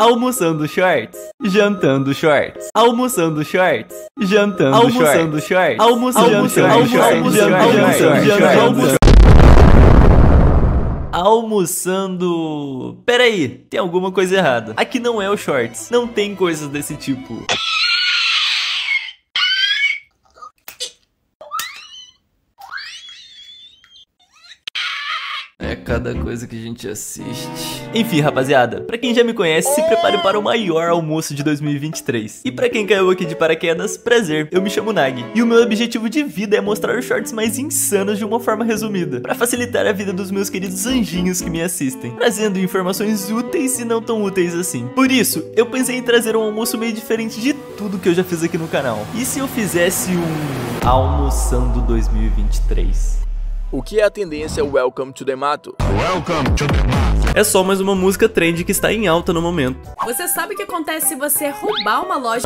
Almoçando shorts, jantando shorts. Almoçando shorts, jantando shorts. Almoçando shorts, jantando shorts. Almoçando... Peraí, tem alguma coisa errada. Aqui não é o shorts, não tem coisas desse tipo. É cada coisa que a gente assiste. Enfim, rapaziada, pra quem já me conhece, se prepare para o maior almoço de 2023. E pra quem caiu aqui de paraquedas, prazer, eu me chamo Nag. E o meu objetivo de vida é mostrar os shorts mais insanos de uma forma resumida, pra facilitar a vida dos meus queridos anjinhos que me assistem, trazendo informações úteis e não tão úteis assim. Por isso, eu pensei em trazer um almoço meio diferente de tudo que eu já fiz aqui no canal. E se eu fizesse um Almoçando 2023? O que é a tendência Welcome to the Mato? Welcome to the Mato. É só mais uma música trend que está em alta no momento. Você sabe o que acontece se você roubar uma loja?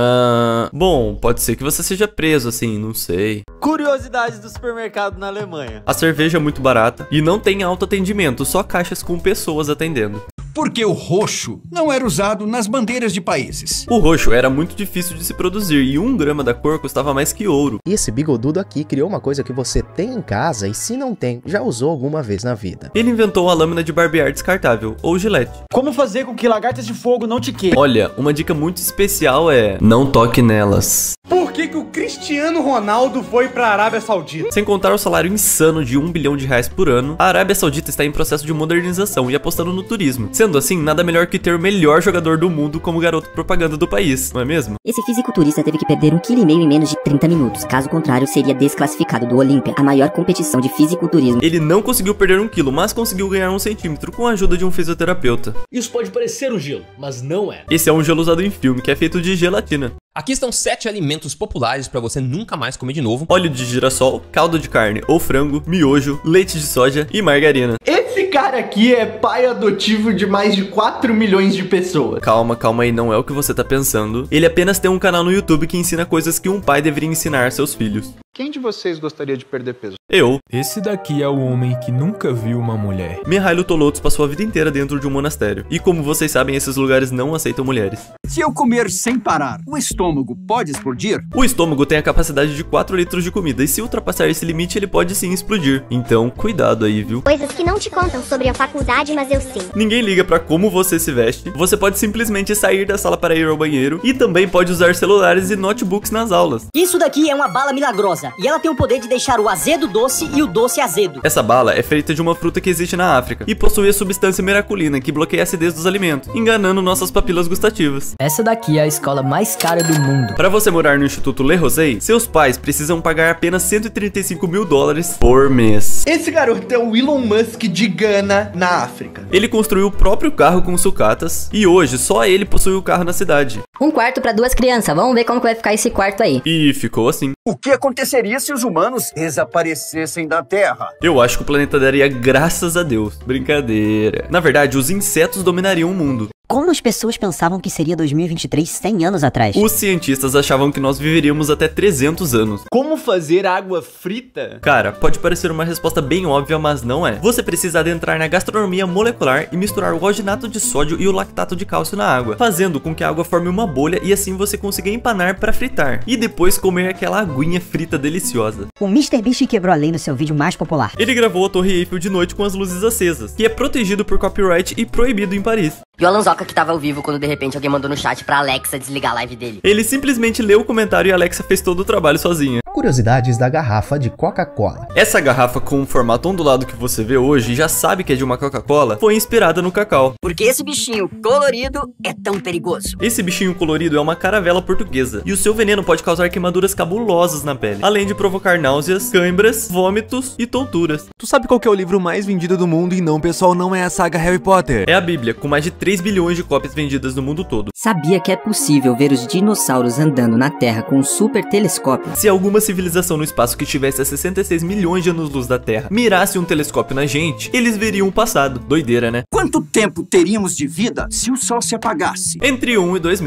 Bom, pode ser que você seja preso, assim, não sei. Curiosidades do supermercado na Alemanha. A cerveja é muito barata e não tem autoatendimento, só caixas com pessoas atendendo. Porque o roxo não era usado nas bandeiras de países. O roxo era muito difícil de se produzir e 1 grama da cor custava mais que ouro. E esse bigodudo aqui criou uma coisa que você tem em casa e se não tem, já usou alguma vez na vida. Ele inventou a lâmina de barbear descartável, ou gilete. Como fazer com que lagartas de fogo não te queimem? Olha, uma dica muito especial é: não toque nelas. Por que o Cristiano Ronaldo foi pra Arábia Saudita? Sem contar o salário insano de R$1 bilhão por ano, a Arábia Saudita está em processo de modernização e apostando no turismo. Sendo assim, nada melhor que ter o melhor jogador do mundo como garoto propaganda do país, não é mesmo? Esse fisiculturista teve que perder 1,5 kg em menos de 30 minutos. Caso contrário, seria desclassificado do Olímpia, a maior competição de fisiculturismo. Ele não conseguiu perder 1 quilo, mas conseguiu ganhar 1 centímetro com a ajuda de um fisioterapeuta. Isso pode parecer um gelo, mas não é. Esse é um gelo usado em filme, que é feito de gelatina. Aqui estão 7 alimentos populares para você nunca mais comer de novo. Óleo de girassol, caldo de carne ou frango, miojo, leite de soja e margarina. Esse cara aqui é pai adotivo de mais de 4 milhões de pessoas. Calma aí, não é o que você tá pensando. Ele apenas tem um canal no YouTube que ensina coisas que um pai deveria ensinar a seus filhos. Quem de vocês gostaria de perder peso? Eu. Esse daqui é o homem que nunca viu uma mulher. Mihailo Tolotos passou a vida inteira dentro de um monastério. E como vocês sabem, esses lugares não aceitam mulheres. Se eu comer sem parar, o estômago pode explodir? O estômago tem a capacidade de 4 litros de comida. E se ultrapassar esse limite, ele pode sim explodir. Então, cuidado aí, viu? Coisas que não te contam sobre a faculdade, mas eu sei. Ninguém liga pra como você se veste. Você pode simplesmente sair da sala para ir ao banheiro. E também pode usar celulares e notebooks nas aulas. Isso daqui é uma bala milagrosa. E ela tem o poder de deixar o azedo doce e o doce azedo. Essa bala é feita de uma fruta que existe na África e possui a substância miraculina que bloqueia a acidez dos alimentos, enganando nossas papilas gustativas. Essa daqui é a escola mais cara do mundo. Para você morar no Instituto Le Rosey, seus pais precisam pagar apenas $135 mil por mês. Esse garoto é o Elon Musk de Gana, na África. Ele construiu o próprio carro com sucatas e hoje só ele possui o carro na cidade. Um quarto para 2 crianças, vamos ver como que vai ficar esse quarto aí. E ficou assim. O que aconteceria se os humanos desaparecessem da Terra? Eu acho que o planeta daria graças a Deus. Brincadeira. Na verdade, os insetos dominariam o mundo. Como as pessoas pensavam que seria 2023 100 anos atrás? Os cientistas achavam que nós viveríamos até 300 anos. Como fazer água frita? Cara, pode parecer uma resposta bem óbvia, mas não é. Você precisa adentrar na gastronomia molecular e misturar o alginato de sódio e o lactato de cálcio na água, fazendo com que a água forme uma bolha e assim você consiga empanar para fritar. E depois comer aquela aguinha frita deliciosa. O MrBeast quebrou a lei no seu vídeo mais popular. Ele gravou a Torre Eiffel de noite com as luzes acesas, que é protegido por copyright e proibido em Paris. E o Alanzoca que tava ao vivo quando de repente alguém mandou no chat pra Alexa desligar a live dele. Ele simplesmente leu o comentário e a Alexa fez todo o trabalho sozinha. Curiosidades da garrafa de Coca-Cola. Essa garrafa com o formato ondulado que você vê hoje e já sabe que é de uma Coca-Cola, foi inspirada no cacau. Porque esse bichinho colorido é tão perigoso. Esse bichinho colorido é uma caravela portuguesa, e o seu veneno pode causar queimaduras cabulosas na pele, além de provocar náuseas, cãibras, vômitos e tonturas. Tu sabe qual que é o livro mais vendido do mundo? E não, pessoal, não é a saga Harry Potter. É a Bíblia, com mais de 3 bilhões de cópias vendidas no mundo todo. Sabia que é possível ver os dinossauros andando na Terra com um super telescópio? Se alguma civilização no espaço que estivesse a 66 milhões de anos-luz da Terra mirasse um telescópio na gente, eles veriam o passado. Doideira, né? Quanto tempo teríamos de vida se o Sol se apagasse? Entre 1 e 2 meses.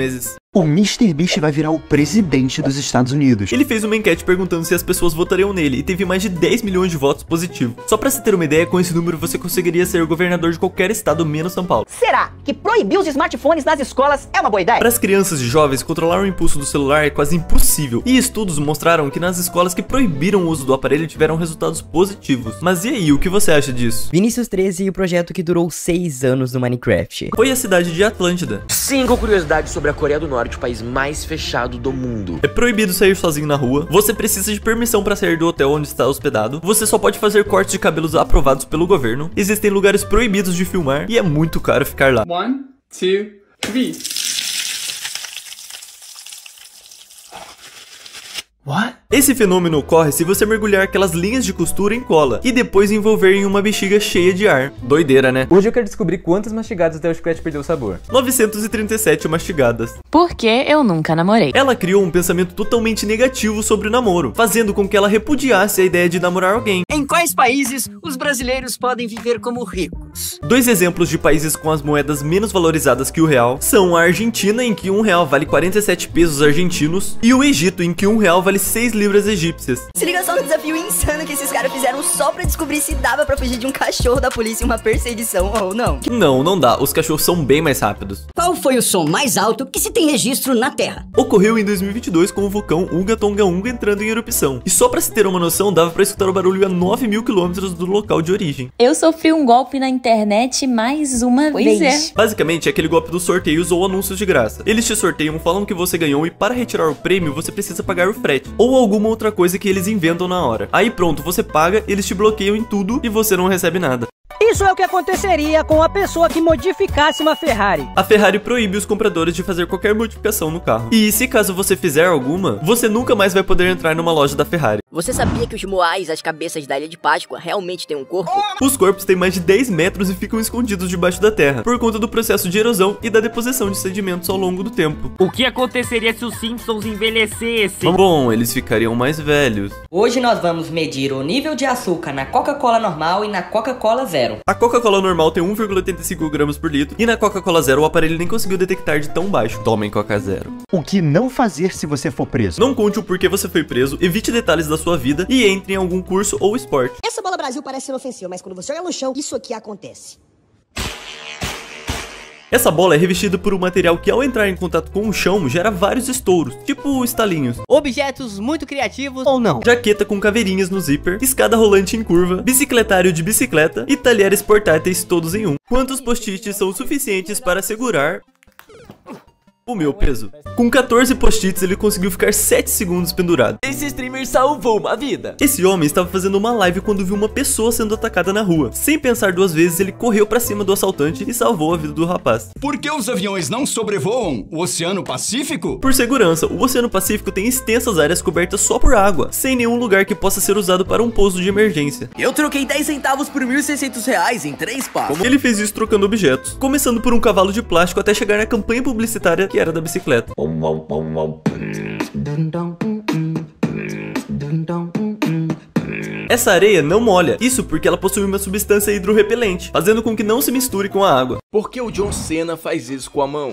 O Mr. Beast vai virar o presidente dos Estados Unidos. Ele fez uma enquete perguntando se as pessoas votariam nele e teve mais de 10 milhões de votos positivos. Só pra se ter uma ideia, com esse número você conseguiria ser governador de qualquer estado menos São Paulo. Será que proibir os smartphones nas escolas é uma boa ideia? Para as crianças e jovens, controlar o impulso do celular é quase impossível. E estudos mostraram que nas escolas que proibiram o uso do aparelho tiveram resultados positivos. Mas e aí, o que você acha disso? Vinícius 13 e o projeto que durou 6 anos no Minecraft. Foi a cidade de Atlântida. 5 curiosidades sobre a Coreia do Norte, o país mais fechado do mundo. É proibido sair sozinho na rua, você precisa de permissão para sair do hotel onde está hospedado, você só pode fazer cortes de cabelos aprovados pelo governo, existem lugares proibidos de filmar e é muito caro ficar lá. 1, 2, 3. What? Esse fenômeno ocorre se você mergulhar aquelas linhas de costura em cola e depois envolver em uma bexiga cheia de ar. Doideira, né? Hoje eu quero descobrir quantas mastigadas até o chiclete perdeu o sabor. 937 mastigadas. Porque eu nunca namorei. Ela criou um pensamento totalmente negativo sobre o namoro, fazendo com que ela repudiasse a ideia de namorar alguém. Em quais países os brasileiros podem viver como ricos? 2 exemplos de países com as moedas menos valorizadas que o real são a Argentina, em que R$1 vale 47 pesos argentinos, e o Egito, em que R$1 vale 6 libras egípcias. Se liga só no desafio insano que esses caras fizeram só pra descobrir se dava pra fugir de um cachorro da polícia em uma perseguição ou não. Não dá. Os cachorros são bem mais rápidos. Qual foi o som mais alto que se tem registro na Terra? Ocorreu em 2022 com o vulcão Unga Tonga Unga entrando em erupção. E só pra se ter uma noção, dava pra escutar o barulho a 9.000 quilômetros do local de origem. Eu sofri um golpe na internet mais uma vez. Basicamente é aquele golpe dos sorteios ou anúncios de graça. Eles te sorteiam, falam que você ganhou e para retirar o prêmio você precisa pagar o frete. Ou alguma outra coisa que eles inventam na hora. Aí pronto, você paga, eles te bloqueiam em tudo e você não recebe nada. Isso é o que aconteceria com a pessoa que modificasse uma Ferrari. A Ferrari proíbe os compradores de fazer qualquer modificação no carro. E se caso você fizer alguma, você nunca mais vai poder entrar numa loja da Ferrari. Você sabia que os moais, as cabeças da Ilha de Páscoa, realmente têm um corpo? Os corpos têm mais de 10 metros e ficam escondidos debaixo da terra, por conta do processo de erosão e da deposição de sedimentos ao longo do tempo. O que aconteceria se os Simpsons envelhecessem? Bom, eles ficariam mais velhos. Hoje nós vamos medir o nível de açúcar na Coca-Cola normal e na Coca-Cola Zero. A Coca-Cola normal tem 1,85 gramas por litro e na Coca-Cola Zero o aparelho nem conseguiu detectar de tão baixo. Tomem Coca Zero. O que não fazer se você for preso? Não conte o porquê você foi preso, evite detalhes da sua vida e entre em algum curso ou esporte. Essa bola Brasil parece ser ofensiva, mas quando você olha no chão, isso aqui acontece. Essa bola é revestida por um material que ao entrar em contato com o chão gera vários estouros, tipo estalinhos. Objetos muito criativos ou não. Jaqueta com caveirinhas no zíper, escada rolante em curva, bicicletário de bicicleta e talheres portáteis todos em um. Quantos post-its são suficientes para segurar o meu peso? Com 14 post-its ele conseguiu ficar 7 segundos pendurado. Esse streamer salvou uma vida. Esse homem estava fazendo uma live quando viu uma pessoa sendo atacada na rua. Sem pensar 2 vezes, ele correu pra cima do assaltante e salvou a vida do rapaz. Por que os aviões não sobrevoam o Oceano Pacífico? Por segurança, o Oceano Pacífico tem extensas áreas cobertas só por água, sem nenhum lugar que possa ser usado para um pouso de emergência. Eu troquei 10 centavos por R$1.600 em 3 passos. Ele fez isso trocando objetos, começando por um cavalo de plástico até chegar na campanha publicitária que era da bicicleta. Essa areia não molha, isso porque ela possui uma substância hidrorrepelente, fazendo com que não se misture com a água. Por que o John Cena faz isso com a mão?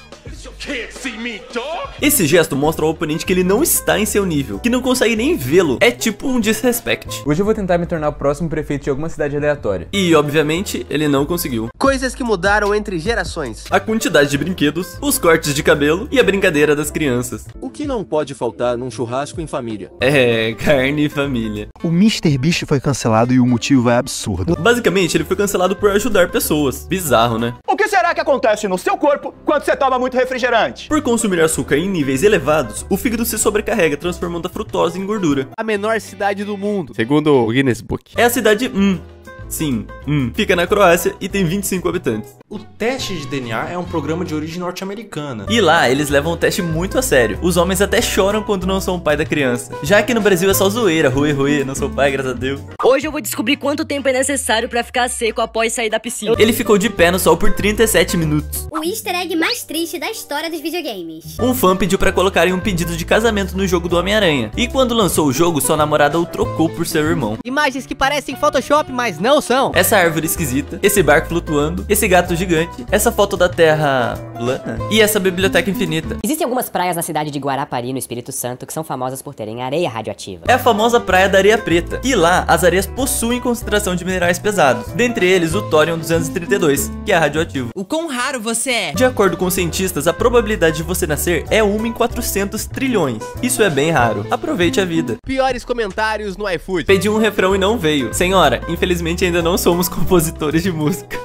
Esse gesto mostra ao oponente que ele não está em seu nível, que não consegue nem vê-lo. É tipo um disrespect. Hoje eu vou tentar me tornar o próximo prefeito de alguma cidade aleatória. E, obviamente, ele não conseguiu. Coisas que mudaram entre gerações. A quantidade de brinquedos, os cortes de cabelo e a brincadeira das crianças. O que não pode faltar num churrasco em família? É, carne e família. O Mr. Beast foi cancelado e o motivo é absurdo. Basicamente, ele foi cancelado por ajudar pessoas. Bizarro, né? O que será que acontece no seu corpo quando você toma muito refrigerante? Por consumir açúcar em níveis elevados, o fígado se sobrecarrega, transformando a frutose em gordura. A menor cidade do mundo, segundo o Guinness Book, é a cidade Sim, fica na Croácia e tem 25 habitantes. O teste de DNA é um programa de origem norte-americana. E lá, eles levam o teste muito a sério. Os homens até choram quando não são o pai da criança. Já que no Brasil é só zoeira, ruê, não sou pai, graças a Deus. Hoje eu vou descobrir quanto tempo é necessário pra ficar seco após sair da piscina. Ele ficou de pé no sol por 37 minutos. O easter egg mais triste da história dos videogames. Um fã pediu pra colocarem um pedido de casamento no jogo do Homem-Aranha. E quando lançou o jogo, sua namorada o trocou por seu irmão. Imagens que parecem Photoshop, mas não não são. Essa árvore esquisita, esse barco flutuando, esse gato gigante, essa foto da Terra plana e essa biblioteca infinita. Existem algumas praias na cidade de Guarapari, no Espírito Santo, que são famosas por terem areia radioativa. É a famosa praia da areia preta, e lá as areias possuem concentração de minerais pesados, dentre eles o tórium 232, que é radioativo. O quão raro você é? De acordo com cientistas, a probabilidade de você nascer é 1 em 400 trilhões. Isso é bem raro. Aproveite a vida. Piores comentários no iFood. Pedi um refrão e não veio. Senhora, infelizmente ainda não somos compositores de música.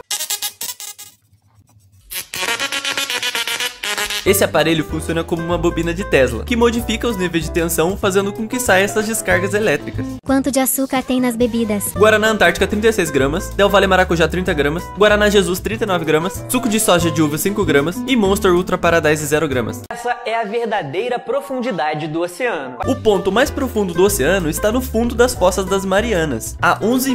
Esse aparelho funciona como uma bobina de Tesla, que modifica os níveis de tensão, fazendo com que saia essas descargas elétricas. Quanto de açúcar tem nas bebidas? Guaraná Antártica 36 gramas, Del Valle Maracujá 30 gramas, Guaraná Jesus 39 gramas, suco de soja de uva 5 gramas e Monster Ultra Paradise 0 gramas. Essa é a verdadeira profundidade do oceano. O ponto mais profundo do oceano está no fundo das Fossas das Marianas, a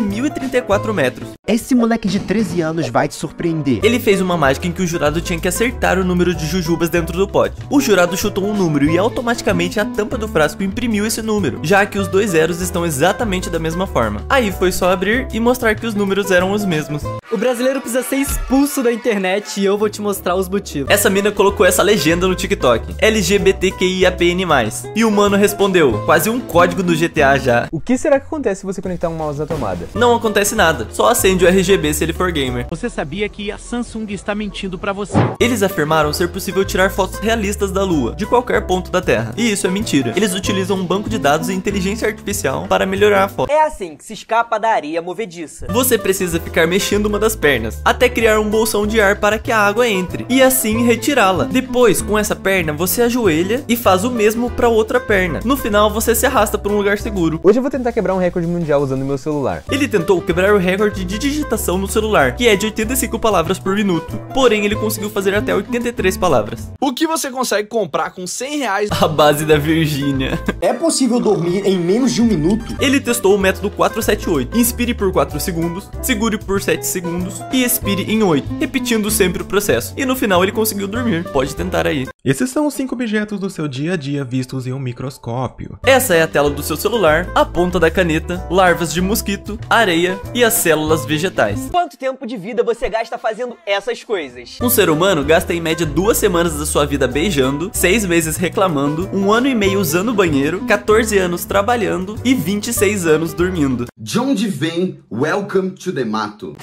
11.034 metros. Esse moleque de 13 anos vai te surpreender. Ele fez uma mágica em que o jurado tinha que acertar o número de jujubas dentro do pote. O jurado chutou um número e automaticamente a tampa do frasco imprimiu esse número, já que os dois zeros estão exatamente da mesma forma. Aí foi só abrir e mostrar que os números eram os mesmos. O brasileiro precisa ser expulso da internet e eu vou te mostrar os motivos. Essa mina colocou essa legenda no TikTok: LGBTQIAPN+. E o mano respondeu: quase um código do GTA já. O que será que acontece se você conectar um mouse na tomada? Não acontece nada, só acende o RGB se ele for gamer. Você sabia que a Samsung está mentindo pra você? Eles afirmaram ser possível tirar fotos realistas da Lua, de qualquer ponto da Terra. E isso é mentira. Eles utilizam um banco de dados e inteligência artificial para melhorar a foto. É assim que se escapa da areia movediça. Você precisa ficar mexendo uma das pernas, até criar um bolsão de ar para que a água entre, e assim retirá-la. Depois, com essa perna, você ajoelha e faz o mesmo para outra perna. No final, você se arrasta para um lugar seguro. Hoje eu vou tentar quebrar um recorde mundial usando meu celular. Ele tentou quebrar o recorde de digitação no celular, que é de 85 palavras por minuto. Porém, ele conseguiu fazer até 83 palavras. O que você consegue comprar com 100 reais? A base da Virgínia. É possível dormir em menos de 1 minuto? Ele testou o método 478. Inspire por 4 segundos, segure por 7 segundos e expire em 8, repetindo sempre o processo. E no final ele conseguiu dormir. Pode tentar aí. Esses são os 5 objetos do seu dia a dia vistos em um microscópio. Essa é a tela do seu celular, a ponta da caneta, larvas de mosquito, areia e as células vegetais. Quanto tempo de vida você gasta fazendo essas coisas? Um ser humano gasta em média 2 semanas da sua vida beijando, 6 meses reclamando, 1 ano e meio usando o banheiro, 14 anos trabalhando e 26 anos dormindo. De onde vem Welcome to the Mato?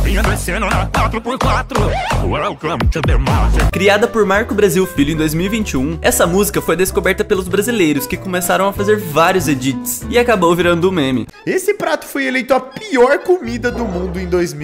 Criada por Marco Brasil Filho em 2021, essa música foi descoberta pelos brasileiros que começaram a fazer vários edits e acabou virando um meme. Esse prato foi eleito a pior comida do mundo em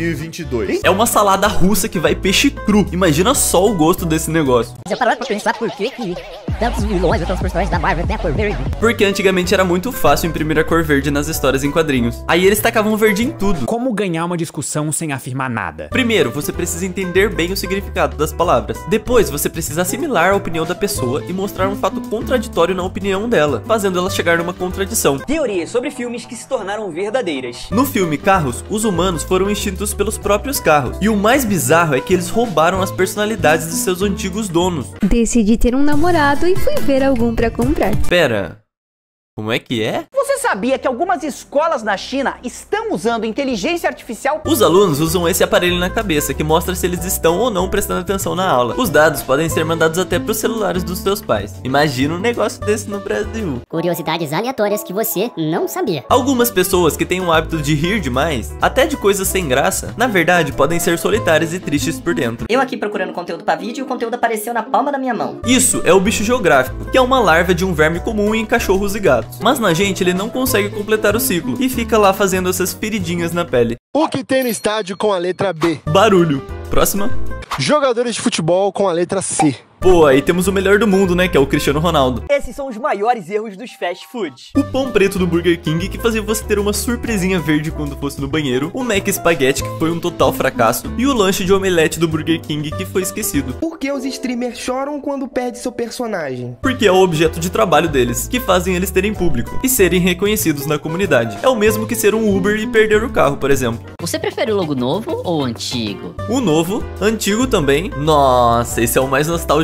2022. É uma salada russa que vai peixe cru. Imagina só o gosto desse negócio. Já parou pra pensar por que tantos vilões e tantos personagens da Marvel têm a cor verde? Porque antigamente era muito fácil imprimir a cor verde nas histórias em quadrinhos. Aí eles tacavam verde em tudo. Como ganhar uma discussão sem afirmar nada? Primeiro, você precisa entender bem o significado das palavras. Depois, você precisa assimilar a opinião da pessoa e mostrar um fato contraditório na opinião dela, fazendo ela chegar numa contradição. Teorias sobre filmes que se tornaram verdadeiras. No filme Carros, os humanos foram extintos pelos próprios carros. E o mais bizarro é que eles roubaram as personalidades de seus antigos donos. Decidi ter um namorado e fui ver algum pra comprar. Pera, como é que é? Você sabia que algumas escolas na China estão usando inteligência artificial? Os alunos usam esse aparelho na cabeça, que mostra se eles estão ou não prestando atenção na aula. Os dados podem ser mandados até para os celulares dos seus pais. Imagina um negócio desse no Brasil. Curiosidades aleatórias que você não sabia. Algumas pessoas que têm o hábito de rir demais, até de coisas sem graça, na verdade podem ser solitárias e tristes por dentro. Eu aqui procurando conteúdo para vídeo e o conteúdo apareceu na palma da minha mão. Isso é o bicho geográfico, que é uma larva de um verme comum em cachorros e gatos. Mas na gente ele não consegue completar o ciclo e fica lá fazendo essas feridinhas na pele. O que tem no estádio com a letra B? Barulho. Próxima. Jogadores de futebol com a letra C. Pô, aí temos o melhor do mundo, né, que é o Cristiano Ronaldo. Esses são os maiores erros dos fast foods. O pão preto do Burger King, que fazia você ter uma surpresinha verde quando fosse no banheiro. O Mac Spaghetti, que foi um total fracasso. E o lanche de omelete do Burger King, que foi esquecido. Por que os streamers choram quando perde seu personagem? Porque é o objeto de trabalho deles, que fazem eles terem público e serem reconhecidos na comunidade. É o mesmo que ser um Uber e perder o carro, por exemplo. Você prefere o logo novo ou antigo? O novo, antigo também. Nossa, esse é o mais nostálgico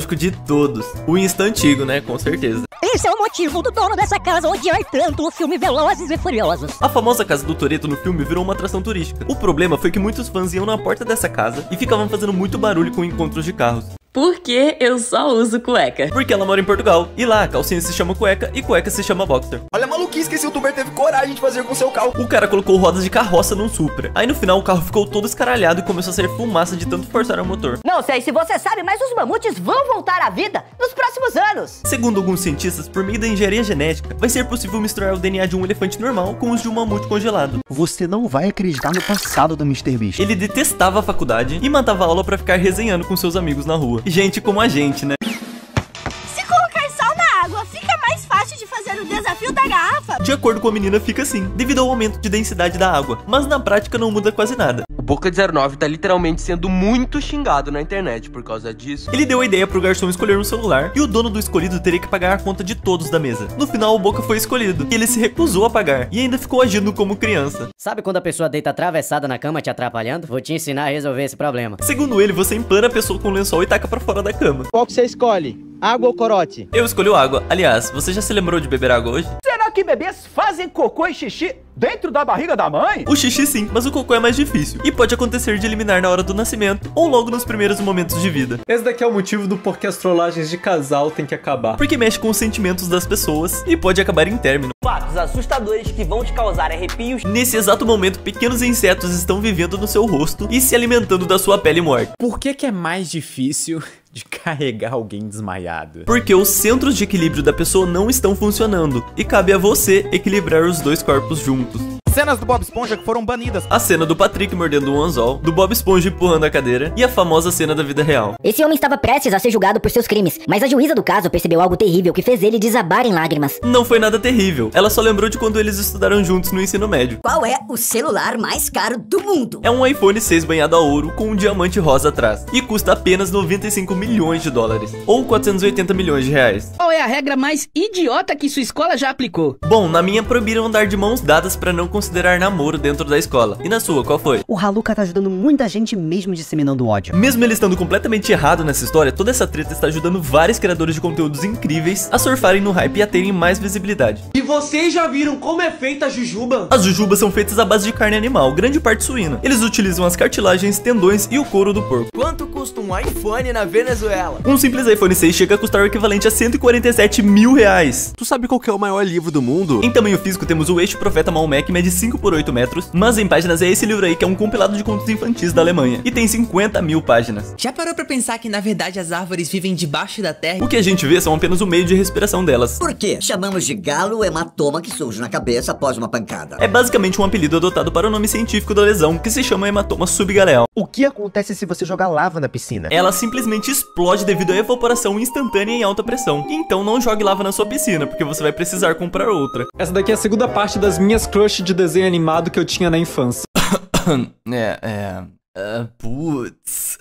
tecnológico de todos. O Insta antigo, né? Com certeza. Esse é o motivo do dono dessa casa odiar tanto o filme Velozes e Furiosos. A famosa casa do Toretto no filme virou uma atração turística. O problema foi que muitos fãs iam na porta dessa casa e ficavam fazendo muito barulho com encontros de carros. Porque eu só uso cueca. Porque ela mora em Portugal. E lá, a calcinha se chama cueca e cueca se chama boxer. Olha a maluquice que esse youtuber teve coragem de fazer com seu carro. O cara colocou rodas de carroça num Supra. Aí no final o carro ficou todo escaralhado e começou a sair fumaça de tanto forçar o motor. Não sei se você sabe, mas os mamutes vão voltar à vida nos próximos anos. Segundo alguns cientistas, por meio da engenharia genética, vai ser possível misturar o DNA de um elefante normal com os de um mamute congelado. Você não vai acreditar no passado do Mr. Beast. Ele detestava a faculdade e matava a aula pra ficar resenhando com seus amigos na rua. Gente como a gente, né? Se colocar sal na água, fica mais fácil de fazer o desafio da garrafa. De acordo com a menina, fica assim, devido ao aumento de densidade da água. Mas na prática não muda quase nada. O Boca de 09 tá literalmente sendo muito xingado na internet por causa disso. Ele deu a ideia pro garçom escolher um celular e o dono do escolhido teria que pagar a conta de todos da mesa. No final, o Boca foi escolhido e ele se recusou a pagar e ainda ficou agindo como criança. Sabe quando a pessoa deita atravessada na cama te atrapalhando? Vou te ensinar a resolver esse problema. Segundo ele, você emplana a pessoa com o lençol e taca pra fora da cama. Qual que você escolhe? Água ou corote? Eu escolho água. Aliás, você já se lembrou de beber água hoje? Será que bebês fazem cocô e xixi dentro da barriga da mãe? O xixi sim, mas o cocô é mais difícil. E pode acontecer de eliminar na hora do nascimento ou logo nos primeiros momentos de vida. Esse daqui é o motivo do porquê as trollagens de casal tem que acabar. Porque mexe com os sentimentos das pessoas e pode acabar em término. Fatos assustadores que vão te causar arrepios. Nesse exato momento, pequenos insetos estão vivendo no seu rosto e se alimentando da sua pele morta. Por que é mais difícil de carregar alguém desmaiado? Porque os centros de equilíbrio da pessoa não estão funcionando e cabe a você equilibrar os dois corpos juntos. Cenas do Bob Esponja que foram banidas. A cena do Patrick mordendo um anzol, do Bob Esponja empurrando a cadeira e a famosa cena da vida real. Esse homem estava prestes a ser julgado por seus crimes, mas a juíza do caso percebeu algo terrível que fez ele desabar em lágrimas. Não foi nada terrível, ela só lembrou de quando eles estudaram juntos no ensino médio. Qual é o celular mais caro do mundo? É um iPhone 6 banhado a ouro com um diamante rosa atrás e custa apenas 95 milhões de dólares, ou 480 milhões de reais. Qual é a regra mais idiota que sua escola já aplicou? Bom, na minha proibiram andar de mãos dadas pra não considerar namoro dentro da escola. E na sua, qual foi? O Haluka tá ajudando muita gente mesmo disseminando ódio. Mesmo ele estando completamente errado nessa história, toda essa treta está ajudando vários criadores de conteúdos incríveis a surfarem no hype e a terem mais visibilidade. E vocês já viram como é feita a jujuba? As jujubas são feitas à base de carne animal, grande parte suína. Eles utilizam as cartilagens, tendões e o couro do porco. Quanto custa um iPhone na Venezuela? Um simples iPhone 6 chega a custar o equivalente a 147 mil reais. Tu sabe qual que é o maior livro do mundo? Em tamanho físico temos o Eixo Profeta Maomé, que mede 5 por 8 metros, mas em páginas é esse livro aí, que é um compilado de contos infantis da Alemanha, e tem 50 mil páginas. Já parou pra pensar que na verdade as árvores vivem debaixo da terra? O que a gente vê são apenas o meio de respiração delas. Por quê? Chamamos de galo hematoma que surge na cabeça após uma pancada. É basicamente um apelido adotado para o nome científico da lesão, que se chama hematoma subgaleal. O que acontece se você jogar lava na piscina? Ela simplesmente explode devido à evaporação instantânea em alta pressão. Então não jogue lava na sua piscina, porque você vai precisar comprar outra. Essa daqui é a segunda parte das minhas crush de desenho animado que eu tinha na infância. Putz.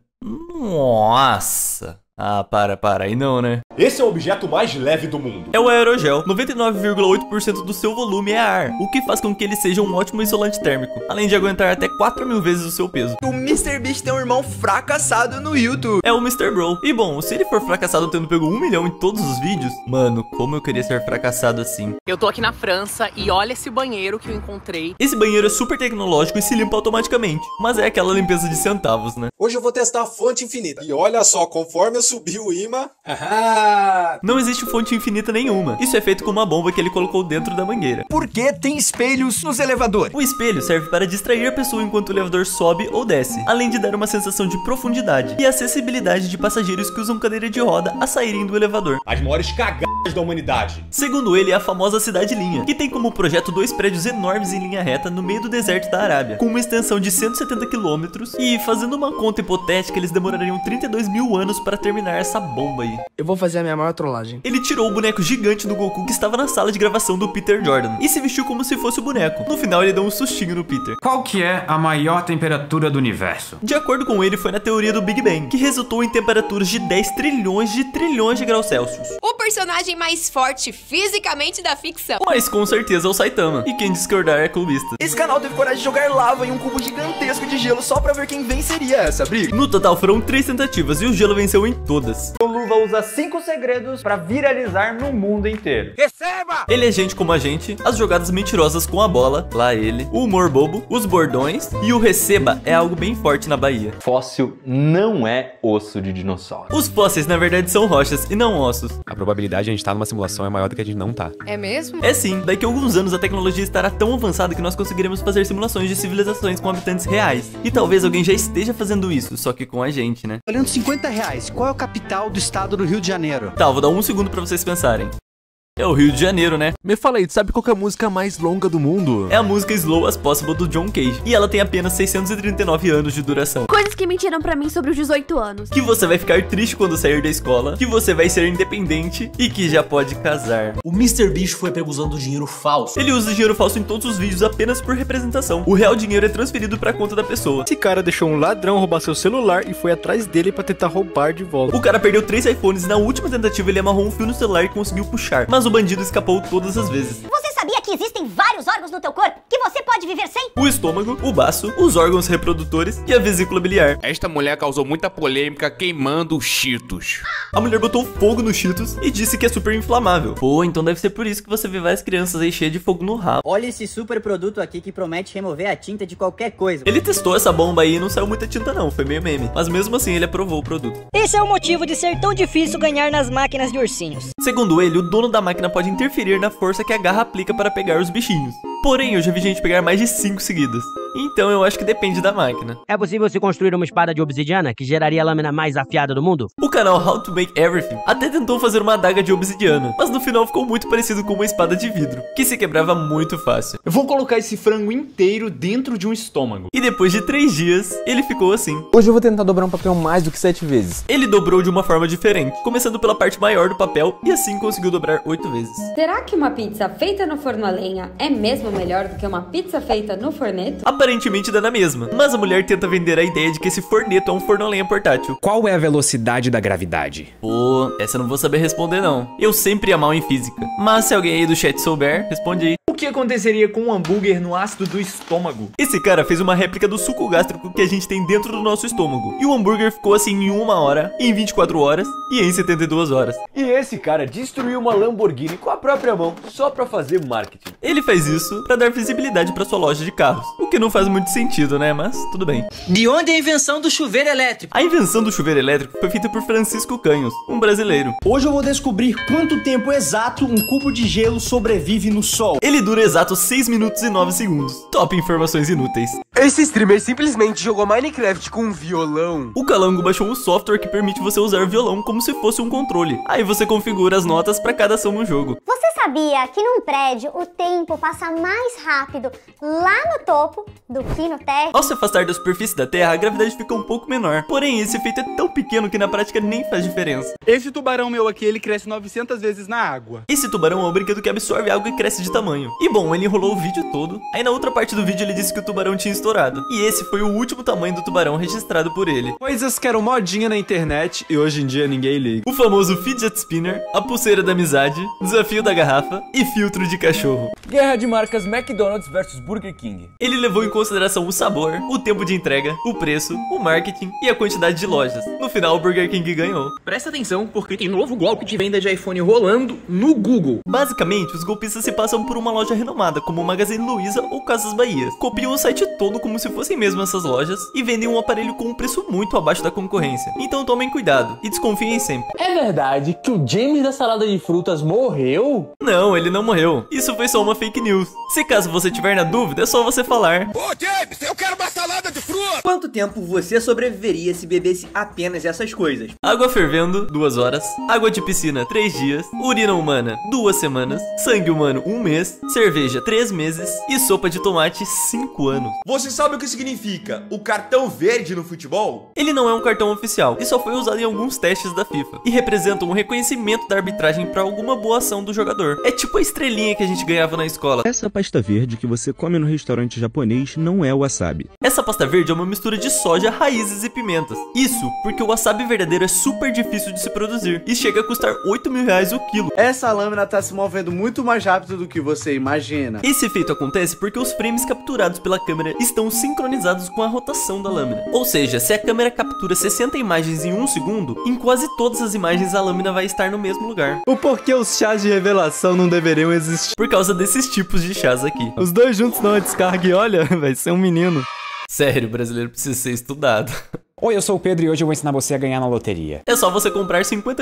Nossa. Ah, para, aí não, né? Esse é o objeto mais leve do mundo. É o aerogel. 99,8% do seu volume é ar, o que faz com que ele seja um ótimo isolante térmico, além de aguentar até 4.000 vezes o seu peso. O Mr. Beast tem um irmão fracassado no YouTube. É o Mr. Bro. E bom, se ele for fracassado tendo pego 1 milhão em todos os vídeos, mano, como eu queria ser fracassado assim. Eu tô aqui na França e olha esse banheiro que eu encontrei. Esse banheiro é super tecnológico e se limpa automaticamente, mas é aquela limpeza de centavos, né? Hoje eu vou testar a fonte infinita. E olha só, conforme eu subi o imã... Não existe fonte infinita nenhuma. Isso é feito com uma bomba que ele colocou dentro da mangueira. Por que tem espelhos nos elevadores? O espelho serve para distrair a pessoa enquanto o elevador sobe ou desce, além de dar uma sensação de profundidade e acessibilidade de passageiros que usam cadeira de roda a saírem do elevador. As maiores cagadas da humanidade. Segundo ele, é a famosa Cidade Linha, que tem como projeto 2 prédios enormes em linha reta no meio do deserto da Arábia, com uma extensão de 170 quilômetros e, fazendo uma conta hipotética, eles demorariam 32 mil anos para terminar essa bomba aí. Eu vou fazer a minha maior trollagem. Ele tirou o boneco gigante do Goku que estava na sala de gravação do Peter Jordan e se vestiu como se fosse o boneco. No final ele deu um sustinho no Peter. Qual que é a maior temperatura do universo? De acordo com ele, foi na teoria do Big Bang, que resultou em temperaturas de 10 trilhões de graus Celsius. Opa, personagem mais forte fisicamente da ficção? Mas com certeza é o Saitama. E quem discordar é clubista. Esse canal teve coragem de jogar lava em um cubo gigantesco de gelo só pra ver quem venceria essa briga. No total foram 3 tentativas e o gelo venceu em todas. O Luva usa 5 segredos pra viralizar no mundo inteiro. Receba! Ele é gente como a gente, as jogadas mentirosas com a bola, lá ele, o humor bobo, os bordões e o receba é algo bem forte na Bahia. Fóssil não é osso de dinossauro. Os fósseis na verdade são rochas e não ossos. A probabilidade de a gente estar numa simulação é maior do que a gente não tá. É mesmo? É sim, daqui a alguns anos a tecnologia estará tão avançada que nós conseguiremos fazer simulações de civilizações com habitantes reais. E talvez alguém já esteja fazendo isso, só que com a gente, né? Olhando R$50, qual é a capital do estado do Rio de Janeiro? Tá, vou dar um segundo pra vocês pensarem. É o Rio de Janeiro, né? Me fala aí, tu sabe qual que é a música mais longa do mundo? É a música Slow as Possible do John Cage. E ela tem apenas 639 anos de duração. Coisas que mentiram pra mim sobre os 18 anos. Que você vai ficar triste quando sair da escola, que você vai ser independente e que já pode casar. O Mr. Beast foi pego usando dinheiro falso. Ele usa dinheiro falso em todos os vídeos apenas por representação. O real dinheiro é transferido pra conta da pessoa. Esse cara deixou um ladrão roubar seu celular e foi atrás dele pra tentar roubar de volta. O cara perdeu 3 iPhones e na última tentativa ele amarrou um fio no celular e conseguiu puxar. Mas o bandido escapou todas as vezes. Você sabia que existem vários órgãos no teu corpo que você pode viver sem? O estômago, o baço, os órgãos reprodutores e a vesícula biliar. Esta mulher causou muita polêmica queimando os Cheetos. A mulher botou fogo nos Cheetos e disse que é super inflamável. Pô, então deve ser por isso que você vê várias crianças aí cheias de fogo no rabo. Olha esse super produto aqui que promete remover a tinta de qualquer coisa. Ele testou essa bomba aí e não saiu muita tinta não, foi meio meme. Mas mesmo assim ele aprovou o produto. Esse é o motivo de ser tão difícil ganhar nas máquinas de ursinhos. Segundo ele, o dono da máquina pode interferir na força que a garra aplica para pegar os bichinhos. Porém, eu já vi gente pegar mais de 5 seguidas. Então eu acho que depende da máquina. É possível se construir uma espada de obsidiana que geraria a lâmina mais afiada do mundo? O canal How to Make Everything até tentou fazer uma adaga de obsidiana, mas no final ficou muito parecido com uma espada de vidro, que se quebrava muito fácil. Eu vou colocar esse frango inteiro dentro de um estômago. E depois de 3 dias, ele ficou assim. Hoje eu vou tentar dobrar um papel mais do que 7 vezes. Ele dobrou de uma forma diferente, começando pela parte maior do papel e assim conseguiu dobrar 8 vezes. Será que uma pizza feita no forno a lenha é mesmo melhor do que uma pizza feita no forneto? Aparentemente dá na mesma, mas a mulher tenta vender a ideia de que esse forneto é um forno a lenha portátil. Qual é a velocidade da gravidade? Pô, essa eu não vou saber responder não. Eu sempre ia mal em física. Mas se alguém aí do chat souber, responde aí. O que aconteceria com um hambúrguer no ácido do estômago? Esse cara fez uma réplica do suco gástrico que a gente tem dentro do nosso estômago. E o hambúrguer ficou assim em 1 hora, em 24 horas e em 72 horas. E esse cara destruiu uma Lamborghini com a própria mão só pra fazer marketing. Ele faz isso pra dar visibilidade pra sua loja de carros. O que não faz muito sentido, né? Mas tudo bem. De onde é a invenção do chuveiro elétrico? A invenção do chuveiro elétrico foi feita por Francisco Canhos, um brasileiro. Hoje eu vou descobrir quanto tempo exato um cubo de gelo sobrevive no sol. Ele dura exato 6 minutos e 9 segundos. Top informações inúteis. Esse streamer simplesmente jogou Minecraft com um violão. O Calango baixou um software que permite você usar o violão como se fosse um controle. Aí você configura as notas para cada ação no jogo. Você sabia que num prédio o tempo passa mais rápido lá no topo do que no térreo? Ao se afastar da superfície da Terra, a gravidade fica um pouco menor. Porém, esse efeito é tão pequeno que na prática nem faz diferença. Esse tubarão meu aqui, ele cresce 900 vezes na água. Esse tubarão é um brinquedo que absorve água e cresce de tamanho. E bom, ele enrolou o vídeo todo. Aí na outra parte do vídeo ele disse que o tubarão tinha estourado. E esse foi o último tamanho do tubarão registrado por ele. Coisas que eram modinha na internet e hoje em dia ninguém liga. O famoso fidget spinner, a pulseira da amizade, desafio da garrafa e filtro de cachorro. Guerra de marcas McDonald's versus Burger King. Ele levou em consideração o sabor, o tempo de entrega, o preço, o marketing e a quantidade de lojas. No final, o Burger King ganhou. Presta atenção, porque tem novo golpe de venda de iPhone rolando no Google. Basicamente, os golpistas se passam por uma loja renomada, como o Magazine Luiza ou Casas Bahia. Copiam o site todo como se fossem mesmo essas lojas e vendem um aparelho com um preço muito abaixo da concorrência. Então tomem cuidado e desconfiem sempre. É verdade que o James da salada de frutas morreu? Não, ele não morreu. Isso foi só uma fake news. Se caso você tiver na dúvida, é só você falar. Ô James, eu quero uma salada de fruta! Quanto tempo você sobreviveria se bebesse apenas essas coisas? Água fervendo, 2 horas. Água de piscina, 3 dias. Urina humana, 2 semanas. Sangue humano, 1 mês. Cerveja, 3 meses. E sopa de tomate, 5 anos. Você sabe o que significa o cartão verde no futebol? Ele não é um cartão oficial e só foi usado em alguns testes da FIFA. E representa um reconhecimento da arbitragem para alguma boa ação do jogador. É tipo a estrelinha que a gente ganhava na escola. Essa pasta verde que você come no restaurante japonês não é wasabi. Essa pasta verde é uma mistura de soja, raízes e pimentas. Isso porque o wasabi verdadeiro é super difícil de se produzir e chega a custar 8 mil reais o quilo. Essa lâmina tá se movendo muito mais rápido do que você imagina. Esse efeito acontece porque os frames capturados pela câmera estão sincronizados com a rotação da lâmina. Ou seja, se a câmera captura 60 imagens em 1 segundo, em quase todas as imagens a lâmina vai estar no mesmo lugar. O porquê os chás de revelação não deveriam existir? Por causa desses tipos de chás aqui. Os dois juntos dão uma descarga e olha, vai ser um menino. Sério, o brasileiro precisa ser estudado. Oi, eu sou o Pedro e hoje eu vou ensinar você a ganhar na loteria. É só você comprar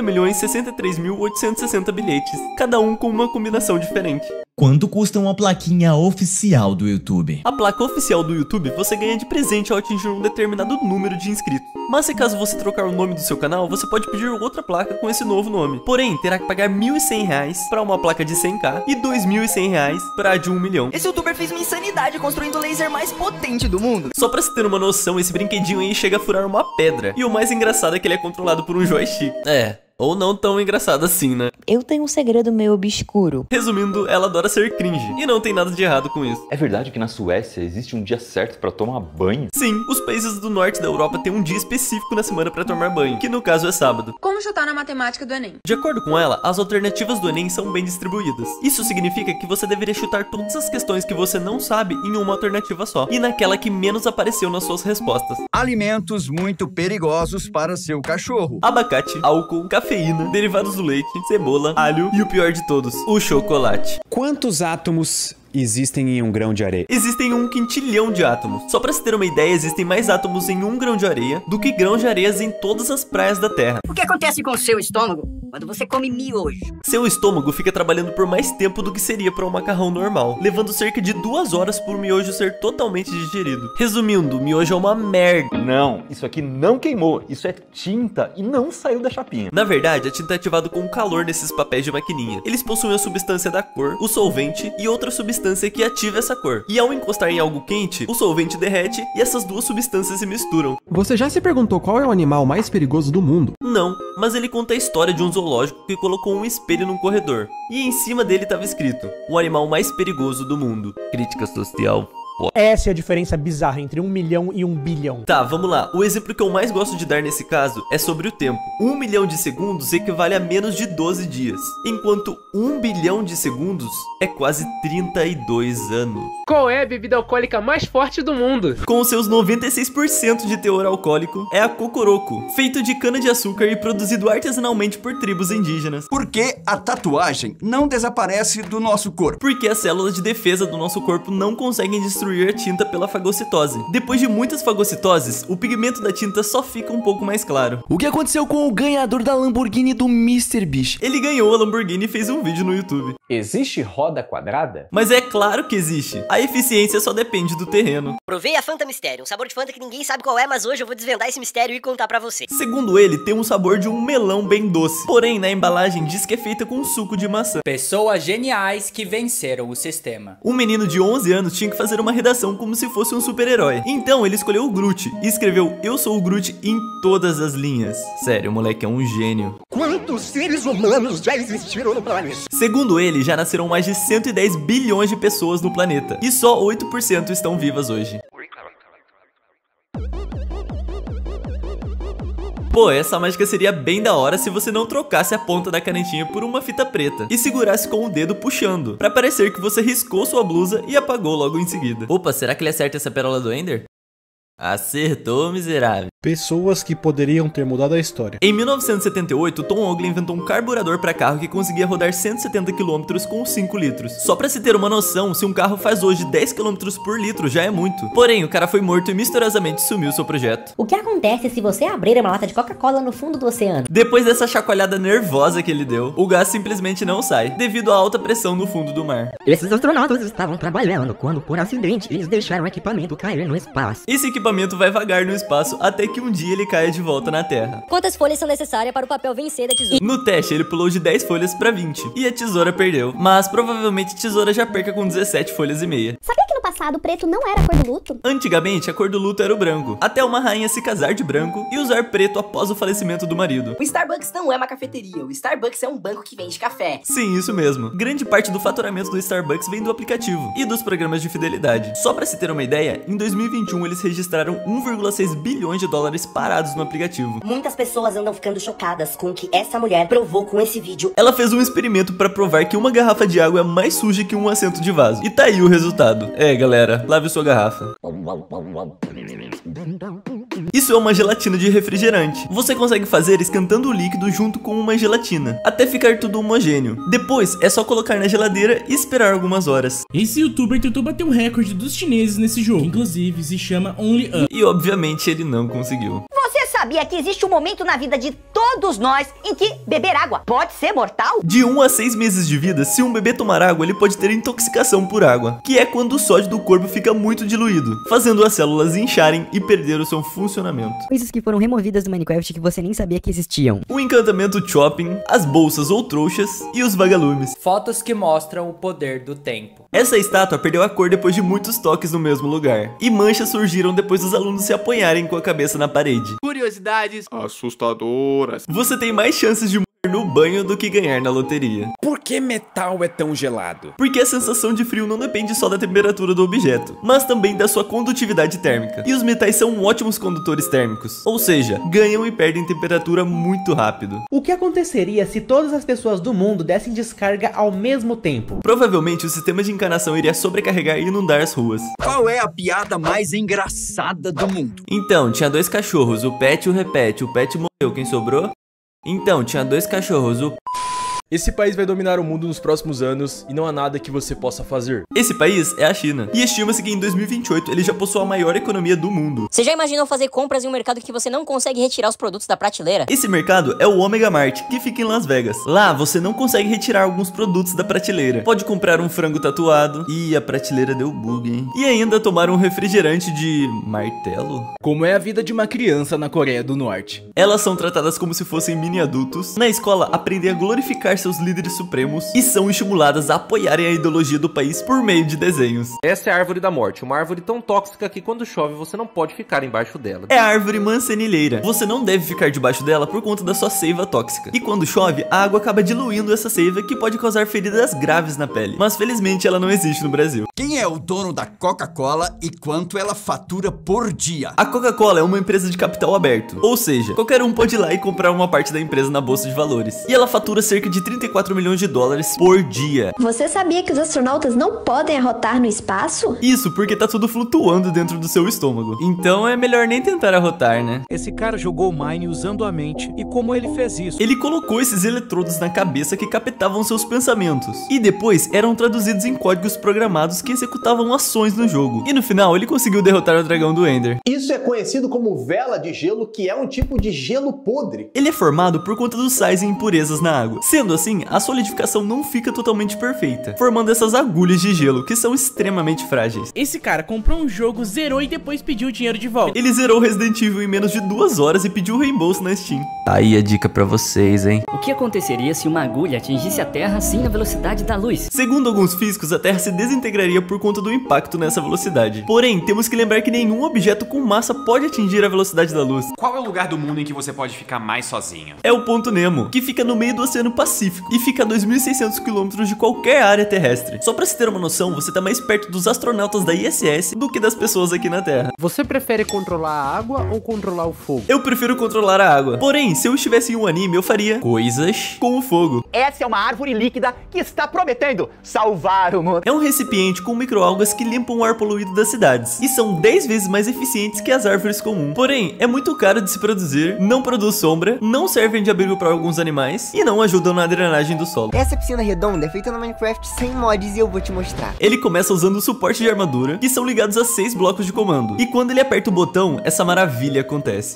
50.063.860 bilhetes, cada um com uma combinação diferente. Quanto custa uma plaquinha oficial do YouTube? A placa oficial do YouTube você ganha de presente ao atingir um determinado número de inscritos. Mas se caso você trocar o nome do seu canal, você pode pedir outra placa com esse novo nome. Porém, terá que pagar R$ 1.100 para uma placa de 100k e R$ 2.100 para a de 1 milhão. Esse youtuber fez uma insanidade construindo o laser mais potente do mundo. Só pra se ter uma noção, esse brinquedinho aí chega a furar uma pedra. E o mais engraçado é que ele é controlado por um joystick. Ou não tão engraçado assim, né? Eu tenho um segredo meio obscuro. Resumindo, ela adora ser cringe. E não tem nada de errado com isso. É verdade que na Suécia existe um dia certo pra tomar banho? Sim, os países do norte da Europa têm um dia específico na semana pra tomar banho, que no caso é sábado. Como chutar na matemática do Enem? De acordo com ela, as alternativas do Enem são bem distribuídas. Isso significa que você deveria chutar todas as questões que você não sabe em uma alternativa só, e naquela que menos apareceu nas suas respostas. Alimentos muito perigosos para seu cachorro. Abacate, álcool, cafeína, derivados do leite, cebola, alho e o pior de todos, o chocolate. Quantos átomos existem em um grão de areia? Existem 1 quintilhão de átomos. Só pra se ter uma ideia, existem mais átomos em 1 grão de areia do que grãos de areias em todas as praias da Terra. O que acontece com o seu estômago quando você come miojo? Seu estômago fica trabalhando por mais tempo do que seria para um macarrão normal, levando cerca de 2 horas por miojo ser totalmente digerido. Resumindo, o miojo é uma merda. Não, isso aqui não queimou, isso é tinta e não saiu da chapinha. Na verdade, a tinta é ativada com o calor nesses papéis de maquininha. Eles possuem a substância da cor, o solvente e outra substância que ativa essa cor. E ao encostar em algo quente, o solvente derrete e essas duas substâncias se misturam. Você já se perguntou qual é o animal mais perigoso do mundo? Não, mas ele conta a história de um zoológico que colocou um espelho num corredor. E em cima dele estava escrito: o animal mais perigoso do mundo. Crítica social. Essa é a diferença bizarra entre 1 milhão e 1 bilhão. Tá, vamos lá. O exemplo que eu mais gosto de dar nesse caso é sobre o tempo. 1 milhão de segundos equivale a menos de 12 dias, enquanto 1 bilhão de segundos é quase 32 anos. Qual é a bebida alcoólica mais forte do mundo? Com seus 96% de teor alcoólico, é a cocoroco, feito de cana-de-açúcar e produzido artesanalmente por tribos indígenas. Por que a tatuagem não desaparece do nosso corpo? Porque as células de defesa do nosso corpo não conseguem destruir a tinta pela fagocitose. Depois de muitas fagocitoses, o pigmento da tinta só fica um pouco mais claro. O que aconteceu com o ganhador da Lamborghini do MrBeast? Ele ganhou a Lamborghini e fez um vídeo no YouTube. Existe roda quadrada? Mas é claro que existe. A eficiência só depende do terreno. Provei a Fanta Mistério, um sabor de Fanta que ninguém sabe qual é, mas hoje eu vou desvendar esse mistério e contar pra você. Segundo ele, tem um sabor de um melão bem doce. Porém, na embalagem diz que é feita com suco de maçã. Pessoas geniais que venceram o sistema. Um menino de 11 anos tinha que fazer uma redação como se fosse um super-herói. Então ele escolheu o Groot e escreveu: eu sou o Groot em todas as linhas. Sério, o moleque é um gênio. Quantos seres humanos já existiram no planeta? Segundo ele, já nasceram mais de 110 bilhões de pessoas no planeta. E só 8% estão vivas hoje. Pô, essa mágica seria bem da hora se você não trocasse a ponta da canetinha por uma fita preta e segurasse com o dedo puxando, pra parecer que você riscou sua blusa e apagou logo em seguida. Opa, será que ele acerta essa pérola do Ender? Acertou, miserável. Pessoas que poderiam ter mudado a história. Em 1978, Tom Ogle inventou um carburador para carro que conseguia rodar 170 km com 5 litros. Só pra se ter uma noção, se um carro faz hoje 10 km por litro, já é muito. Porém, o cara foi morto e misteriosamente sumiu seu projeto. O que acontece se você abrir uma lata de Coca-Cola no fundo do oceano? Depois dessa chacoalhada nervosa que ele deu, o gás simplesmente não sai, devido à alta pressão no fundo do mar. Esses astronautas estavam trabalhando quando, por acidente, eles deixaram o equipamento cair no espaço. Esse equipamento vai vagar no espaço até que um dia ele caia de volta na Terra. Quantas folhas são necessárias para o papel vencer da tesoura? No teste, ele pulou de 10 folhas para 20 e a tesoura perdeu. Mas provavelmente a tesoura já perca com 17 folhas e meia. Sabia que no passado, preto não era a cor do luto? Antigamente, a cor do luto era o branco, até uma rainha se casar de branco e usar preto após o falecimento do marido. O Starbucks não é uma cafeteria, o Starbucks é um banco que vende café. Sim, isso mesmo. Grande parte do faturamento do Starbucks vem do aplicativo e dos programas de fidelidade. Só pra se ter uma ideia, em 2021 eles registraram 1,6 bilhões de dólares parados no aplicativo. Muitas pessoas andam ficando chocadas com o que essa mulher provou com esse vídeo. Ela fez um experimento pra provar que uma garrafa de água é mais suja que um assento de vaso. E tá aí o resultado. É, galera, lave sua garrafa. Isso é uma gelatina de refrigerante. Você consegue fazer esquentando o líquido junto com uma gelatina, até ficar tudo homogêneo. Depois, é só colocar na geladeira e esperar algumas horas. Esse youtuber tentou bater o recorde dos chineses nesse jogo, que inclusive se chama Only Up. E obviamente ele não conseguiu. Você sabia que existe um momento na vida de todos nós em que beber água pode ser mortal? De 1 a 6 meses de vida, se um bebê tomar água, ele pode ter intoxicação por água, que é quando o sódio do corpo fica muito diluído, fazendo as células incharem e perder o seu funcionamento. Coisas que foram removidas do Minecraft que você nem sabia que existiam. O encantamento Chopping, as bolsas ou trouxas e os vagalumes. Fotos que mostram o poder do tempo. Essa estátua perdeu a cor depois de muitos toques no mesmo lugar, e manchas surgiram depois dos alunos se apoiarem com a cabeça na parede. Curiosidades assustadoras. Você tem mais chances de morrer no banho do que ganhar na loteria. Por que metal é tão gelado? Porque a sensação de frio não depende só da temperatura do objeto, mas também da sua condutividade térmica. E os metais são ótimos condutores térmicos, ou seja, ganham e perdem temperatura muito rápido. O que aconteceria se todas as pessoas do mundo dessem descarga ao mesmo tempo? Provavelmente o sistema de encanação iria sobrecarregar e inundar as ruas. Qual é a piada mais engraçada do mundo? Então, tinha 2 cachorros, o Pet e o Repete. O Pet morreu, quem sobrou? Então, tinha 2 cachorros, Esse país vai dominar o mundo nos próximos anos e não há nada que você possa fazer. Esse país é a China. E estima-se que em 2028 ele já possua a maior economia do mundo. Você já imaginou fazer compras em um mercado que você não consegue retirar os produtos da prateleira? Esse mercado é o Omega Mart, que fica em Las Vegas. Lá você não consegue retirar alguns produtos da prateleira. Pode comprar um frango tatuado. Ih, a prateleira deu bug, hein? E ainda tomar um refrigerante de martelo. Como é a vida de uma criança na Coreia do Norte. Elas são tratadas como se fossem mini adultos. Na escola aprendem a glorificar seus líderes supremos e são estimuladas a apoiarem a ideologia do país por meio de desenhos. Essa é a árvore da morte, uma árvore tão tóxica que quando chove você não pode ficar embaixo dela. É a árvore mancenilheira. Você não deve ficar debaixo dela por conta da sua seiva tóxica. E quando chove, a água acaba diluindo essa seiva que pode causar feridas graves na pele. Mas felizmente ela não existe no Brasil. Quem é o dono da Coca-Cola e quanto ela fatura por dia? A Coca-Cola é uma empresa de capital aberto. Ou seja, qualquer um pode ir lá e comprar uma parte da empresa na bolsa de valores. E ela fatura cerca de 34 milhões de dólares por dia. Você sabia que os astronautas não podem arrotar no espaço? Isso porque tá tudo flutuando dentro do seu estômago. Então é melhor nem tentar arrotar, né? Esse cara jogou o Mine usando a mente. E como ele fez isso? Ele colocou esses eletrodos na cabeça que captavam seus pensamentos. E depois eram traduzidos em códigos programados que executavam ações no jogo. E no final ele conseguiu derrotar o dragão do Ender. Isso é conhecido como vela de gelo, que é um tipo de gelo podre. Ele é formado por conta dos sais e impurezas na água. Sendo assim, a solidificação não fica totalmente perfeita, formando essas agulhas de gelo que são extremamente frágeis. Esse cara comprou um jogo, zerou e depois pediu o dinheiro de volta. Ele zerou Resident Evil em menos de 2 horas e pediu reembolso na Steam. Tá aí a dica pra vocês, hein? O que aconteceria se uma agulha atingisse a Terra assim na velocidade da luz? Segundo alguns físicos, a Terra se desintegraria por conta do impacto nessa velocidade. Porém, temos que lembrar que nenhum objeto com massa pode atingir a velocidade da luz. Qual é o lugar do mundo em que você pode ficar mais sozinho? É o Ponto Nemo, que fica no meio do Oceano Pacífico e fica a 2.600 km de qualquer área terrestre. Só pra se ter uma noção, você tá mais perto dos astronautas da ISS do que das pessoas aqui na Terra. Você prefere controlar a água ou controlar o fogo? Eu prefiro controlar a água. Porém, se eu estivesse em um anime, eu faria coisas com o fogo. Essa é uma árvore líquida que está prometendo salvar o mundo. É um recipiente com microalgas que limpam o ar poluído das cidades e são 10 vezes mais eficientes que as árvores comuns. Porém, é muito caro de se produzir, não produz sombra, não servem de abrigo para alguns animais e não ajudam na drenagem do solo. Essa piscina redonda é feita no Minecraft sem mods e eu vou te mostrar. Ele começa usando o suporte de armadura, que são ligados a 6 blocos de comando. E quando ele aperta o botão, essa maravilha acontece.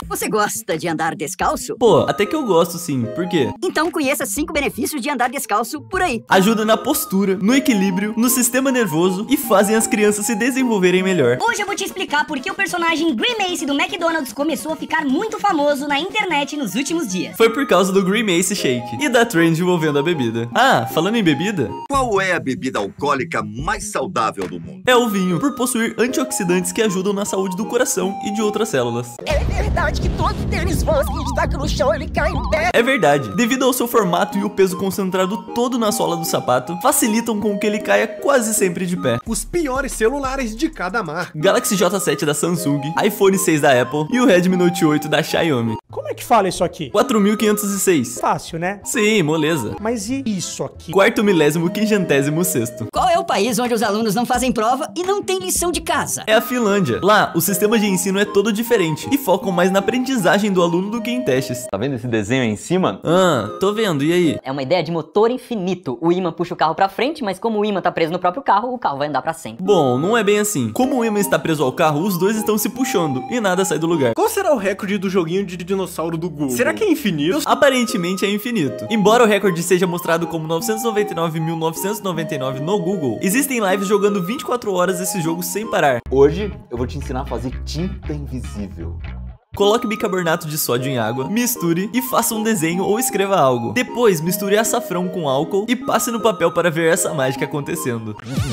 Você gosta de andar descalço? Pô, até que eu gosto sim, por quê? Então conheça 5 benefícios de andar descalço por aí. Ajuda na postura, no equilíbrio, no sistema nervoso e fazem as crianças se desenvolverem melhor. Hoje eu vou te explicar por que o personagem Grimace do McDonald's começou a ficar muito famoso na internet nos últimos dias. Foi por causa do Grimace Shake e da trend envolvendo a bebida. Ah, falando em bebida... Qual é a bebida alcoólica mais saudável do mundo? É o vinho, por possuir antioxidantes que ajudam na saúde do coração e de outras células. É verdade que todo tênis fãs que destaca no chão, ele cai em pé. É verdade. Devido ao seu formato e o peso concentrado todo na sola do sapato, facilitam com que ele caia quase sempre de pé. Os piores celulares de cada marca. Galaxy J7 da Samsung, iPhone 6 da Apple e o Redmi Note 8 da Xiaomi. Como é que fala isso aqui? 4506. Fácil, né? Sim, moleza. Mas e isso aqui? 4.056º. Qual é o país onde os alunos não fazem prova e não tem lição de casa? É a Finlândia. Lá, o sistema de ensino é todo diferente e focam mais na aprendizagem do aluno do que em testes. Tá vendo esse desenho aí em cima? Ah, tô vendo, e aí? É uma ideia de motor infinito. O ímã puxa o carro pra frente, mas como o ímã tá preso no próprio carro, o carro vai andar pra sempre. Bom, não é bem assim. Como o ímã está preso ao carro, os dois estão se puxando e nada sai do lugar. Qual será o recorde do joguinho de dinossauro do Google? Será que é infinito? Aparentemente é infinito. Embora o recorde seja mostrado como 999.999 no Google, existem lives jogando 24 horas esse jogo sem parar. Hoje eu vou te ensinar a fazer tinta invisível. Coloque bicarbonato de sódio em água, misture e faça um desenho ou escreva algo. Depois, misture açafrão com álcool e passe no papel para ver essa mágica acontecendo.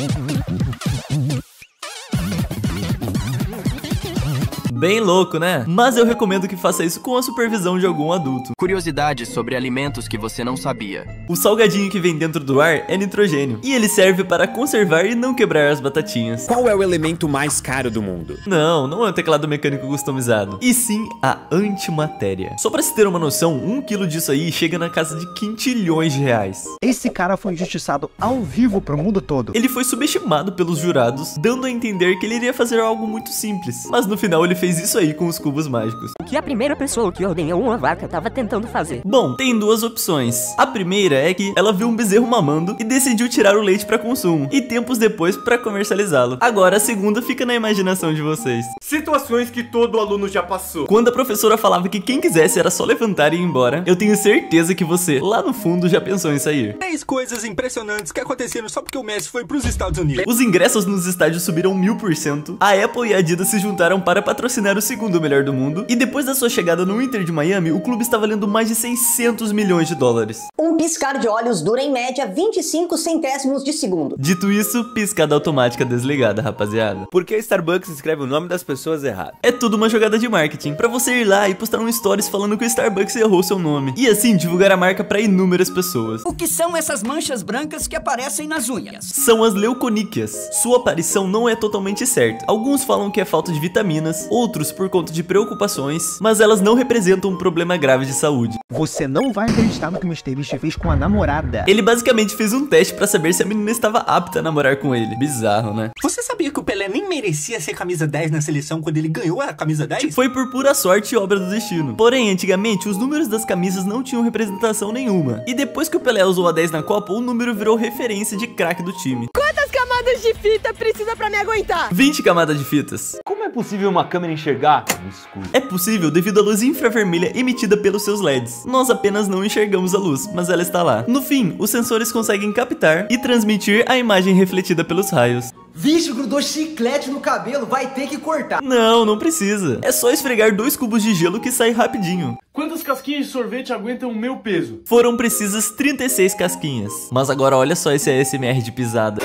Bem louco, né? Mas eu recomendo que faça isso com a supervisão de algum adulto. Curiosidades sobre alimentos que você não sabia. O salgadinho que vem dentro do ar é nitrogênio, e ele serve para conservar e não quebrar as batatinhas. Qual é o elemento mais caro do mundo? Não é o teclado mecânico customizado, e sim a antimatéria. Só pra se ter uma noção, 1 quilo disso aí chega na casa de quintilhões de reais. Esse cara foi injustiçado ao vivo pro mundo todo. Ele foi subestimado pelos jurados, dando a entender que ele iria fazer algo muito simples, mas no final ele fez isso aí com os cubos mágicos. O que a primeira pessoa que ordenhou uma vaca tava tentando fazer? Bom, tem duas opções. A primeira é que ela viu um bezerro mamando e decidiu tirar o leite para consumo, e tempos depois para comercializá-lo. Agora a segunda fica na imaginação de vocês. Situações que todo aluno já passou. Quando a professora falava que quem quisesse era só levantar e ir embora, eu tenho certeza que você, lá no fundo, já pensou em sair. 10 coisas impressionantes que aconteceram só porque o Messi foi pros Estados Unidos. Os ingressos nos estádios subiram 1000%, a Apple e a Adidas se juntaram para patrocinar o segundo melhor do mundo, e depois da sua chegada no Inter de Miami, o clube está valendo mais de 600 milhões de dólares. Um piscar de olhos dura em média 25 centésimos de segundo. Dito isso, piscada automática desligada, rapaziada. Por que a Starbucks escreve o nome das pessoas errado? É tudo uma jogada de marketing, pra você ir lá e postar um stories falando que o Starbucks errou seu nome, e assim divulgar a marca pra inúmeras pessoas. O que são essas manchas brancas que aparecem nas unhas? São as leuconíquias. Sua aparição não é totalmente certa. Alguns falam que é falta de vitaminas, outros por conta de preocupações, mas elas não representam um problema grave de saúde. Você não vai acreditar no que o MrBeast fez com a namorada. Ele basicamente fez um teste pra saber se a menina estava apta a namorar com ele. Bizarro, né? Você sabia que o Pelé nem merecia ser camisa 10 na seleção quando ele ganhou a camisa 10? Foi por pura sorte e obra do destino. Porém, antigamente, os números das camisas não tinham representação nenhuma. E depois que o Pelé usou a 10 na Copa, o número virou referência de craque do time. Quantas camadas de fita precisa pra me aguentar? 20 camadas de fitas. Como é possível uma câmera enxergar no escuro? É possível devido à luz infravermelha emitida pelos seus LEDs. Nós apenas não enxergamos a luz, mas ela está lá. No fim, os sensores conseguem captar e transmitir a imagem refletida pelos raios. Vixe, grudou chiclete no cabelo, vai ter que cortar. Não precisa. É só esfregar 2 cubos de gelo que sai rapidinho. Quantas casquinhas de sorvete aguentam o meu peso? Foram precisas 36 casquinhas. Mas agora olha só esse ASMR de pisada.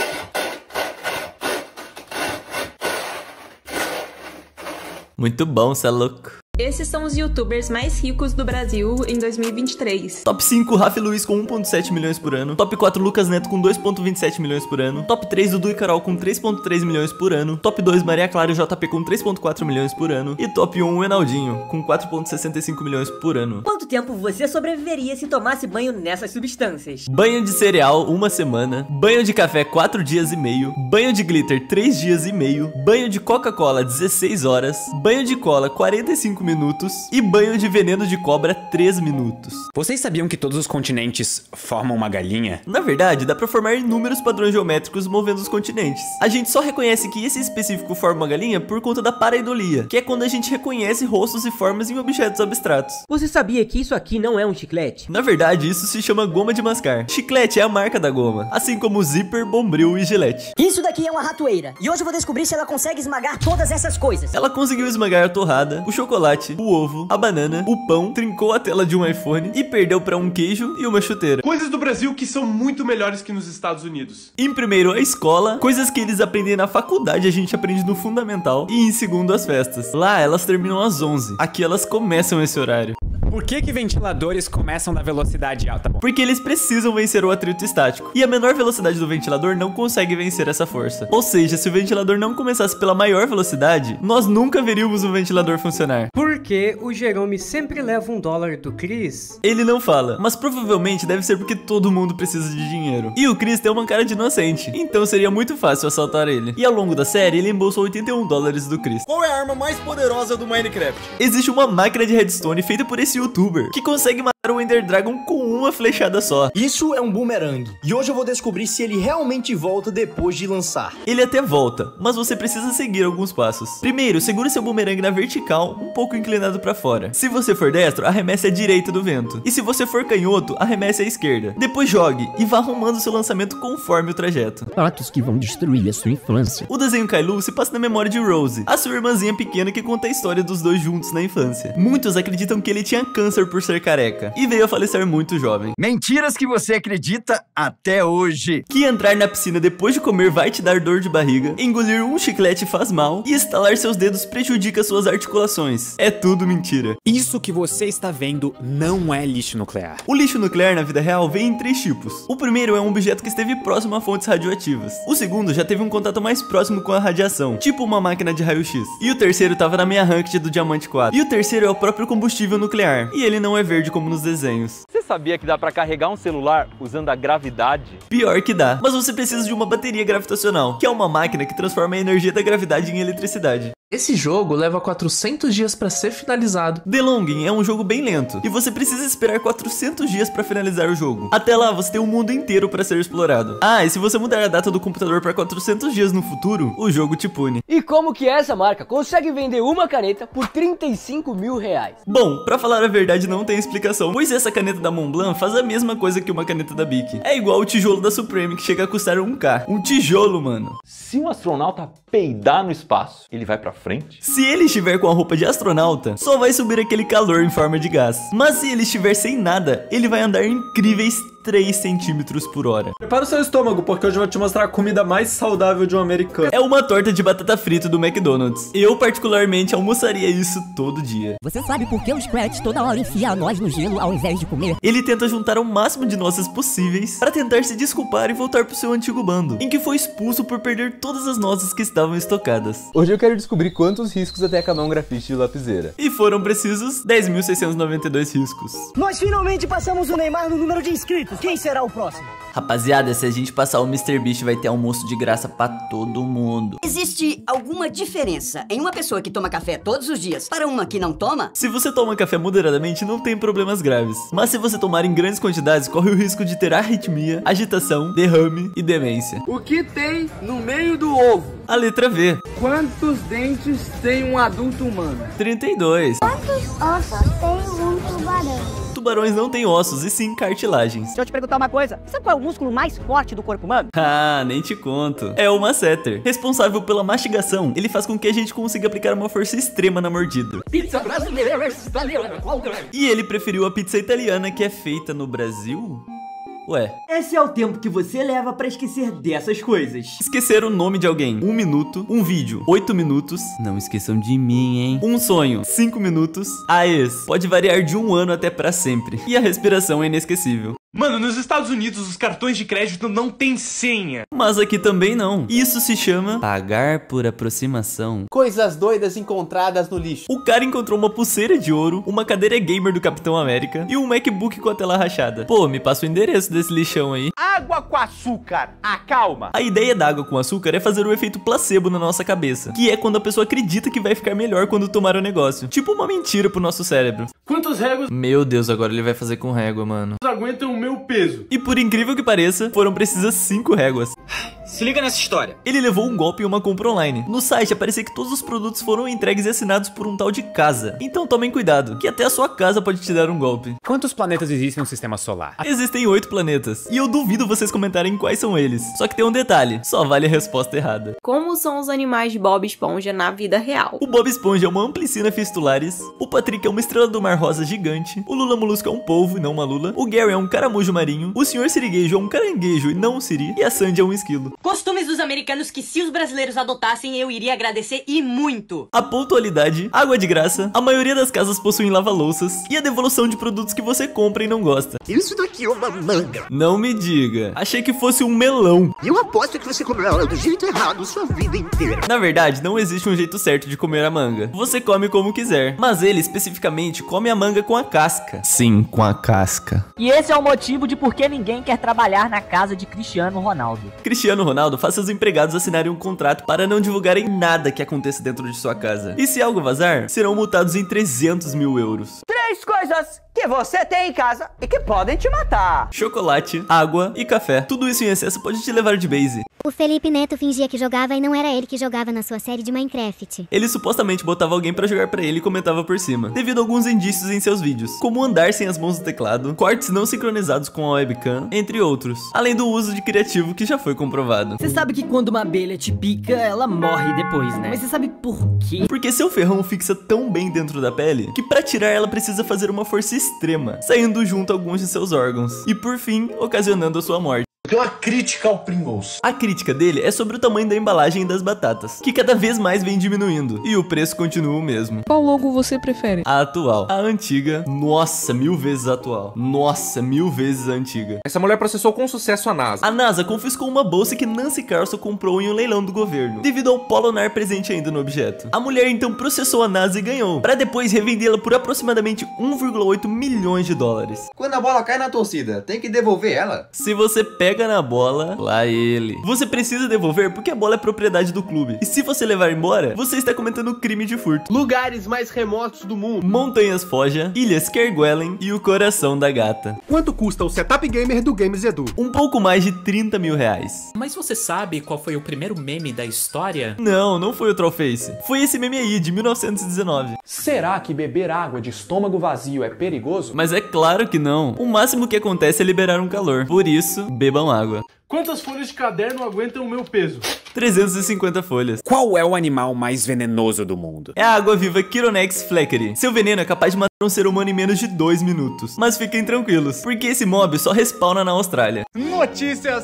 Muito bom, cê é louco. Esses são os youtubers mais ricos do Brasil em 2023. Top 5, Rafa Luiz com 1,7 milhões por ano. Top 4, Lucas Neto com 2,27 milhões por ano. Top 3, Dudu e Carol com 3,3 milhões por ano. Top 2, Maria Clara e JP com 3,4 milhões por ano. E top 1, Enaldinho com 4,65 milhões por ano. Quanto tempo você sobreviveria se tomasse banho nessas substâncias? Banho de cereal, 1 semana. Banho de café, 4 dias e meio. Banho de glitter, 3 dias e meio. Banho de Coca-Cola, 16 horas. Banho de cola, 45 minutos. minutos e banho de veneno de cobra 3 minutos. Vocês sabiam que todos os continentes formam uma galinha? Na verdade, dá pra formar inúmeros padrões geométricos movendo os continentes. A gente só reconhece que esse específico forma uma galinha por conta da pareidolia, que é quando a gente reconhece rostos e formas em objetos abstratos. Você sabia que isso aqui não é um chiclete? Na verdade, isso se chama goma de mascar. Chiclete é a marca da goma, assim como Zipper, Bombril e Gillette. Isso daqui é uma ratoeira, e hoje eu vou descobrir se ela consegue esmagar todas essas coisas. Ela conseguiu esmagar a torrada, o chocolate, o ovo, a banana, o pão, trincou a tela de um iPhone e perdeu pra um queijo e uma chuteira. Coisas do Brasil que são muito melhores que nos Estados Unidos. Em primeiro, a escola, coisas que eles aprendem na faculdade a gente aprende no fundamental. E em segundo, as festas. Lá, elas terminam às 11. Aqui, elas começam esse horário. Por que ventiladores começam na velocidade alta? Porque eles precisam vencer o atrito estático. E a menor velocidade do ventilador não consegue vencer essa força. Ou seja, se o ventilador não começasse pela maior velocidade, nós nunca veríamos o ventilador funcionar. Por que o Jerome sempre leva $1 do Chris? Ele não fala, mas provavelmente deve ser porque todo mundo precisa de dinheiro. E o Chris tem uma cara de inocente, então seria muito fácil assaltar ele. E ao longo da série, ele embolsou $81 do Chris. Qual é a arma mais poderosa do Minecraft? Existe uma máquina de redstone feita por esse youtuber que consegue matar o Ender Dragon com uma flechada só. Isso é um boomerang. E hoje eu vou descobrir se ele realmente volta depois de lançar. Ele até volta, mas você precisa seguir alguns passos. Primeiro, segure seu boomerang na vertical, um pouco inclinado pra fora. Se você for destro, arremesse à direita do vento. E se você for canhoto, arremesse à esquerda. Depois jogue e vá arrumando seu lançamento conforme o trajeto. Atos que vão destruir a sua infância. O desenho Kylo se passa na memória de Rose, a sua irmãzinha pequena que conta a história dos dois juntos na infância. Muitos acreditam que ele tinha câncer por ser careca e veio a falecer muito jovem. Mentiras que você acredita até hoje. Que entrar na piscina depois de comer vai te dar dor de barriga, engolir um chiclete faz mal e estalar seus dedos prejudica suas articulações. É tudo mentira. Isso que você está vendo não é lixo nuclear. O lixo nuclear na vida real vem em 3 tipos. O primeiro é um objeto que esteve próximo a fontes radioativas. O segundo já teve um contato mais próximo com a radiação, tipo uma máquina de raio-x. E o terceiro estava na minha ranked do Diamante 4. E o terceiro é o próprio combustível nuclear. E ele não é verde como nos desenhos. Você sabia que dá pra carregar um celular usando a gravidade? Pior que dá, mas você precisa de uma bateria gravitacional, que é uma máquina que transforma a energia da gravidade em eletricidade. Esse jogo leva 400 dias pra ser finalizado. The Longing é um jogo bem lento, e você precisa esperar 400 dias pra finalizar o jogo. Até lá, você tem o mundo inteiro pra ser explorado. Ah, e se você mudar a data do computador pra 400 dias no futuro, o jogo te pune. E como que essa marca consegue vender uma caneta por R$35 mil? Bom, pra falar a verdade não tem explicação, pois essa caneta da Montblanc faz a mesma coisa que uma caneta da Bic. É igual o tijolo da Supreme, que chega a custar 1K. Um tijolo, mano. Se um astronauta peidar no espaço, ele vai pra frente? Se ele estiver com a roupa de astronauta, só vai subir aquele calor em forma de gás. Mas se ele estiver sem nada, ele vai andar incríveis 3 centímetros por hora. Prepara o seu estômago, porque hoje eu vou te mostrar a comida mais saudável de um americano. É uma torta de batata frita do McDonald's. Eu, particularmente, almoçaria isso todo dia. Você sabe por que o Scratch toda hora enfia a noz no gelo ao invés de comer? Ele tenta juntar o máximo de nozes possíveis para tentar se desculpar e voltar pro seu antigo bando, em que foi expulso por perder todas as nozes que estavam estocadas. Hoje eu quero descobrir quantos riscos até acabar um grafite de lapiseira. E foram precisos 10.692 riscos. Nós finalmente passamos o Neymar no número de inscritos. Quem será o próximo? Rapaziada, se a gente passar o MrBeast, vai ter almoço de graça pra todo mundo. Existe alguma diferença em uma pessoa que toma café todos os dias para uma que não toma? Se você toma café moderadamente, não tem problemas graves. Mas se você tomar em grandes quantidades, corre o risco de ter arritmia, agitação, derrame e demência. O que tem no meio do ovo? A letra V. Quantos dentes tem um adulto humano? 32. Quantos ossos tem um tubarão? Tubarões não têm ossos, e sim cartilagens. Deixa eu te perguntar uma coisa. Sabe qual é o músculo mais forte do corpo humano? Ah, nem te conto. É o masseter. Responsável pela mastigação, ele faz com que a gente consiga aplicar uma força extrema na mordida. Pizza brasileira italiana. E ele preferiu a pizza italiana, que é feita no Brasil? Ué. Esse é o tempo que você leva pra esquecer dessas coisas. Esquecer o nome de alguém, 1 minuto. Um vídeo, 8 minutos. Não esqueçam de mim, hein? Um sonho, 5 minutos. A ex, pode variar de 1 ano até pra sempre. E a respiração é inesquecível. Mano, nos Estados Unidos os cartões de crédito não tem senha. Mas aqui também não. Isso se chama pagar por aproximação. Coisas doidas encontradas no lixo. O cara encontrou uma pulseira de ouro, uma cadeira gamer do Capitão América e um MacBook com a tela rachada. Pô, me passa o endereço desse lixão aí. água com açúcar. Acalma. A ideia da água com açúcar é fazer o efeito placebo na nossa cabeça, que é quando a pessoa acredita que vai ficar melhor quando tomar o negócio. Tipo uma mentira pro nosso cérebro. Quantas réguas? Meu Deus, agora ele vai fazer com régua, mano. Aguentam o meu peso. E por incrível que pareça, foram precisas 5 réguas. Se liga nessa história. Ele levou um golpe em uma compra online. No site aparecia que todos os produtos foram entregues e assinados por um tal de Casa. Então tomem cuidado, que até a sua casa pode te dar um golpe. Quantos planetas existem no sistema solar? Existem 8 planetas. E eu duvido vocês comentarem quais são eles. Só que tem um detalhe, só vale a resposta errada. Como são os animais de Bob Esponja na vida real? O Bob Esponja é uma Amplicina fistularis. O Patrick é uma estrela do mar rosa gigante. O Lula Molusco é um polvo e não uma lula. O Gary é um caramujo marinho. O Sr. Sirigueijo é um caranguejo e não um siri. E a Sandy é um esquilo. Costumes dos americanos que se os brasileiros adotassem eu iria agradecer e muito. A pontualidade, água de graça, a maioria das casas possuem lava-louças e a devolução de produtos que você compra e não gosta. Isso daqui é uma manga. Não me diga. Achei que fosse um melão. E eu aposto que você comeu ela do jeito errado sua vida inteira. Na verdade, não existe um jeito certo de comer a manga. Você come como quiser. Mas ele, especificamente, come a manga com a casca. Sim, com a casca. E esse é o motivo de por que ninguém quer trabalhar na casa de Cristiano Ronaldo. Cristiano Ronaldo faz seus empregados assinarem um contrato para não divulgarem nada que aconteça dentro de sua casa. E se algo vazar, serão multados em 300 mil euros. 3 coisas que você tem em casa e que podem te matar: chocolate, água e café. Tudo isso em excesso pode te levar de base. O Felipe Neto fingia que jogava e não era ele que jogava na sua série de Minecraft. Ele supostamente botava alguém pra jogar pra ele e comentava por cima, devido a alguns indícios em seus vídeos, como andar sem as mãos no teclado, cortes não sincronizados com a webcam, entre outros. Além do uso de criativo que já foi comprovado. Você sabe que quando uma abelha te pica, ela morre depois, né? Mas você sabe por quê? Porque seu ferrão fixa tão bem dentro da pele, que pra tirar ela precisa fazer uma força extrema, saindo junto alguns de seus órgãos, e por fim, ocasionando a sua morte. Tem uma crítica ao Pringles. A crítica dele é sobre o tamanho da embalagem das batatas, que cada vez mais vem diminuindo, e o preço continua o mesmo. Qual logo você prefere? A atual. A antiga, nossa, 1000 vezes a atual. Nossa, 1000 vezes a antiga. Essa mulher processou com sucesso a NASA. A NASA confiscou uma bolsa que Nancy Carlson comprou em um leilão do governo, devido ao polo lunar presente ainda no objeto. A mulher então processou a NASA e ganhou, para depois revendê-la por aproximadamente 1,8 milhões de dólares. Quando a bola cai na torcida, tem que devolver ela? Se você pega na bola, lá ele. Você precisa devolver porque a bola é propriedade do clube. E se você levar embora, você está cometendo crime de furto. Lugares mais remotos do mundo: Montanhas Foja, Ilhas Kerguelen e o Coração da Gata. Quanto custa o setup gamer do Games Edu? Um pouco mais de 30 mil reais. Mas você sabe qual foi o primeiro meme da história? Não foi o Trollface. Foi esse meme aí, de 1919. Será que beber água de estômago vazio é perigoso? Mas é claro que não. O máximo que acontece é liberar um calor. Por isso, bebam água. Quantas folhas de caderno aguentam o meu peso? 350 folhas. Qual é o animal mais venenoso do mundo? É a água-viva Chironex fleckeri. Seu veneno é capaz de matar um ser humano em menos de 2 minutos. Mas fiquem tranquilos, porque esse mob só respawna na Austrália. Notícias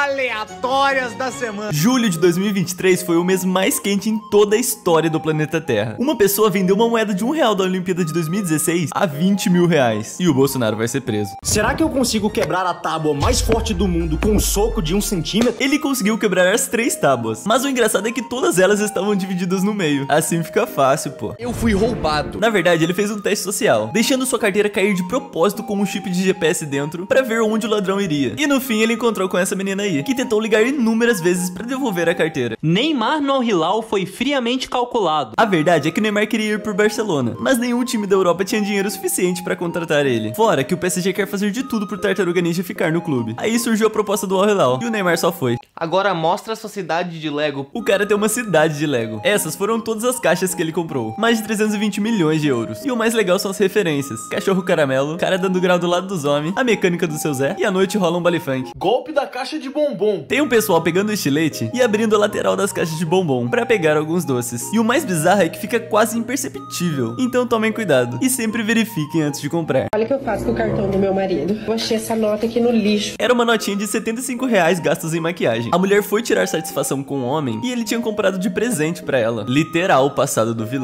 aleatórias da semana. Julho de 2023 foi o mês mais quente em toda a história do planeta Terra. Uma pessoa vendeu uma moeda de R$1 da Olimpíada de 2016 a 20 mil reais. E o Bolsonaro vai ser preso. Será que eu consigo quebrar a tábua mais forte do mundo com um soco de 1 centímetro? Ele conseguiu quebrar as 3 tábuas, mas o engraçado é que todas elas estavam divididas no meio. Assim fica fácil, pô. Eu fui roubado. Na verdade, ele fez um teste social, deixando sua carteira cair de propósito com um chip de GPS dentro pra ver onde o ladrão iria. E no fim ele encontrou com essa menina aí, que tentou ligar inúmeras vezes pra devolver a carteira. Neymar no Al-Hilal foi friamente calculado. A verdade é que o Neymar queria ir por Barcelona, mas nenhum time da Europa tinha dinheiro suficiente pra contratar ele. Fora que o PSG quer fazer de tudo pro Tartaruga Ninja ficar no clube. Aí surgiu a proposta do Al-Hilal, e o Neymar só foi. Agora mostra a sua cidade de Lego. O cara tem uma cidade de Lego. Essas foram todas as caixas que ele comprou. Mais de 320 milhões de euros. E o mais legal são as referências. Cachorro caramelo, cara dando grau do lado dos homens, a mecânica do seu Zé, e à noite rola um baile funk. Golpe da caixa de bombom. Tem um pessoal pegando o estilete e abrindo a lateral das caixas de bombom pra pegar alguns doces. E o mais bizarro é que fica quase imperceptível. Então tomem cuidado e sempre verifiquem antes de comprar. Olha o que eu faço com o cartão do meu marido. Eu achei essa nota aqui no lixo. Era uma notinha de 75 reais gastos em maquiagem. A mulher foi tirar satisfação com o homem e ele tinha comprado de presente pra ela. Literal passado do vilão.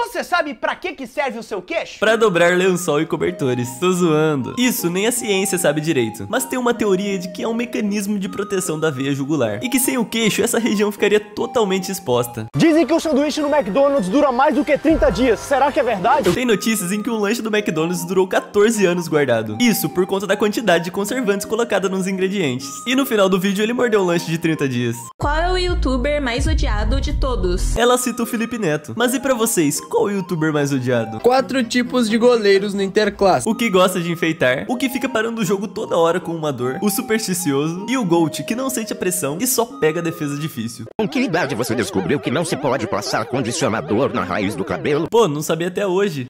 Você sabe pra que serve o seu queixo? Pra dobrar lençol e cobertores. Tô zoando. Isso nem a ciência sabe direito, mas tem uma teoria de que é um mecanismo de proteção da veia jugular e que sem o queixo essa região ficaria totalmente exposta. Dizem que o sanduíche no McDonald's dura mais do que 30 dias. Será que é verdade? Tem notícias em que um lanche do McDonald's durou 14 anos guardado. Isso por conta da quantidade de conservantes colocada nos ingredientes. E no final do vídeo ele mordeu o lanche de 30 dias. Qual é o youtuber mais odiado de todos? Ela cita o Felipe Neto. Mas e pra vocês, qual o youtuber mais odiado? 4 tipos de goleiros no Interclasse. O que gosta de enfeitar, o que fica parando o jogo toda hora com uma dor, o supersticioso e o Gold, que não sente a pressão e só pega a defesa difícil. Com que idade você descobriu que não se pode passar condicionador na raiz do cabelo? Pô, não sabia até hoje.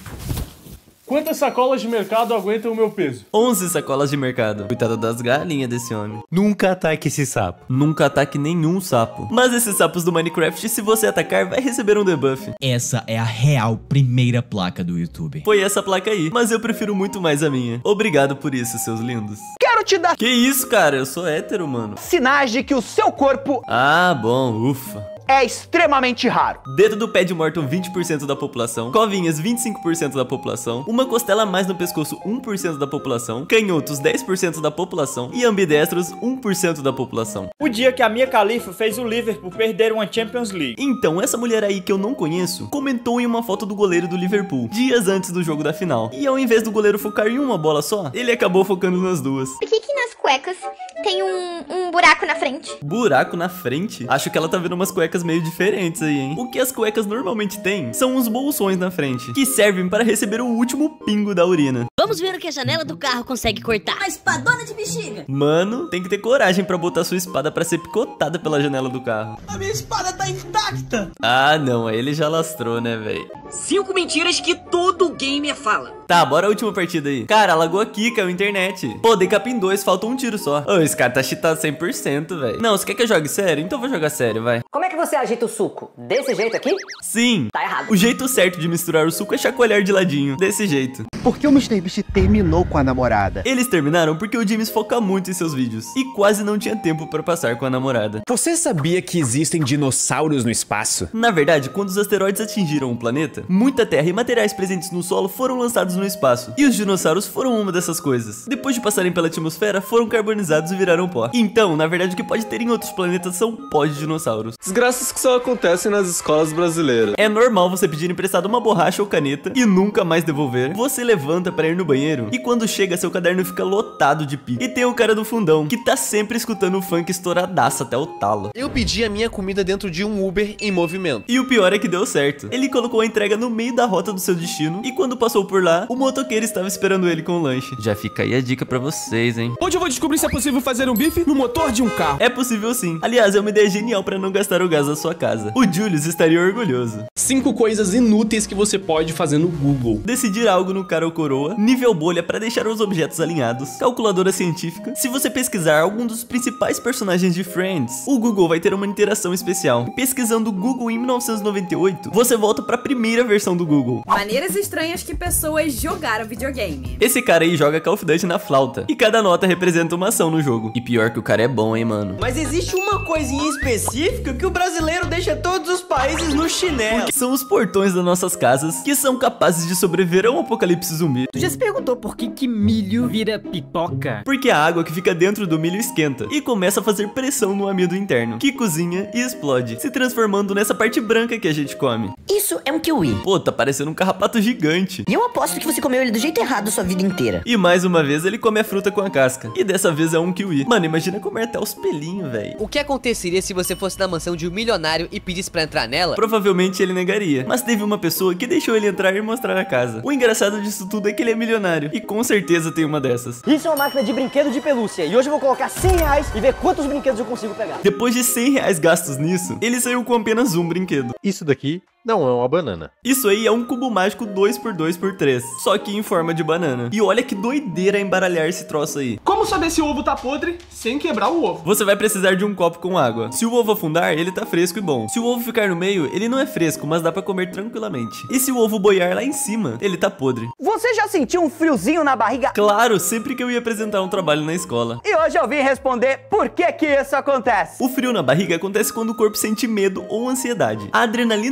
Quantas sacolas de mercado aguentam o meu peso? 11 sacolas de mercado. Coitado das galinhas desse homem. Nunca ataque esse sapo. Nunca ataque nenhum sapo. Mas esses sapos do Minecraft, se você atacar, vai receber um debuff. Essa é a real primeira placa do YouTube. Foi essa placa aí, mas eu prefiro muito mais a minha. Obrigado por isso, seus lindos. Quero te dar... Que isso, cara? Eu sou hétero, mano. Sinais de que o seu corpo... Ah, bom, ufa. É extremamente raro. Dedo do pé de Morton, 20% da população. Covinhas, 25% da população. Uma costela a mais no pescoço, 1% da população. Canhotos, 10% da população. E ambidestros, 1% da população. O dia que a Mia Khalifa fez o Liverpool perder uma Champions League. Então, essa mulher aí que eu não conheço, comentou em uma foto do goleiro do Liverpool, dias antes do jogo da final. E ao invés do goleiro focar em uma bola só, ele acabou focando nas duas. Por que nas cuecas tem um buraco na frente? Buraco na frente? Acho que ela tá vendo umas cuecas meio diferentes aí, hein? O que as cuecas normalmente têm são uns bolsões na frente, que servem para receber o último pingo da urina. Vamos ver o que a janela do carro consegue cortar. A espadona de bexiga. Mano, tem que ter coragem pra botar sua espada pra ser picotada pela janela do carro. A minha espada tá intacta. Ah, não, aí ele já lastrou, né, velho? 5 mentiras que todo gamer fala. Tá, bora a última partida aí. Cara, alagou aqui, caiu a internet. Pô, dei capim 2, falta um tiro só. Ô, esse cara tá cheatado 100%, velho. Não, você quer que eu jogue sério? Então eu vou jogar sério, vai. Como é que você agita o suco? Desse jeito aqui? Sim. Tá errado. O jeito certo de misturar o suco é chacoalhar de ladinho, desse jeito. Por que o MrBeast terminou com a namorada? Eles terminaram porque o James foca muito em seus vídeos e quase não tinha tempo pra passar com a namorada. Você sabia que existem dinossauros no espaço? Na verdade, quando os asteroides atingiram o planeta, muita terra e materiais presentes no solo foram lançados no espaço. E os dinossauros foram uma dessas coisas. Depois de passarem pela atmosfera, foram carbonizados e viraram pó. Então, na verdade, o que pode ter em outros planetas são pó de dinossauros. Desgraças que só acontecem nas escolas brasileiras. É normal você pedir emprestado uma borracha ou caneta e nunca mais devolver. Você levanta pra ir no banheiro e quando chega, seu caderno fica lotado de pi. E tem o cara do fundão, que tá sempre escutando o funk estouradaço até o talo. Eu pedi a minha comida dentro de um Uber em movimento. E o pior é que deu certo. Ele colocou a entrega no meio da rota do seu destino e quando passou por lá, o motoqueiro estava esperando ele com o lanche. Já fica aí a dica pra vocês, hein? Hoje eu vou descobrir se é possível fazer um bife no motor de um carro. É possível sim. Aliás, é uma ideia genial pra não gastar o gás da sua casa. O Julius estaria orgulhoso. 5 coisas inúteis que você pode fazer no Google. Decidir algo no cara ou coroa, nível bolha pra deixar os objetos alinhados, calculadora científica. Se você pesquisar algum dos principais personagens de Friends, o Google vai ter uma interação especial. Pesquisando o Google em 1998, você volta pra primeira versão do Google. Maneiras estranhas que pessoas jogaram videogame. Esse cara aí joga Call of Duty na flauta, e cada nota representa uma ação no jogo. E pior que o cara é bom, hein, mano. Mas existe uma coisinha específica que o brasileiro deixa todos os países no chinelo. Porque são os portões das nossas casas que são capazes de sobreviver a um apocalipse zumbi. Tu já se perguntou por que milho vira pipoca? Porque a água que fica dentro do milho esquenta e começa a fazer pressão no amido interno, que cozinha e explode, se transformando nessa parte branca que a gente come. Isso é um kiwi. Pô, tá parecendo um carrapato gigante. E eu aposto que você comeu ele do jeito errado sua vida inteira. E mais uma vez ele come a fruta com a casca. E dessa vez é um kiwi. Mano, imagina comer até os pelinhos, velho. O que aconteceria se você fosse na mansão de um milionário e pedisse pra entrar nela? Provavelmente ele negaria. Mas teve uma pessoa que deixou ele entrar e mostrar a casa. O engraçado disso tudo é que ele é milionário. E com certeza tem uma dessas. Isso é uma máquina de brinquedo de pelúcia. E hoje eu vou colocar 100 reais e ver quantos brinquedos eu consigo pegar. Depois de 100 reais gastos nisso, ele saiu com apenas um brinquedo. Isso daqui não é uma banana. Isso aí é um cubo mágico 2x2x3, só que em forma de banana. E olha que doideira embaralhar esse troço aí. Como saber se o ovo tá podre sem quebrar o ovo? Você vai precisar de um copo com água. Se o ovo afundar, ele tá fresco e bom. Se o ovo ficar no meio, ele não é fresco, mas dá pra comer tranquilamente. E se o ovo boiar lá em cima, ele tá podre. Você já sentiu um friozinho na barriga? Claro, sempre que eu ia apresentar um trabalho na escola. E hoje eu vim responder por que que isso acontece. O frio na barriga acontece quando o corpo sente medo ou ansiedade. A adrenalina liberada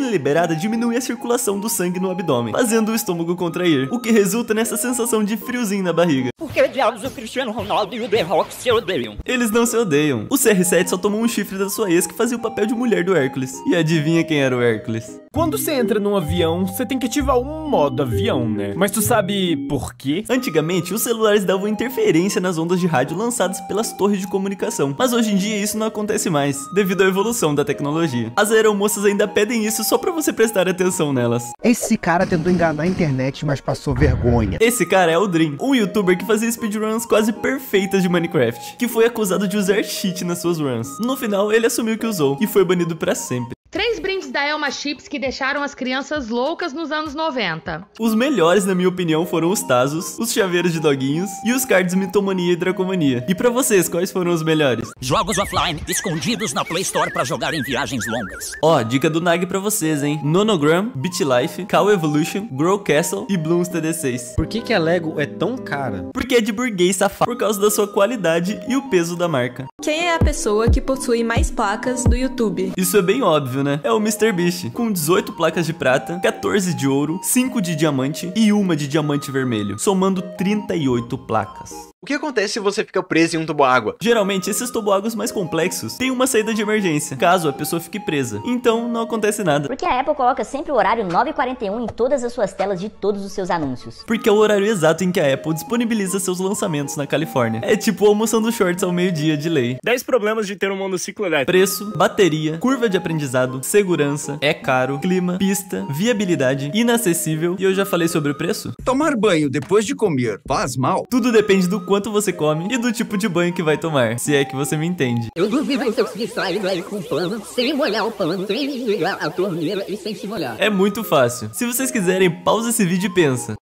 exagerada diminui a circulação do sangue no abdômen, fazendo o estômago contrair, o que resulta nessa sensação de friozinho na barriga. Por que diabos o Cristiano Ronaldo e o The Rock se odeiam? Eles não se odeiam. O CR7 só tomou um chifre da sua ex que fazia o papel de mulher do Hércules. E adivinha quem era o Hércules? Quando você entra num avião, você tem que ativar o modo avião, né? Mas tu sabe por quê? Antigamente, os celulares davam interferência nas ondas de rádio lançadas pelas torres de comunicação. Mas hoje em dia isso não acontece mais, devido à evolução da tecnologia. As aeromoças ainda pedem isso só pra você prestar atenção nelas. Esse cara tentou enganar a internet, mas passou vergonha. Esse cara é o Dream, um youtuber que fazia speedruns quase perfeitas de Minecraft, que foi acusado de usar cheat nas suas runs. No final, ele assumiu que usou e foi banido pra sempre. 3 brindes da Elma Chips que deixaram as crianças loucas nos anos 90. Os melhores, na minha opinião, foram os Tazos, os chaveiros de doguinhos e os cards Mitomania e Dracomania. E pra vocês, quais foram os melhores? Jogos offline escondidos na Play Store pra jogar em viagens longas. Ó, dica do Nag pra vocês, hein? Nonogram, BitLife, Cow Evolution, Grow Castle e Blooms TD6. Por que a Lego é tão cara? Porque é de burguês safado, por causa da sua qualidade e o peso da marca. Quem é a pessoa que possui mais placas do YouTube? Isso é bem óbvio, né? É o MrBeast, com 18 placas de prata, 14 de ouro, 5 de diamante e 1 de diamante vermelho, somando 38 placas. O que acontece se você fica preso em um toboágua? Geralmente, esses toboáguas mais complexos têm uma saída de emergência, caso a pessoa fique presa. Então, não acontece nada. Porque a Apple coloca sempre o horário 9h41 em todas as suas telas de todos os seus anúncios. Porque é o horário exato em que a Apple disponibiliza seus lançamentos na Califórnia. É tipo almoçando shorts ao meio-dia de lei. 10 problemas de ter um monociclo elétrico. Preço, bateria, curva de aprendizado, segurança, é caro, clima, pista, viabilidade, inacessível. E eu já falei sobre o preço? Tomar banho depois de comer faz mal? Tudo depende do quanto você come e do tipo de banho que vai tomar, se é que você me entende. Eu duvido que você conseguir sair daí com pano, sem molhar o pano, sem ligar a torneira e sem se molhar. É muito fácil. Se vocês quiserem, pausa esse vídeo e pensa.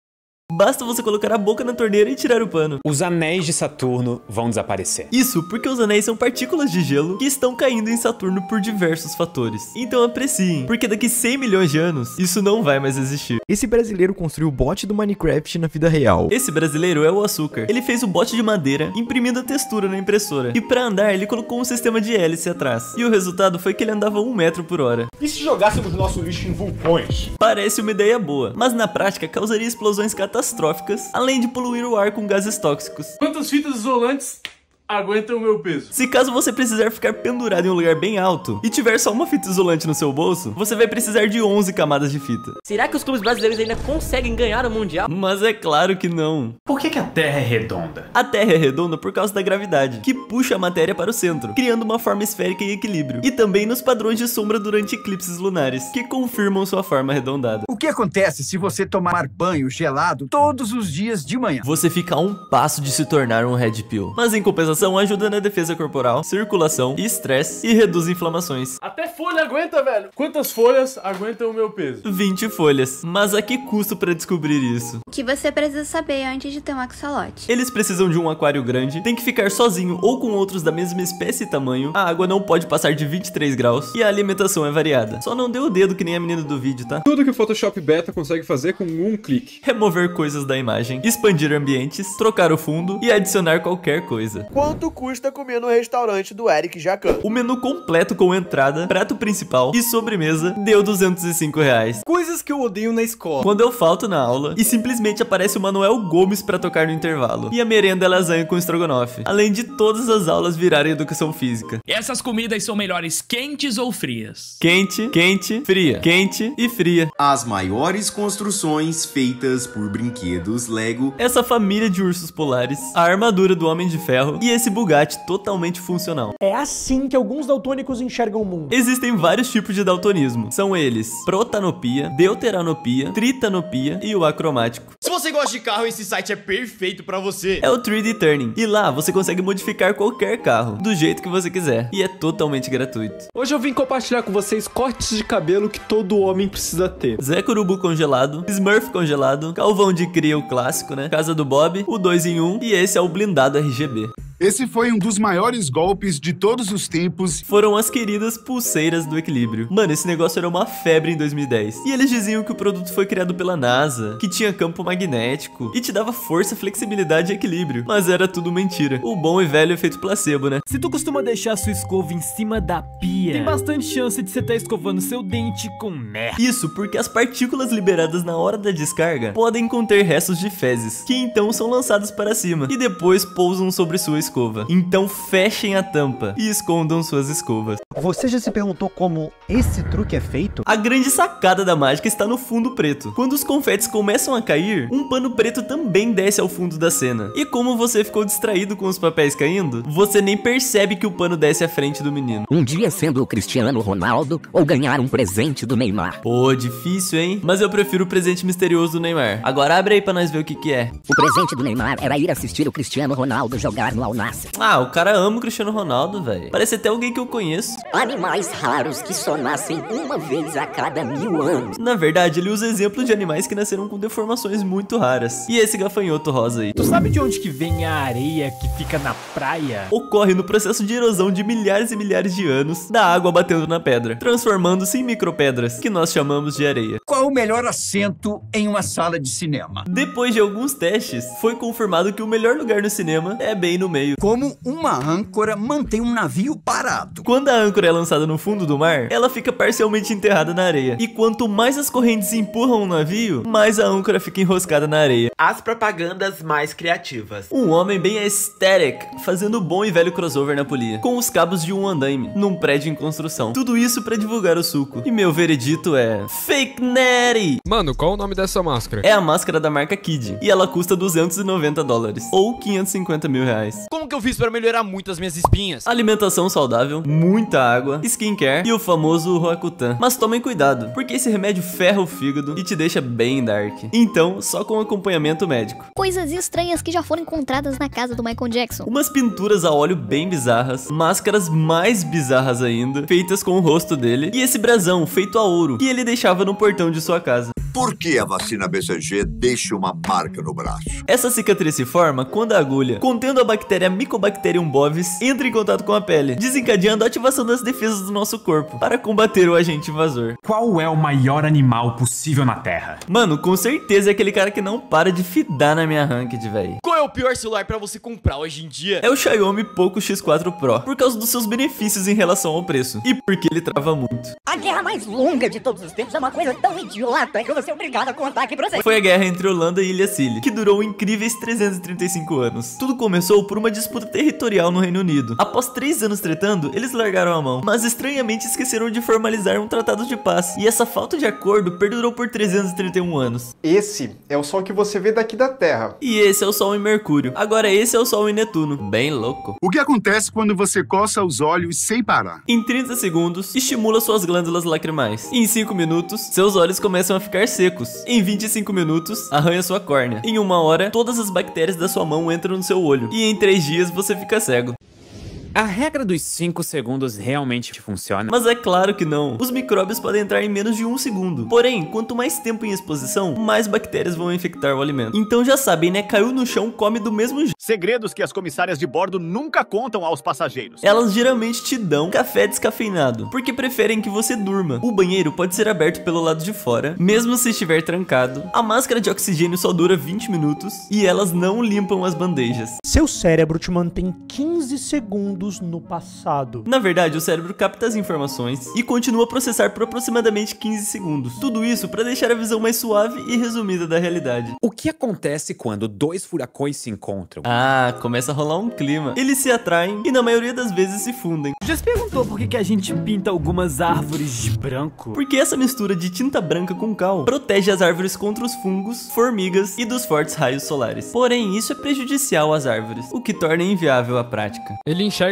Basta você colocar a boca na torneira e tirar o pano. Os anéis de Saturno vão desaparecer. Isso porque os anéis são partículas de gelo que estão caindo em Saturno por diversos fatores. Então apreciem, porque daqui 100 milhões de anos, isso não vai mais existir. Esse brasileiro construiu o bot do Minecraft na vida real. Esse brasileiro é o Açúcar. Ele fez o bot de madeira, imprimindo a textura na impressora. E pra andar, ele colocou um sistema de hélice atrás. E o resultado foi que ele andava 1 metro por hora. E se jogássemos nosso lixo em vulcões? Parece uma ideia boa, mas na prática causaria explosões catastróficas, além de poluir o ar com gases tóxicos. Quantas fitas isolantes aguentam o meu peso? Se caso você precisar ficar pendurado em um lugar bem alto e tiver só uma fita isolante no seu bolso, você vai precisar de 11 camadas de fita. Será que os clubes brasileiros ainda conseguem ganhar o Mundial? Mas é claro que não. Por que a Terra é redonda? A Terra é redonda por causa da gravidade, que puxa a matéria para o centro, criando uma forma esférica em equilíbrio. E também nos padrões de sombra durante eclipses lunares, que confirmam sua forma arredondada. O que acontece se você tomar banho gelado todos os dias de manhã? Você fica a um passo de se tornar um Red Pill. Mas em compensação, ajuda na defesa corporal, circulação e estresse e reduz inflamações. Até folha aguenta, velho. Quantas folhas aguentam o meu peso? 20 folhas. Mas a que custo pra descobrir isso? O que você precisa saber antes de ter um axolote? Eles precisam de um aquário grande, tem que ficar sozinho ou com outros da mesma espécie e tamanho, a água não pode passar de 23 graus e a alimentação é variada. Só não dê o dedo que nem a menina do vídeo, tá? Tudo que o Photoshop Beta consegue fazer com um clique. Remover coisas da imagem, expandir ambientes, trocar o fundo e adicionar qualquer coisa. Quanto custa comer no restaurante do Eric Jacan? O menu completo com entrada, prato principal e sobremesa deu R$205. Coisas que eu odeio na escola. Quando eu falto na aula e simplesmente aparece o Manuel Gomes pra tocar no intervalo. E a merenda é lasanha com estrogonofe. Além de todas as aulas virarem educação física. Essas comidas são melhores quentes ou frias? Quente, quente, fria. Quente e fria. As maiores construções feitas por brinquedos Lego. Essa família de ursos polares, a armadura do Homem de Ferro e esse Bugatti totalmente funcional. É assim que alguns daltônicos enxergam o mundo. Existem vários tipos de daltonismo. São eles: protanopia, deuteranopia, tritanopia e o acromático. Se você gosta de carro, esse site é perfeito pra você. É o 3D Turning. E lá você consegue modificar qualquer carro, do jeito que você quiser. E é totalmente gratuito. Hoje eu vim compartilhar com vocês cortes de cabelo que todo homem precisa ter. Zé Curubu congelado, Smurf congelado, Calvão de Cria o clássico, né? Casa do Bob, o 2 em 1 e esse é o blindado RGB. Esse foi um dos maiores golpes de todos os tempos. Foram as queridas pulseiras do equilíbrio. Mano, esse negócio era uma febre em 2010. E eles diziam que o produto foi criado pela NASA, que tinha campo magnético e te dava força, flexibilidade e equilíbrio. Mas era tudo mentira. O bom e velho efeito placebo, né? Se tu costuma deixar sua escova em cima da pia, tem bastante chance de você estar escovando seu dente com merda. Isso porque as partículas liberadas na hora da descarga podem conter restos de fezes, que então são lançados para cima e depois pousam sobre sua escova. Então fechem a tampa e escondam suas escovas. Você já se perguntou como esse truque é feito? A grande sacada da mágica está no fundo preto. Quando os confetes começam a cair, um pano preto também desce ao fundo da cena. E como você ficou distraído com os papéis caindo, você nem percebe que o pano desce à frente do menino. Um dia sendo o Cristiano Ronaldo ou ganhar um presente do Neymar. Pô, difícil, hein? Mas eu prefiro o presente misterioso do Neymar. Agora abre aí pra nós ver o que é. O presente do Neymar era ir assistir o Cristiano Ronaldo jogar no Al Nassr. Ah, o cara ama o Cristiano Ronaldo, velho. Parece até alguém que eu conheço. Animais raros que só nascem uma vez a cada 1000 anos. Na verdade, ele usa exemplos de animais que nasceram com deformações muito raras. E esse gafanhoto rosa aí. Tu sabe de onde que vem a areia que fica na praia? Ocorre no processo de erosão de milhares e milhares de anos da água batendo na pedra, transformando-se em micropedras, que nós chamamos de areia. Qual o melhor assento em uma sala de cinema? Depois de alguns testes, foi confirmado que o melhor lugar no cinema é bem no meio. Como uma âncora mantém um navio parado? Quando a âncora é lançada no fundo do mar, ela fica parcialmente enterrada na areia. E quanto mais as correntes empurram o navio, mais a âncora fica enroscada na areia. As propagandas mais criativas. Um homem bem aesthetic, fazendo bom e velho crossover na polia, com os cabos de um andaime, num prédio em construção. Tudo isso pra divulgar o suco. E meu veredito é... Fake Natty! Mano, qual o nome dessa máscara? É a máscara da marca Kid. E ela custa $290. Ou 550 mil reais. Como que eu fiz pra melhorar muito as minhas espinhas? Alimentação saudável, muita água, skincare e o famoso Roacutan. Mas tomem cuidado, porque esse remédio ferra o fígado e te deixa bem dark. Então, só com acompanhamento médico. Coisas estranhas que já foram encontradas na casa do Michael Jackson. Umas pinturas a óleo bem bizarras, máscaras mais bizarras ainda, feitas com o rosto dele, e esse brasão feito a ouro, que ele deixava no portão de sua casa. Por que a vacina BCG deixa uma marca no braço? Essa cicatriz se forma quando a agulha, contendo a bactéria Mycobacterium bovis, entra em contato com a pele, desencadeando a ativação das defesas do nosso corpo para combater o agente invasor. Qual é o maior animal possível na Terra? Mano, com certeza é aquele cara que não para de fidar na minha ranked, velho. Qual é o pior celular pra você comprar hoje em dia? É o Xiaomi Poco X4 Pro, por causa dos seus benefícios em relação ao preço e porque ele trava muito. A guerra mais longa de todos os tempos é uma coisa tão idiota que eu vou ser obrigado a contar aqui pra vocês. Foi a guerra entre Holanda e Ilha Scilly, que durou incríveis 335 anos. Tudo começou por uma disputa territorial no Reino Unido. Após 3 anos tretando, eles largaram a mão, mas estranhamente esqueceram de formalizar um tratado de paz. E essa falta de acordo perdurou por 331 anos. Esse é o Sol que você vê daqui da Terra. E esse é o Sol em Mercúrio. Agora esse é o Sol em Netuno. Bem louco. O que acontece quando você coça os olhos sem parar? Em 30 segundos, estimula suas glândulas lacrimais. Em 5 minutos, seus olhos começam a ficar secos. Em 25 minutos, arranha sua córnea. Em 1 hora, todas as bactérias da sua mão entram no seu olho. E em 3 dias, você fica cego. A regra dos 5 segundos realmente funciona? Mas é claro que não. Os micróbios podem entrar em menos de 1 segundo. Porém, quanto mais tempo em exposição, mais bactérias vão infectar o alimento. Então já sabem, né? Caiu no chão, come do mesmo jeito. Segredos que as comissárias de bordo nunca contam aos passageiros. Elas geralmente te dão café descafeinado, porque preferem que você durma. O banheiro pode ser aberto pelo lado de fora, mesmo se estiver trancado. A máscara de oxigênio só dura 20 minutos e elas não limpam as bandejas. Seu cérebro te mantém 15 segundos no passado. Na verdade, o cérebro capta as informações e continua a processar por aproximadamente 15 segundos. Tudo isso para deixar a visão mais suave e resumida da realidade. O que acontece quando 2 furacões se encontram? Ah, começa a rolar um clima. Eles se atraem e na maioria das vezes se fundem. Já se perguntou por que a gente pinta algumas árvores de branco? Porque essa mistura de tinta branca com cal protege as árvores contra os fungos, formigas e dos fortes raios solares. Porém, isso é prejudicial às árvores, o que torna inviável a prática. Ele enxerga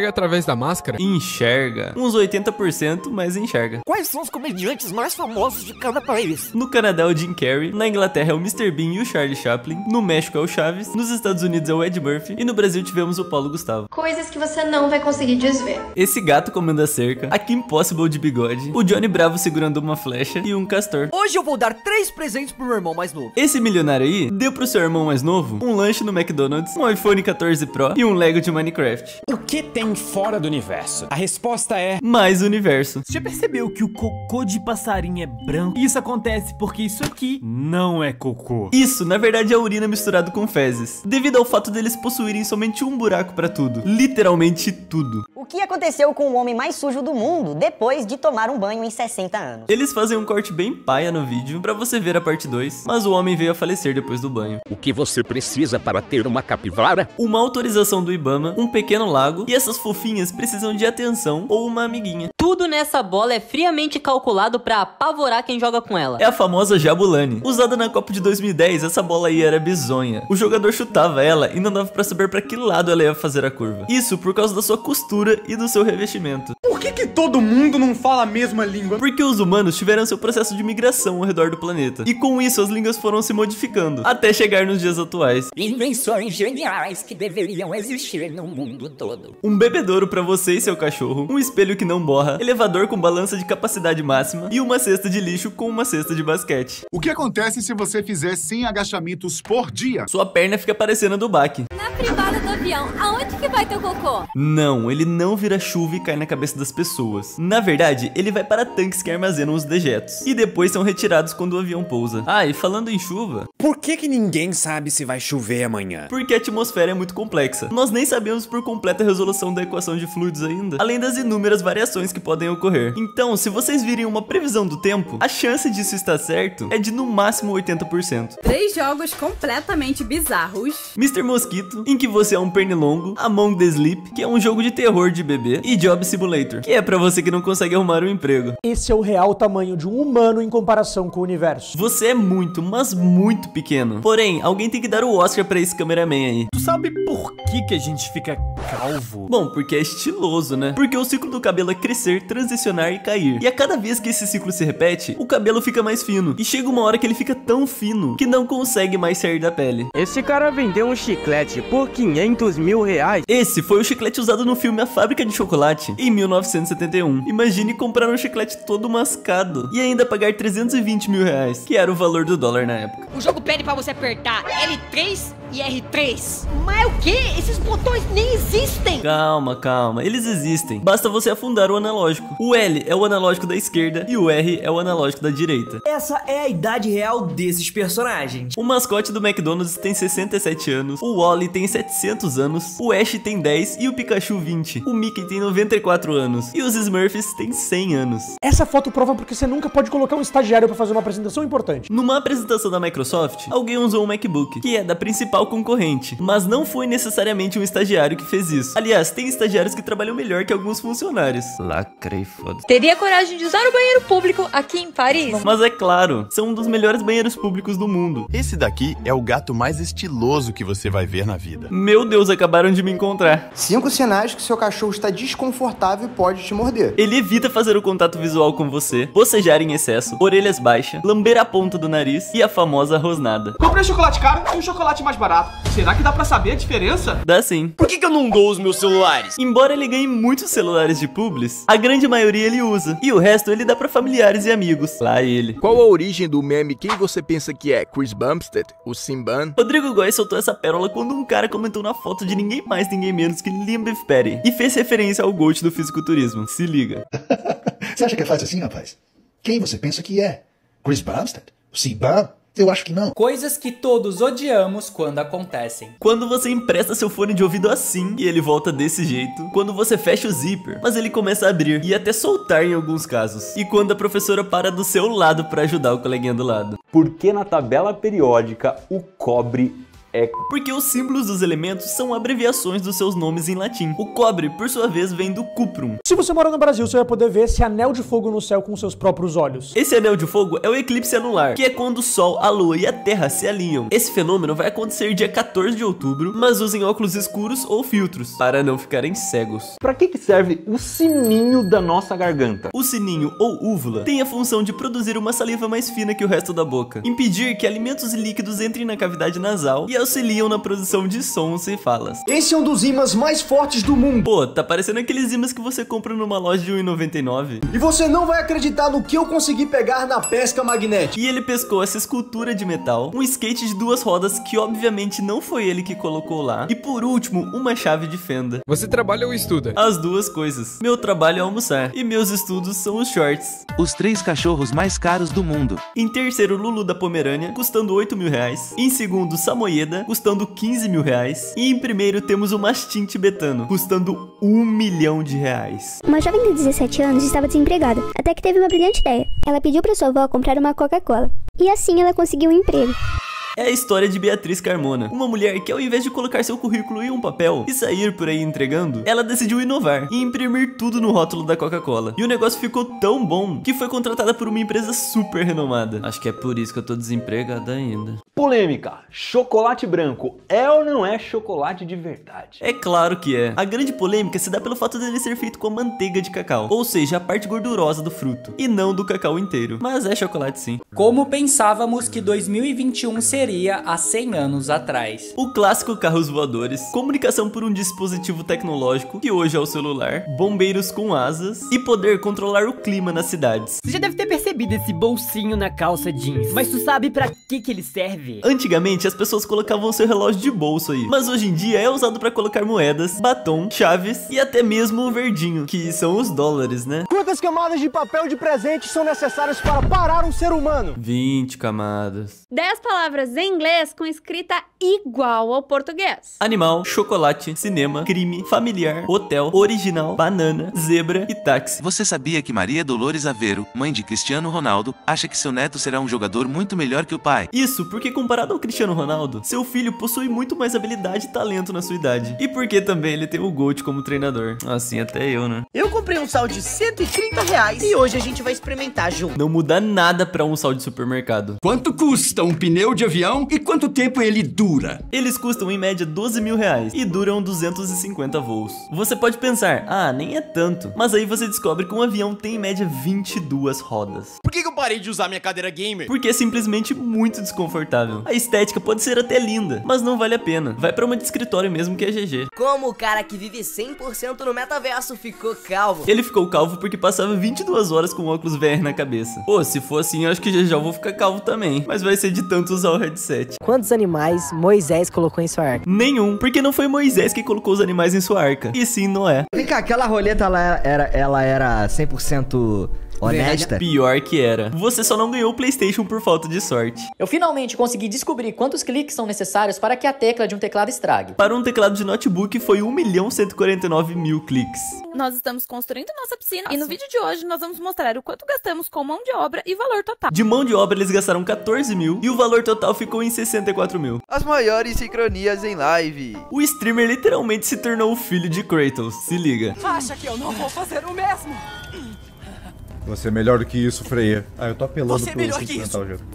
enxerga através da máscara? Enxerga. Uns 80%, mas enxerga. Quais são os comediantes mais famosos de cada país? No Canadá é o Jim Carrey, na Inglaterra é o Mr. Bean e o Charlie Chaplin, no México é o Chaves, nos Estados Unidos é o Ed Murphy e no Brasil tivemos o Paulo Gustavo. Coisas que você não vai conseguir desver. Esse gato comendo a cerca, a Kim Possible de bigode, o Johnny Bravo segurando uma flecha e um castor. Hoje eu vou dar 3 presentes pro meu irmão mais novo. Esse milionário aí deu pro seu irmão mais novo um lanche no McDonald's, um iPhone 14 Pro e um Lego de Minecraft. O que tem fora do universo? A resposta é... mais universo. Você já percebeu que o cocô de passarinho é branco? Isso acontece porque isso aqui não é cocô. Isso, na verdade, é urina misturado com fezes, devido ao fato deles possuírem somente um buraco pra tudo. Literalmente tudo. O que aconteceu com o homem mais sujo do mundo depois de tomar um banho em 60 anos? Eles fazem um corte bem paia no vídeo pra você ver a parte 2, mas o homem veio a falecer depois do banho. O que você precisa para ter uma capivara? Uma autorização do Ibama, um pequeno lago, e essas fofinhas precisam de atenção ou uma amiguinha. Tudo nessa bola é friamente calculado pra apavorar quem joga com ela. É a famosa Jabulani. Usada na Copa de 2010, essa bola aí era bizonha. O jogador chutava ela e não dava pra saber pra que lado ela ia fazer a curva. Isso por causa da sua costura e do seu revestimento. Por que todo mundo não fala a mesma língua? Porque os humanos tiveram seu processo de migração ao redor do planeta. E com isso as línguas foram se modificando, até chegar nos dias atuais. Invenções geniais que deveriam existir no mundo todo. Um bebedouro pra você e seu cachorro, um espelho que não borra, elevador com balança de capacidade máxima e uma cesta de lixo com uma cesta de basquete. O que acontece se você fizer 100 agachamentos por dia? Sua perna fica parecendo a do baque. Na privada do avião, aonde que vai teu cocô? Não, ele não vira chuva e cai na cabeça das pessoas. Na verdade, ele vai para tanques que armazenam os dejetos e depois são retirados quando o avião pousa. Ah, e falando em chuva... Por que ninguém sabe se vai chover amanhã? Porque a atmosfera é muito complexa. Nós nem sabemos por completa a resolução da equação de fluidos ainda, além das inúmeras variações que podem ocorrer. Então, se vocês virem uma previsão do tempo, a chance disso estar certo é de no máximo 80%. 3 jogos completamente bizarros. Mr. Mosquito, em que você é um pernilongo, Among the Sleep, que é um jogo de terror de bebê, e Job Simulator, que é pra você que não consegue arrumar um emprego. Esse é o real tamanho de um humano em comparação com o universo. Você é muito, mas muito pequeno. Porém, alguém tem que dar o Oscar pra esse cameraman aí. Tu sabe por que a gente fica calvo? Bom, porque é estiloso, né? Porque o ciclo do cabelo é crescer, transicionar e cair. E a cada vez que esse ciclo se repete, o cabelo fica mais fino. E chega uma hora que ele fica tão fino que não consegue mais sair da pele. Esse cara vendeu um chiclete por 500 mil reais. Esse foi o chiclete usado no filme A Fábrica de Chocolate, em 1971. Imagine comprar um chiclete todo mascado e ainda pagar 320 mil reais, que era o valor do dólar na época. O jogo pede pra você apertar L3 e R3. Mas o que? Esses botões nem existem. Calma, calma. Eles existem. Basta você afundar o analógico. O L é o analógico da esquerda e o R é o analógico da direita. Essa é a idade real desses personagens. O mascote do McDonald's tem 67 anos, o Wally tem 700 anos, o Ash tem 10 e o Pikachu 20. O Mickey tem 94 anos e os Smurfs têm 100 anos. Essa foto prova porque você nunca pode colocar um estagiário pra fazer uma apresentação importante. Numa apresentação da Microsoft, alguém usou um MacBook, que é da principal concorrente, mas não foi necessariamente um estagiário que fez isso. Aliás, tem estagiários que trabalham melhor que alguns funcionários. Lacrei, foda. Teria coragem de usar o banheiro público aqui em Paris? Mas é claro, são um dos melhores banheiros públicos do mundo. Esse daqui é o gato mais estiloso que você vai ver na vida. Meu Deus, acabaram de me encontrar. 5 sinais que seu cachorro está desconfortável e pode te morder. Ele evita fazer o contato visual com você, bocejar em excesso, orelhas baixas, lamber a ponta do nariz e a famosa rosnada. Comprei chocolate caro e um chocolate mais barato. Será que dá pra saber a diferença? Dá sim. Por que eu não dou os meus celulares? Embora ele ganhe muitos celulares de publis, a grande maioria ele usa. E o resto ele dá pra familiares e amigos. Lá ele. Qual a origem do meme Quem Você Pensa Que É? Chris Bumstead? O Simban? Rodrigo Góes soltou essa pérola quando um cara comentou na foto de ninguém mais, ninguém menos que Liam Beef Patty e fez referência ao GOAT do fisiculturismo. Se liga. Você acha que é fácil assim, rapaz? Quem você pensa que é? Chris Bumstead? O Simban? Eu acho que não. Coisas que todos odiamos quando acontecem. Quando você empresta seu fone de ouvido assim e ele volta desse jeito. Quando você fecha o zíper, mas ele começa a abrir e até soltar em alguns casos. E quando a professora para do seu lado para ajudar o coleguinha do lado. Por que na tabela periódica o cobre Eco. Porque os símbolos dos elementos são abreviações dos seus nomes em latim. O cobre, por sua vez, vem do cuprum. Se você mora no Brasil, você vai poder ver esse anel de fogo no céu com seus próprios olhos. Esse anel de fogo é o eclipse anular, que é quando o Sol, a Lua e a Terra se alinham. Esse fenômeno vai acontecer dia 14 de outubro, mas usem óculos escuros ou filtros, para não ficarem cegos. Pra que serve o sininho da nossa garganta? O sininho ou úvula tem a função de produzir uma saliva mais fina que o resto da boca, impedir que alimentos e líquidos entrem na cavidade nasal e auxiliam na produção de sons e falas. Esse é um dos ímãs mais fortes do mundo. Pô, tá parecendo aqueles ímãs que você compra numa loja de R$1,99. E você não vai acreditar no que eu consegui pegar na pesca magnética. E ele pescou essa escultura de metal, um skate de 2 rodas que obviamente não foi ele que colocou lá, e por último, uma chave de fenda. Você trabalha ou estuda? As duas coisas. Meu trabalho é almoçar e meus estudos são os shorts. Os 3 cachorros mais caros do mundo. Em terceiro, Lulu da Pomerânia, custando R$8.000. Em segundo, Samoyeda, custando R$15.000. E em primeiro temos o Mastim tibetano, custando R$1 milhão. Uma jovem de 17 anos estava desempregada, até que teve uma brilhante ideia. Ela pediu para sua avó comprar uma Coca-Cola. E assim ela conseguiu um emprego. É a história de Beatriz Carmona, uma mulher que ao invés de colocar seu currículo em um papel e sair por aí entregando, ela decidiu inovar e imprimir tudo no rótulo da Coca-Cola. E o negócio ficou tão bom que foi contratada por uma empresa super renomada. Acho que é por isso que eu tô desempregada ainda. Polêmica. Chocolate branco é ou não é chocolate de verdade? É claro que é. A grande polêmica se dá pelo fato dele ser feito com manteiga de cacau, ou seja, a parte gordurosa do fruto, e não do cacau inteiro. Mas é chocolate sim. Como pensávamos que 2021 seria há 100 anos atrás. O clássico carros voadores, comunicação por um dispositivo tecnológico, que hoje é o celular, bombeiros com asas e poder controlar o clima nas cidades. Você já deve ter percebido esse bolsinho na calça jeans, mas tu sabe pra que ele serve? Antigamente as pessoas colocavam seu relógio de bolso aí, mas hoje em dia é usado pra colocar moedas, batom, chaves e até mesmo o verdinho, que são os dólares, né? Quantas camadas de papel de presente são necessárias para parar um ser humano? 20 camadas. 10 palavras em inglês com escrita igual ao português. Animal, chocolate, cinema, crime, familiar, hotel, original, banana, zebra e táxi. Você sabia que Maria Dolores Aveiro, mãe de Cristiano Ronaldo, acha que seu neto será um jogador muito melhor que o pai? Isso porque comparado ao Cristiano Ronaldo, seu filho possui muito mais habilidade e talento na sua idade. E porque também ele tem o GOAT como treinador. Assim até eu, né? Eu comprei um sal de R$130 e hoje a gente vai experimentar junto. Não muda nada pra um sal de supermercado. Quanto custa um pneu de avião e quanto tempo ele dura? Eles custam em média R$12.000 e duram 250 voos. Você pode pensar, ah, nem é tanto. Mas aí você descobre que um avião tem em média 22 rodas. Por que eu parei de usar minha cadeira gamer? Porque é simplesmente muito desconfortável. A estética pode ser até linda, mas não vale a pena. Vai pra uma de escritório mesmo que é GG. Como o cara que vive 100% no metaverso ficou calvo? Ele ficou calvo porque passava 22 horas com óculos VR na cabeça. Pô, se for assim, eu acho que já vou ficar calvo também. Mas vai ser de tanto usar o headset. Quantos animais Moisés colocou em sua arca? Nenhum, porque não foi Moisés que colocou os animais em sua arca, e sim Noé. Vem cá, aquela roleta ela era 100% honesta? Pior que era. Você só não ganhou o PlayStation por falta de sorte. Eu finalmente consegui descobrir quantos cliques são necessários para que a tecla de um teclado estrague. Para um teclado de notebook foi 1.149.000 cliques. Nós estamos construindo nossa piscina e no vídeo de hoje nós vamos mostrar o quanto gastamos com mão de obra e valor total. De mão de obra eles gastaram 14.000 e o valor total ficou em 64.000. As maiores sincronias em live. O streamer literalmente se tornou o filho de Kratos, se liga. Acha que eu não vou fazer o mesmo? Você é melhor do que isso, Freya. Ah, eu tô apelando pro sentimental já.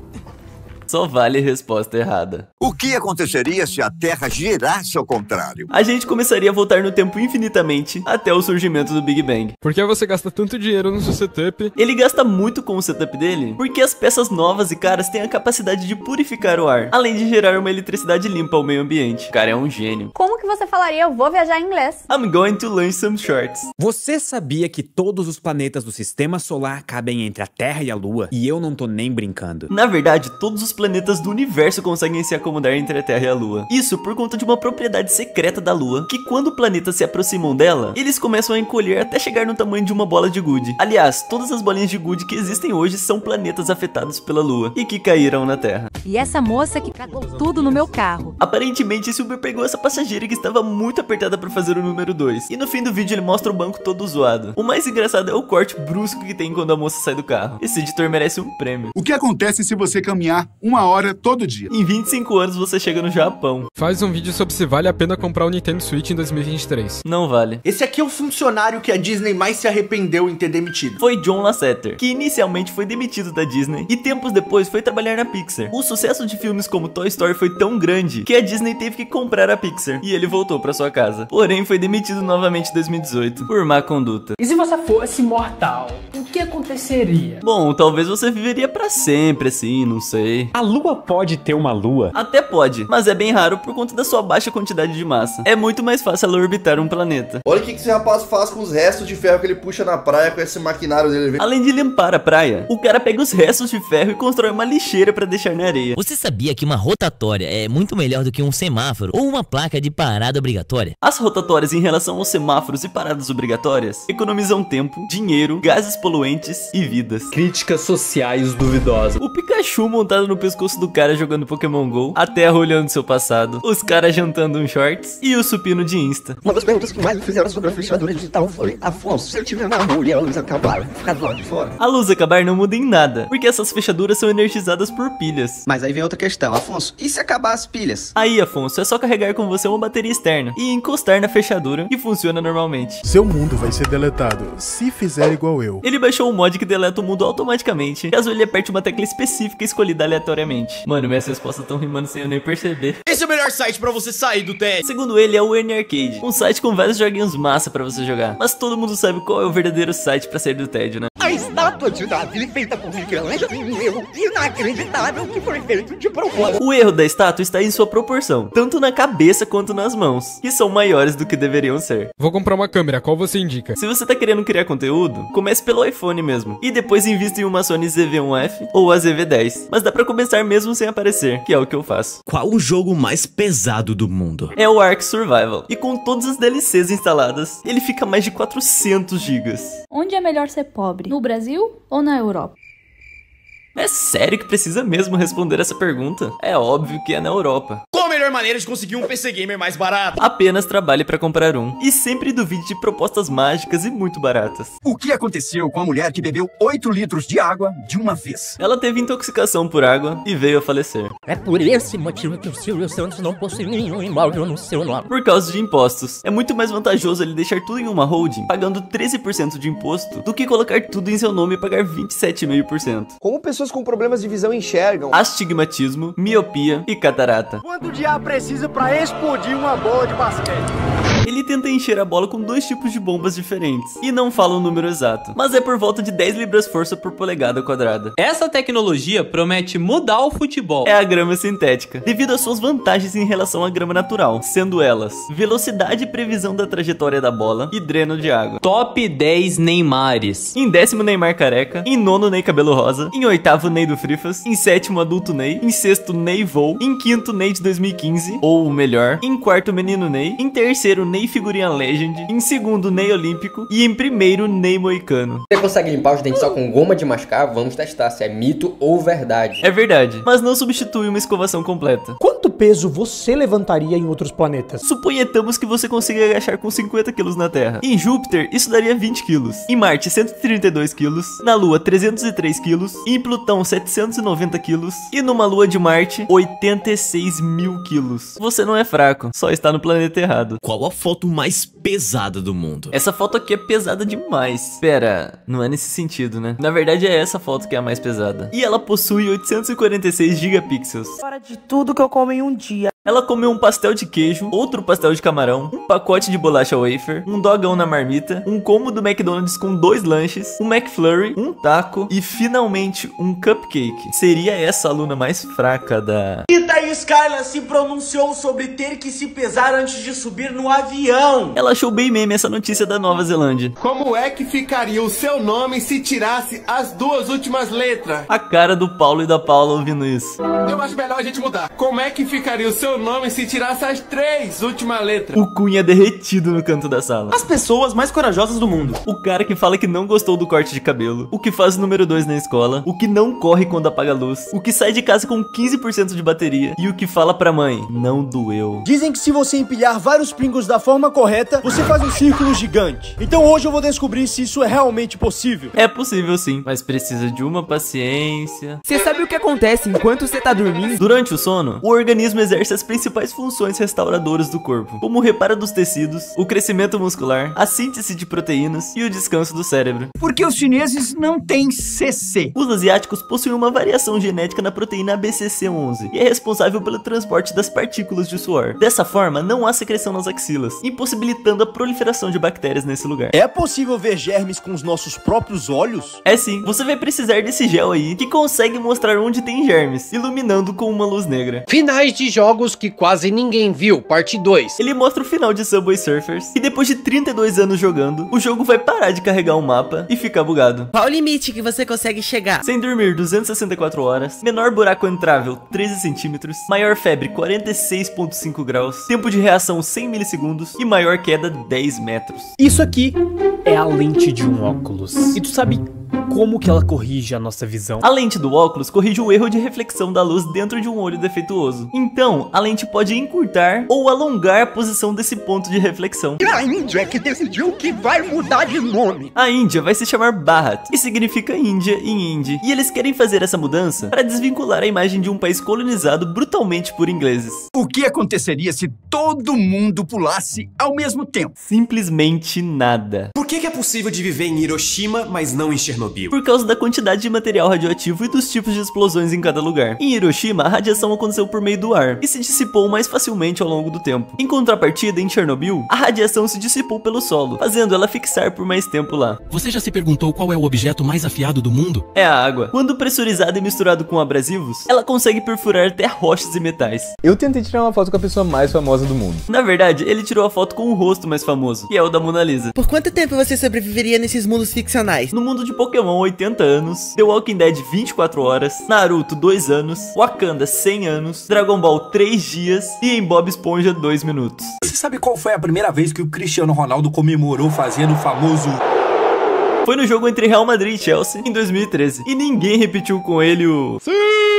Só vale a resposta errada. O que aconteceria se a Terra girasse ao contrário? A gente começaria a voltar no tempo infinitamente até o surgimento do Big Bang. Por que você gasta tanto dinheiro no seu setup? Ele gasta muito com o setup dele, porque as peças novas e caras têm a capacidade de purificar o ar, além de gerar uma eletricidade limpa ao meio ambiente. O cara é um gênio. Como que você falaria eu vou viajar em inglês? I'm going to learn some shorts. Você sabia que todos os planetas do sistema solar cabem entre a Terra e a Lua? E eu não tô nem brincando. Na verdade, todos os planetas do universo conseguem se acomodar entre a Terra e a Lua. Isso por conta de uma propriedade secreta da Lua, que quando planetas se aproximam dela, eles começam a encolher até chegar no tamanho de uma bola de gude. Aliás, todas as bolinhas de gude que existem hoje são planetas afetados pela Lua e que caíram na Terra. E essa moça que cagou tudo no meu carro. Aparentemente esse Uber pegou essa passageira que estava muito apertada pra fazer o número 2. E no fim do vídeo ele mostra o banco todo zoado. O mais engraçado é o corte brusco que tem quando a moça sai do carro. Esse editor merece um prêmio. O que acontece se você caminhar 1 hora todo dia? Em 25 anos você chega no Japão. Faz um vídeo sobre se vale a pena comprar o Nintendo Switch em 2023. Não vale. Esse aqui é o funcionário que a Disney mais se arrependeu em ter demitido. Foi John Lasseter, que inicialmente foi demitido da Disney e tempos depois foi trabalhar na Pixar. O sucesso de filmes como Toy Story foi tão grande que a Disney teve que comprar a Pixar e ele voltou pra sua casa. Porém, foi demitido novamente em 2018 por má conduta. E se você fosse imortal, o que aconteceria? Bom, talvez você viveria pra sempre assim, não sei. A Lua pode ter uma lua? Até pode, mas é bem raro por conta da sua baixa quantidade de massa. É muito mais fácil ela orbitar um planeta. Olha o que esse rapaz faz com os restos de ferro que ele puxa na praia com esse maquinário dele. Além de limpar a praia, o cara pega os restos de ferro e constrói uma lixeira pra deixar na areia. Você sabia que uma rotatória é muito melhor do que um semáforo ou uma placa de parada obrigatória? As rotatórias em relação aos semáforos e paradas obrigatórias economizam tempo, dinheiro, gases poluentes e vidas. Críticas sociais duvidosas. O Pikachu montado no pescoço do cara jogando Pokémon GO, a Terra olhando seu passado, os caras jantando um shorts e o supino de Insta. Uma das perguntas que mais me fizeram sobre a fechadura digital foi: Afonso, se eu tiver na rua e a luz acabar, ficar do lado de fora? A luz acabar não muda em nada, porque essas fechaduras são energizadas por pilhas. Mas aí vem outra questão, Afonso, e se acabar as pilhas? Aí, Afonso, é só carregar com você uma bateria externa e encostar na fechadura e funciona normalmente. Seu mundo vai ser deletado se fizer igual eu. Ele baixou um mod que deleta o mundo automaticamente, caso ele aperte uma tecla específica escolhida aleatoriamente. Mano, minhas respostas estão rimando sem eu nem perceber. Esse é o melhor site pra você sair do TED. Segundo ele, é o N-Arcade, um site com vários joguinhos massa pra você jogar. Mas todo mundo sabe qual é o verdadeiro site pra sair do tédio, né? A estátua de Davi feita por Michelangelo tem um erro inacreditável que foi feito de propósito. O erro da estátua está em sua proporção, tanto na cabeça quanto nas mãos, que são maiores do que deveriam ser. Vou comprar uma câmera, qual você indica? Se você tá querendo criar conteúdo, comece pelo iPhone mesmo, e depois invista em uma Sony ZV-1F ou a ZV-10. Mas dá pra começar mesmo sem aparecer, que é o que eu faço. Qual o jogo mais pesado do mundo? É o Ark Survival, e com todas as DLCs instaladas, ele fica mais de 400 GB. Onde é melhor ser pobre? No Brasil ou na Europa? É sério que precisa mesmo responder essa pergunta? É óbvio que é na Europa. Qual a melhor maneira de conseguir um PC Gamer mais barato? Apenas trabalhe pra comprar um. E sempre duvide de propostas mágicas e muito baratas. O que aconteceu com a mulher que bebeu 8 litros de água de uma vez? Ela teve intoxicação por água e veio a falecer. É por esse motivo que o Silvio Santos não possui nenhum imóvel no seu nome. Por causa de impostos. É muito mais vantajoso ele deixar tudo em uma holding, pagando 13% de imposto, do que colocar tudo em seu nome e pagar 27,5%. Como pessoas com problemas de visão enxergam? Astigmatismo, miopia e catarata. Quanto de ar precisa pra explodir uma bola de basquete? Ele tenta encher a bola com 2 tipos de bombas diferentes, e não fala o número exato, mas é por volta de 10 libras-força por polegada quadrada. Essa tecnologia promete mudar o futebol. É a grama sintética, devido às suas vantagens em relação à grama natural, sendo elas velocidade e previsão da trajetória da bola e dreno de água. Top 10 Neymares. Em 10º Neymar careca, em 9º Ney cabelo rosa, em 8º Ney do Frifas, em 7º adulto Ney, em 6º Ney Vou, em 5º Ney de 2015, ou o melhor, em 4º menino Ney, em 3º Ney figurinha Legend, em 2º Ney olímpico e em 1º Ney moicano. Você consegue limpar os dentes só com goma de mascar? Vamos testar se é mito ou verdade. É verdade, mas não substitui uma escovação completa. Quanto peso você levantaria em outros planetas? Suponhamos que você consiga agachar com 50 kg na Terra. Em Júpiter, isso daria 20 kg. Em Marte, 132 kg. Na Lua, 303 kg. Em Plutão, 790 kg. E numa Lua de Marte, 86.000 kg. Você não é fraco, só está no planeta errado. Qual a foto mais pesada do mundo? Essa foto aqui é pesada demais. Pera, não é nesse sentido, né? Na verdade é essa foto que é a mais pesada. E ela possui 846 gigapixels. Fora de tudo que eu como em um dia. Ela comeu um pastel de queijo, outro pastel de camarão, um pacote de bolacha wafer, um dogão na marmita, um combo do McDonald's com 2 lanches, um McFlurry, um taco e finalmente um cupcake. Seria essa a aluna mais fraca da... E daí Skyla se pronunciou sobre ter que se pesar antes de subir no avião. Ela achou bem meme essa notícia da Nova Zelândia. Como é que ficaria o seu nome se tirasse as 2 últimas letras? A cara do Paulo e da Paula ouvindo isso. Eu acho melhor a gente mudar. Como é que ficaria o seu nome se tirasse as 3 últimas letras? O Cunha derretido no canto da sala. As pessoas mais corajosas do mundo. O cara que fala que não gostou do corte de cabelo. O que faz o número 2 na escola. O que não corre quando apaga a luz. O que sai de casa com 15% de bateria. dia e o que fala pra mãe não doeu. Dizem que se você empilhar vários Pringles da forma correta, você faz um círculo gigante. Então hoje eu vou descobrir se isso é realmente possível. É possível sim, mas precisa de uma paciência. Você sabe o que acontece enquanto você tá dormindo? Durante o sono, o organismo exerce as principais funções restauradoras do corpo, como o reparo dos tecidos, o crescimento muscular, a síntese de proteínas e o descanso do cérebro. Porque os chineses não têm CC. Os asiáticos possuem uma variação genética na proteína ABCC11 e é responsável pelo transporte das partículas de suor. Dessa forma, não há secreção nas axilas, impossibilitando a proliferação de bactérias nesse lugar. É possível ver germes com os nossos próprios olhos? É sim, você vai precisar desse gel aí que consegue mostrar onde tem germes, iluminando com uma luz negra. Finais de jogos que quase ninguém viu, parte 2. Ele mostra o final de Subway Surfers e depois de 32 anos jogando, o jogo vai parar de carregar um mapa e ficar bugado. Qual o limite que você consegue chegar? Sem dormir 264 horas, menor buraco entrável 13 centímetros, maior febre 46,5 graus, tempo de reação 100 milissegundos e maior queda 10 metros. Isso aqui é a lente de um óculos. E tu sabe como que ela corrige a nossa visão? A lente do óculos corrige o erro de reflexão da luz dentro de um olho defeituoso. Então, a lente pode encurtar ou alongar a posição desse ponto de reflexão. E a Índia é que decidiu que vai mudar de nome. A Índia vai se chamar Bharat, que significa Índia em hindi. E eles querem fazer essa mudança para desvincular a imagem de um país colonizado brutalmente por ingleses. O que aconteceria se todo mundo pulasse ao mesmo tempo? Simplesmente nada. Por que é possível de viver em Hiroshima, mas não em Chernobyl? Por causa da quantidade de material radioativo e dos tipos de explosões em cada lugar. Em Hiroshima, a radiação aconteceu por meio do ar e se dissipou mais facilmente ao longo do tempo. Em contrapartida, em Chernobyl, a radiação se dissipou pelo solo, fazendo ela fixar por mais tempo lá. Você já se perguntou qual é o objeto mais afiado do mundo? É a água. Quando pressurizada e misturado com abrasivos, ela consegue perfurar até rochas e metais. Eu tentei tirar uma foto com a pessoa mais famosa do mundo. Na verdade, ele tirou a foto com o rosto mais famoso, que é o da Mona Lisa. Por quanto tempo você sobreviveria nesses mundos ficcionais? No mundo de Pokémon, 80 anos, The Walking Dead, 24 horas, Naruto, 2 anos, Wakanda, 100 anos, Dragon Ball, 3 dias e em Bob Esponja, 2 minutos. Você sabe qual foi a primeira vez que o Cristiano Ronaldo comemorou fazendo o famoso... Foi no jogo entre Real Madrid e Chelsea, em 2013. E ninguém repetiu com ele o... Sim!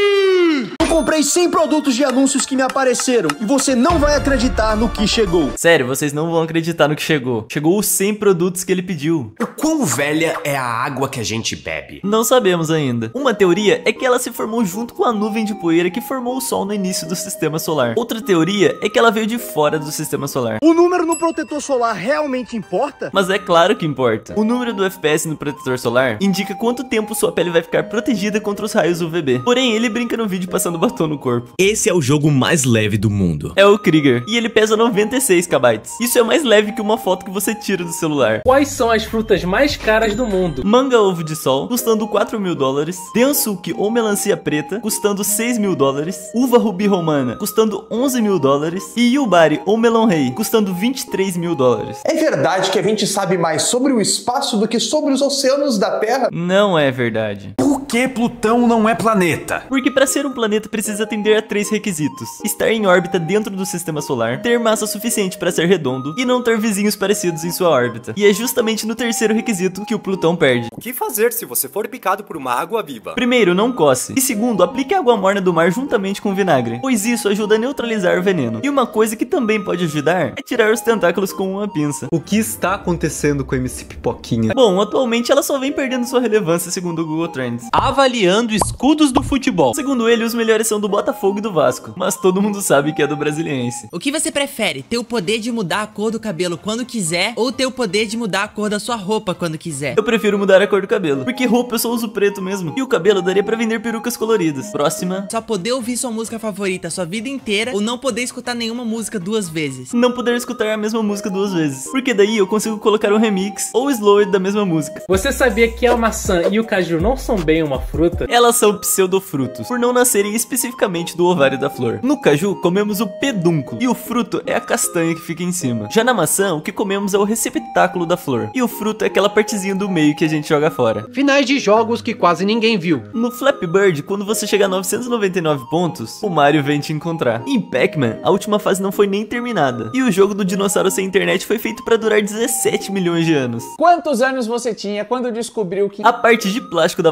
Eu comprei 100 produtos de anúncios que me apareceram e você não vai acreditar no que chegou. Sério, vocês não vão acreditar no que chegou. Chegou os 100 produtos que ele pediu. O quão velha é a água que a gente bebe? Não sabemos ainda. Uma teoria é que ela se formou junto com a nuvem de poeira que formou o Sol no início do sistema solar. Outra teoria é que ela veio de fora do sistema solar. O número no protetor solar realmente importa? Mas é claro que importa. O número do FPS no protetor solar indica quanto tempo sua pele vai ficar protegida contra os raios UVB. Porém, ele brinca no vídeo passando batom no corpo. Esse é o jogo mais leve do mundo. É o Krieger. E ele pesa 96 KB. Isso é mais leve que uma foto que você tira do celular. Quais são as frutas mais caras do mundo? Manga ovo de sol, custando 4 mil dólares. Densuke ou melancia preta, custando 6 mil dólares. Uva rubi romana, custando 11 mil dólares. E yubari ou melão rei, custando 23 mil dólares. É verdade que a gente sabe mais sobre o espaço do que sobre os oceanos da Terra? Não é verdade. Por que Plutão não é planeta? Porque para ser um planeta precisa atender a 3 requisitos: estar em órbita dentro do sistema solar, ter massa suficiente para ser redondo e não ter vizinhos parecidos em sua órbita. E é justamente no terceiro requisito que o Plutão perde. O que fazer se você for picado por uma água-viva? Primeiro, não coce. E segundo, aplique água morna do mar juntamente com vinagre, pois isso ajuda a neutralizar o veneno. E uma coisa que também pode ajudar é tirar os tentáculos com uma pinça. O que está acontecendo com a MC Pipoquinha? Bom, atualmente ela só vem perdendo sua relevância segundo o Google Trends. Avaliando escudos do futebol. Segundo ele, os melhores são do Botafogo e do Vasco, mas todo mundo sabe que é do Brasiliense. O que você prefere? Ter o poder de mudar a cor do cabelo quando quiser ou ter o poder de mudar a cor da sua roupa quando quiser? Eu prefiro mudar a cor do cabelo, porque roupa eu só uso preto mesmo. E o cabelo daria pra vender perucas coloridas. Próxima. Só poder ouvir sua música favorita a sua vida inteira ou não poder escutar nenhuma música 2 vezes? Não poder escutar a mesma música 2 vezes, porque daí eu consigo colocar um remix ou slow da mesma música. Você sabia que a maçã e o caju não são bem uma fruta? Elas são pseudofrutos, por não nascerem especificamente do ovário da flor. No caju, comemos o pedúnculo, e o fruto é a castanha que fica em cima. Já na maçã, o que comemos é o receptáculo da flor, e o fruto é aquela partezinha do meio que a gente joga fora. Finais de jogos que quase ninguém viu. No Flappy Bird, quando você chegar a 999 pontos, o Mario vem te encontrar. Em Pac-Man, a última fase não foi nem terminada, e o jogo do dinossauro sem internet foi feito para durar 17 milhões de anos. Quantos anos você tinha quando descobriu que a parte de plástico da vassoura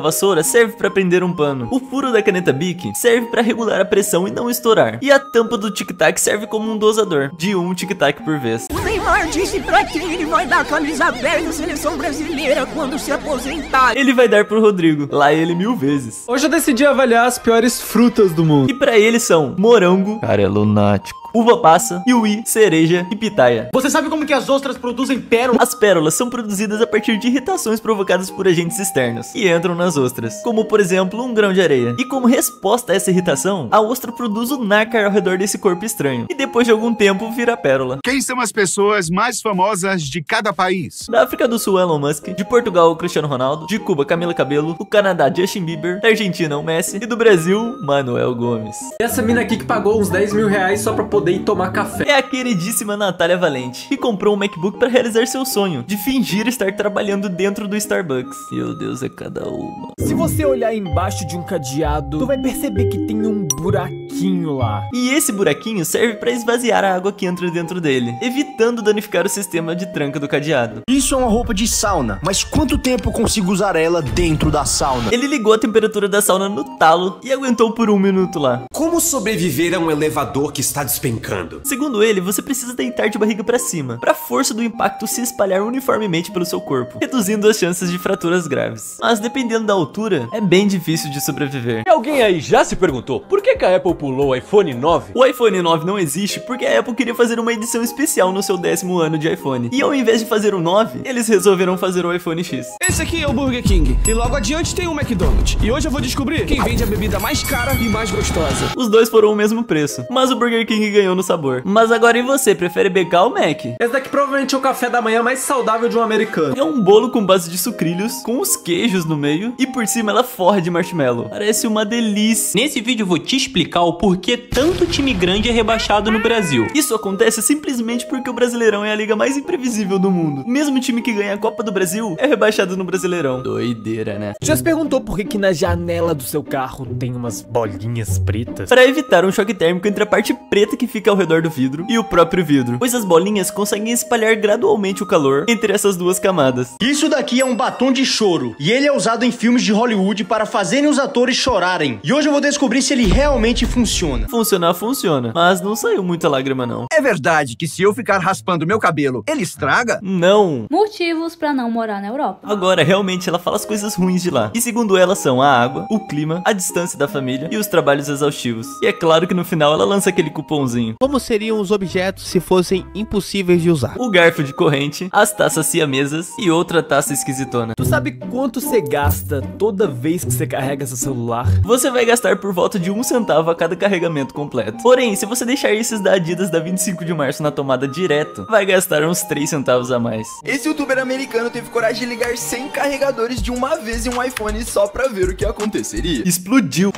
serve pra prender um pano. O furo da caneta Bic serve pra regular a pressão e não estourar. E a tampa do tic-tac serve como um dosador, de um tic-tac por vez. O Neymar disse pra que ele vai dar camisa 10 da seleção brasileira quando se aposentar. Ele vai dar pro Rodrigo, lá ele 1000 vezes. Hoje eu decidi avaliar as piores frutas do mundo. E pra ele são morango, cara é lunático, uva passa, kiwi, cereja e pitaia. Você sabe como que as ostras produzem pérolas? As pérolas são produzidas a partir de irritações provocadas por agentes externos e entram nas ostras, como por exemplo um grão de areia. E como resposta a essa irritação, a ostra produz o nácar ao redor desse corpo estranho e depois de algum tempo vira pérola. Quem são as pessoas mais famosas de cada país? Da África do Sul, Elon Musk; de Portugal, o Cristiano Ronaldo; de Cuba, Camila Cabello; do Canadá, Justin Bieber; da Argentina, o Messi; e do Brasil, Manuel Gomes. Essa mina aqui que pagou uns 10 mil reais só pra poder ir tomar café. É a queridíssima Natália Valente, que comprou um MacBook para realizar seu sonho de fingir estar trabalhando dentro do Starbucks. Meu Deus, é cada uma. Se você olhar embaixo de um cadeado, tu vai perceber que tem um buraquinho lá. E esse buraquinho serve para esvaziar a água que entra dentro dele, evitando danificar o sistema de tranca do cadeado. Isso é uma roupa de sauna, mas quanto tempo eu consigo usar ela dentro da sauna? Ele ligou a temperatura da sauna no talo e aguentou por 1 minuto lá. Como sobreviver a um elevador que está despencando? Segundo ele, você precisa deitar de barriga para cima, para a força do impacto se espalhar uniformemente pelo seu corpo, reduzindo as chances de fraturas graves. Mas dependendo da altura, é bem difícil de sobreviver. E alguém aí já se perguntou por que a Apple pulou o iPhone 9? O iPhone 9 não existe porque a Apple queria fazer uma edição especial no seu 10º ano de iPhone. E ao invés de fazer o 9, eles resolveram fazer o iPhone X. Esse aqui é o Burger King, e logo adiante tem o McDonald's. E hoje eu vou descobrir quem vende a bebida mais cara e mais gostosa. Os dois foram o mesmo preço, mas o Burger King ganhou no sabor. Mas agora e você, prefere BK ou Mac? Esse daqui provavelmente é o café da manhã mais saudável de um americano. É um bolo com base de sucrilhos, com os queijos no meio, e por cima ela forra de marshmallow. Parece uma delícia. Nesse vídeo eu vou te explicar o porquê tanto time grande é rebaixado no Brasil. Isso acontece simplesmente porque o Brasileirão é a liga mais imprevisível do mundo. O mesmo time que ganha a Copa do Brasil é rebaixado no Brasileirão. Doideira, né? Já se perguntou por que na janela do seu carro tem umas bolinhas pretas? Para evitar um choque térmico entre a parte preta que fica ao redor do vidro e o próprio vidro, pois as bolinhas conseguem espalhar gradualmente o calor entre essas duas camadas. Isso daqui é um batom de choro, e ele é usado em filmes de Hollywood para fazerem os atores chorarem. E hoje eu vou descobrir se ele realmente funciona. Funcionar funciona, mas não saiu muita lágrima não. É verdade que se eu ficar raspando meu cabelo, ele estraga? Não. Motivos pra não morar na Europa. Agora, realmente ela fala as coisas ruins de lá. E segundo ela são a água, o clima, a distância da família e os trabalhos exaustivos. E é claro que no final ela lança aquele cupomzinho. Como seriam os objetos se fossem impossíveis de usar? O garfo de corrente, as taças siamesas e outra taça esquisitona. Tu sabe quanto você gasta toda vez que você carrega seu celular? Você vai gastar por volta de 1 centavo a cada carregamento completo. Porém, se você deixar esses da Adidas da 25 de março na tomada direto, vai gastar uns 3 centavos a mais. Esse youtuber americano teve coragem de ligar 100 carregadores de uma vez em um iPhone só pra ver o que aconteceria. Explodiu.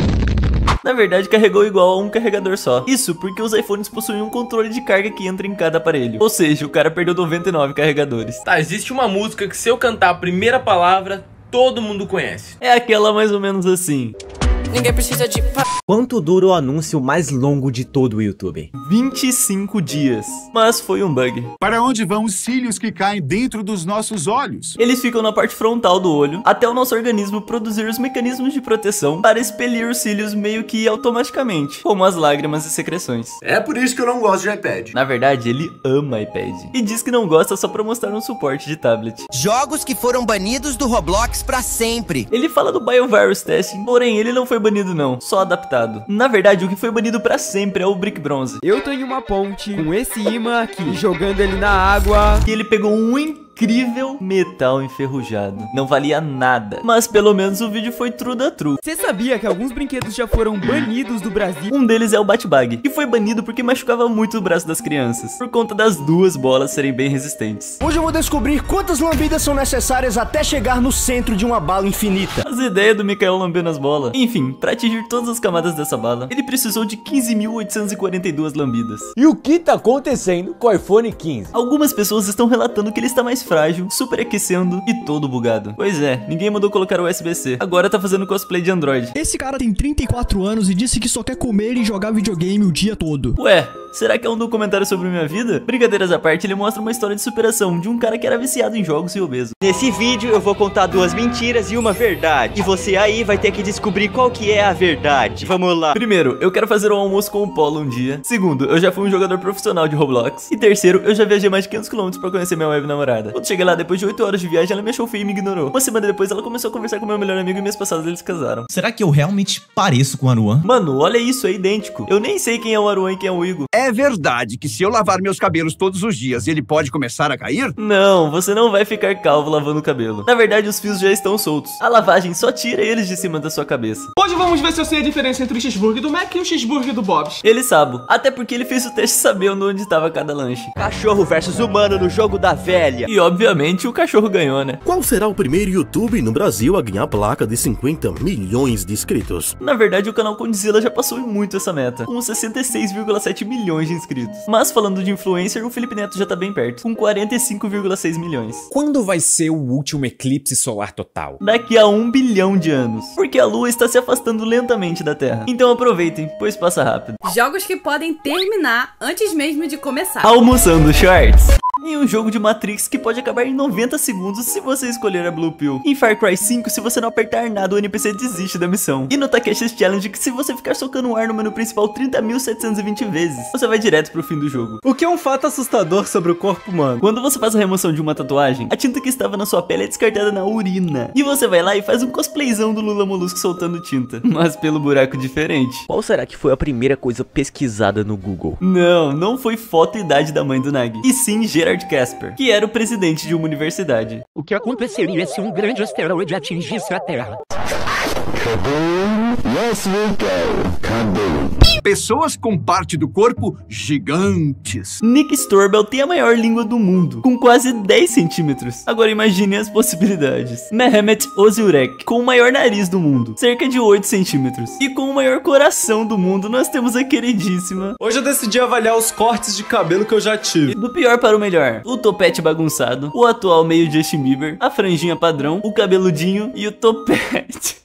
Na verdade, carregou igual a um carregador só. Isso porque os iPhones possuem um controle de carga que entra em cada aparelho. Ou seja, o cara perdeu 99 carregadores. Tá, existe uma música que se eu cantar a primeira palavra, todo mundo conhece. É aquela mais ou menos assim. Ninguém precisa de... Quanto dura o anúncio mais longo de todo o YouTube? 25 dias. Mas foi um bug. Para onde vão os cílios que caem dentro dos nossos olhos? Eles ficam na parte frontal do olho, até o nosso organismo produzir os mecanismos de proteção para expelir os cílios meio que automaticamente, como as lágrimas e secreções. É por isso que eu não gosto de iPad. Na verdade, ele ama iPad. E diz que não gosta só pra mostrar um suporte de tablet. Jogos que foram banidos do Roblox pra sempre. Ele fala do BioVirus Testing, porém ele não foi banido não, só adaptado. Na verdade, o que foi banido pra sempre é o Brick Bronze. Eu tenho uma ponte com esse imã aqui, jogando ele na água. E ele pegou um incrível metal enferrujado. Não valia nada, mas pelo menos o vídeo foi true da true. Você sabia que alguns brinquedos já foram banidos do Brasil? Um deles é o Bat-Bag, que foi banido porque machucava muito o braço das crianças, por conta das duas bolas serem bem resistentes. Hoje eu vou descobrir quantas lambidas são necessárias até chegar no centro de uma bala infinita. As ideias do Mikael lambendo as bolas. Enfim, pra atingir todas as camadas dessa bala, ele precisou de 15.842 lambidas. E o que tá acontecendo com o iPhone 15? Algumas pessoas estão relatando que ele está mais frágil, superaquecendo e todo bugado. Pois é, ninguém mandou colocar o USB-C. Agora tá fazendo cosplay de Android. Esse cara tem 34 anos e disse que só quer comer e jogar videogame o dia todo. Ué, Será que é um documentário sobre minha vida? Brincadeiras à parte, ele mostra uma história de superação de um cara que era viciado em jogos e obeso. Nesse vídeo eu vou contar 2 mentiras e uma verdade. E você aí vai ter que descobrir qual que é a verdade. Vamos lá. Primeiro, eu quero fazer um almoço com o Polo um dia. Segundo, eu já fui um jogador profissional de Roblox. E terceiro, eu já viajei mais de 500 km pra conhecer minha web namorada. Quando cheguei lá, depois de 8 horas de viagem, ela me achou feio e me ignorou. Uma semana depois, ela começou a conversar com meu melhor amigo e mês passado eles casaram. Será que eu realmente pareço com o Aruan? Mano, olha isso, é idêntico. Eu nem sei quem é o Aruan e quem é o Igor. É verdade que se eu lavar meus cabelos todos os dias, ele pode começar a cair? Não, você não vai ficar calvo lavando o cabelo. Na verdade, os fios já estão soltos. A lavagem só tira eles de cima da sua cabeça. Hoje vamos ver se eu sei a diferença entre o cheeseburger do Mac e o cheeseburger do Bob's. Ele sabe, até porque ele fez o teste sabendo onde estava cada lanche. Cachorro versus humano no jogo da velha. E obviamente o cachorro ganhou, né? Qual será o primeiro YouTube no Brasil a ganhar a placa de 50 milhões de inscritos? Na verdade, o canal Condzilla já passou muito essa meta, com 66,7 milhões de inscritos. Mas falando de influencer, o Felipe Neto já tá bem perto, com 45,6 milhões. Quando vai ser o último eclipse solar total? Daqui a 1 bilhão de anos, porque a Lua está se afastando lentamente da Terra. Então aproveitem, pois passa rápido. Jogos que podem terminar antes mesmo de começar. Almoçando Shorts. Em um jogo de Matrix que pode acabar em 90 segundos se você escolher a Blue Pill. Em Far Cry 5, se você não apertar nada, o NPC desiste da missão. E no Takeshi's Challenge, que se você ficar socando o ar no menu principal 30.720 vezes, você vai direto pro fim do jogo. O que é um fato assustador sobre o corpo humano? Quando você faz a remoção de uma tatuagem, a tinta que estava na sua pele é descartada na urina. E você vai lá e faz um cosplayzão do Lula Molusco soltando tinta. Mas pelo buraco diferente. Qual será que foi a primeira coisa pesquisada no Google? Não foi foto e idade da mãe do Nag. E sim Gerard Casper, que era o presidente de uma universidade. O que aconteceria se um grande asteroide atingisse a Terra? Pessoas com parte do corpo gigantes. Nick Storbel tem a maior língua do mundo, com quase 10 centímetros. Agora imagine as possibilidades. Mehmet Ozurek, com o maior nariz do mundo, cerca de 8 centímetros. E com o maior coração do mundo, nós temos a queridíssima... Hoje eu decidi avaliar os cortes de cabelo que eu já tive. Do pior para o melhor: o topete bagunçado, o atual meio Justin Bieber, a franjinha padrão, o cabeludinho e o topete.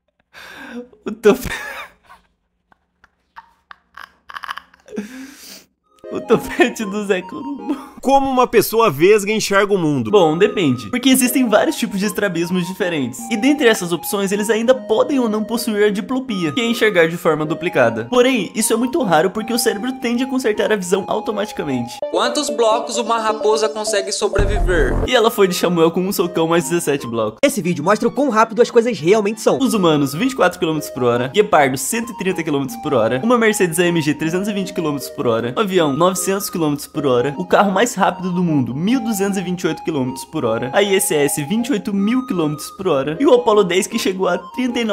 O topete do Zé Corubo. Como uma pessoa vesga enxerga o mundo? Bom, depende, porque existem vários tipos de estrabismos diferentes. E dentre essas opções, eles ainda podem ou não possuir a diplopia, que é enxergar de forma duplicada. Porém, isso é muito raro porque o cérebro tende a consertar a visão automaticamente. Quantos blocos uma raposa consegue sobreviver? E ela foi de Samuel com um socão mais 17 blocos. Esse vídeo mostra o quão rápido as coisas realmente são. Os humanos, 24 km por hora. Guepardo, 130 km por hora. Uma Mercedes AMG, 320 km por hora. Um avião, 900 km por hora. O carro mais rápido do mundo, 1.228 km por hora. A ISS, 28.000 km por hora. E o Apollo 10, que chegou a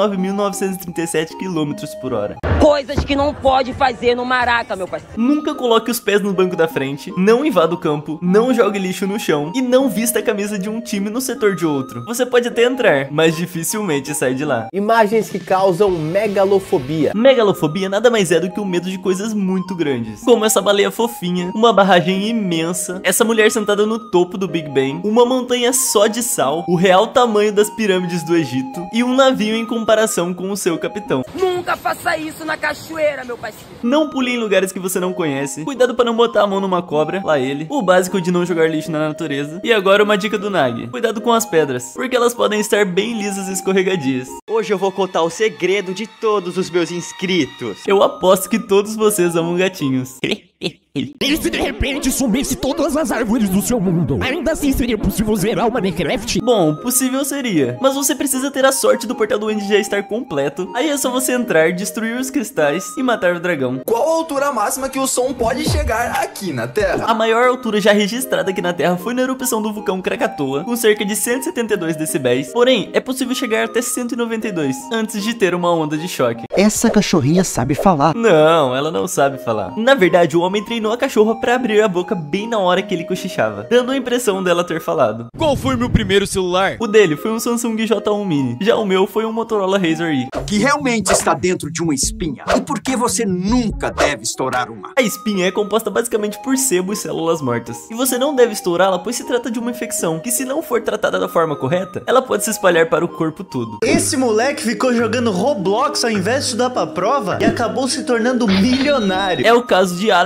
39.937 km por hora. Coisas que não pode fazer no Maraca, meu parceiro. Nunca coloque os pés no banco da frente, não invada o campo, não jogue lixo no chão e não vista a camisa de um time no setor de outro. Você pode até entrar, mas dificilmente sai de lá. Imagens que causam megalofobia. Megalofobia nada mais é do que o medo de coisas muito grandes, como essa baleia fofinha, uma barragem imensa, essa mulher sentada no topo do Big Ben, uma montanha só de sal, o real tamanho das pirâmides do Egito e um navio em comparação com o seu capitão. Nunca faça isso na cachoeira, meu parceiro. Não pule em lugares que você não conhece. Cuidado para não botar a mão numa cobra, lá ele. O básico de não jogar lixo na natureza. E agora uma dica do Nag: cuidado com as pedras, porque elas podem estar bem lisas e escorregadias. Hoje eu vou contar o segredo de todos os meus inscritos. Eu aposto que todos vocês amam gatinhos. E se de repente sumisse todas as árvores do seu mundo, ainda assim seria possível zerar o Minecraft? Bom, possível seria, mas você precisa ter a sorte do portal do End já estar completo. Aí é só você entrar, destruir os cristais e matar o dragão. Qual a altura máxima que o som pode chegar aqui na Terra? A maior altura já registrada aqui na Terra foi na erupção do vulcão Krakatoa, com cerca de 172 decibéis. Porém, é possível chegar até 192, antes de ter uma onda de choque. Essa cachorrinha sabe falar. Não, ela não sabe falar. Na verdade, o homem treinou a cachorra pra abrir a boca bem na hora que ele cochichava, dando a impressão dela ter falado. Qual foi meu primeiro celular? O dele foi um Samsung J1 Mini. Já o meu foi um Motorola Razr E. Que realmente está dentro de uma espinha. E por que você nunca deve estourar uma? A espinha é composta basicamente por sebo e células mortas. E você não deve estourá-la, pois se trata de uma infecção que, se não for tratada da forma correta, ela pode se espalhar para o corpo todo. Esse moleque ficou jogando Roblox ao invés de estudar pra prova e acabou se tornando milionário. É o caso de Alex Bal.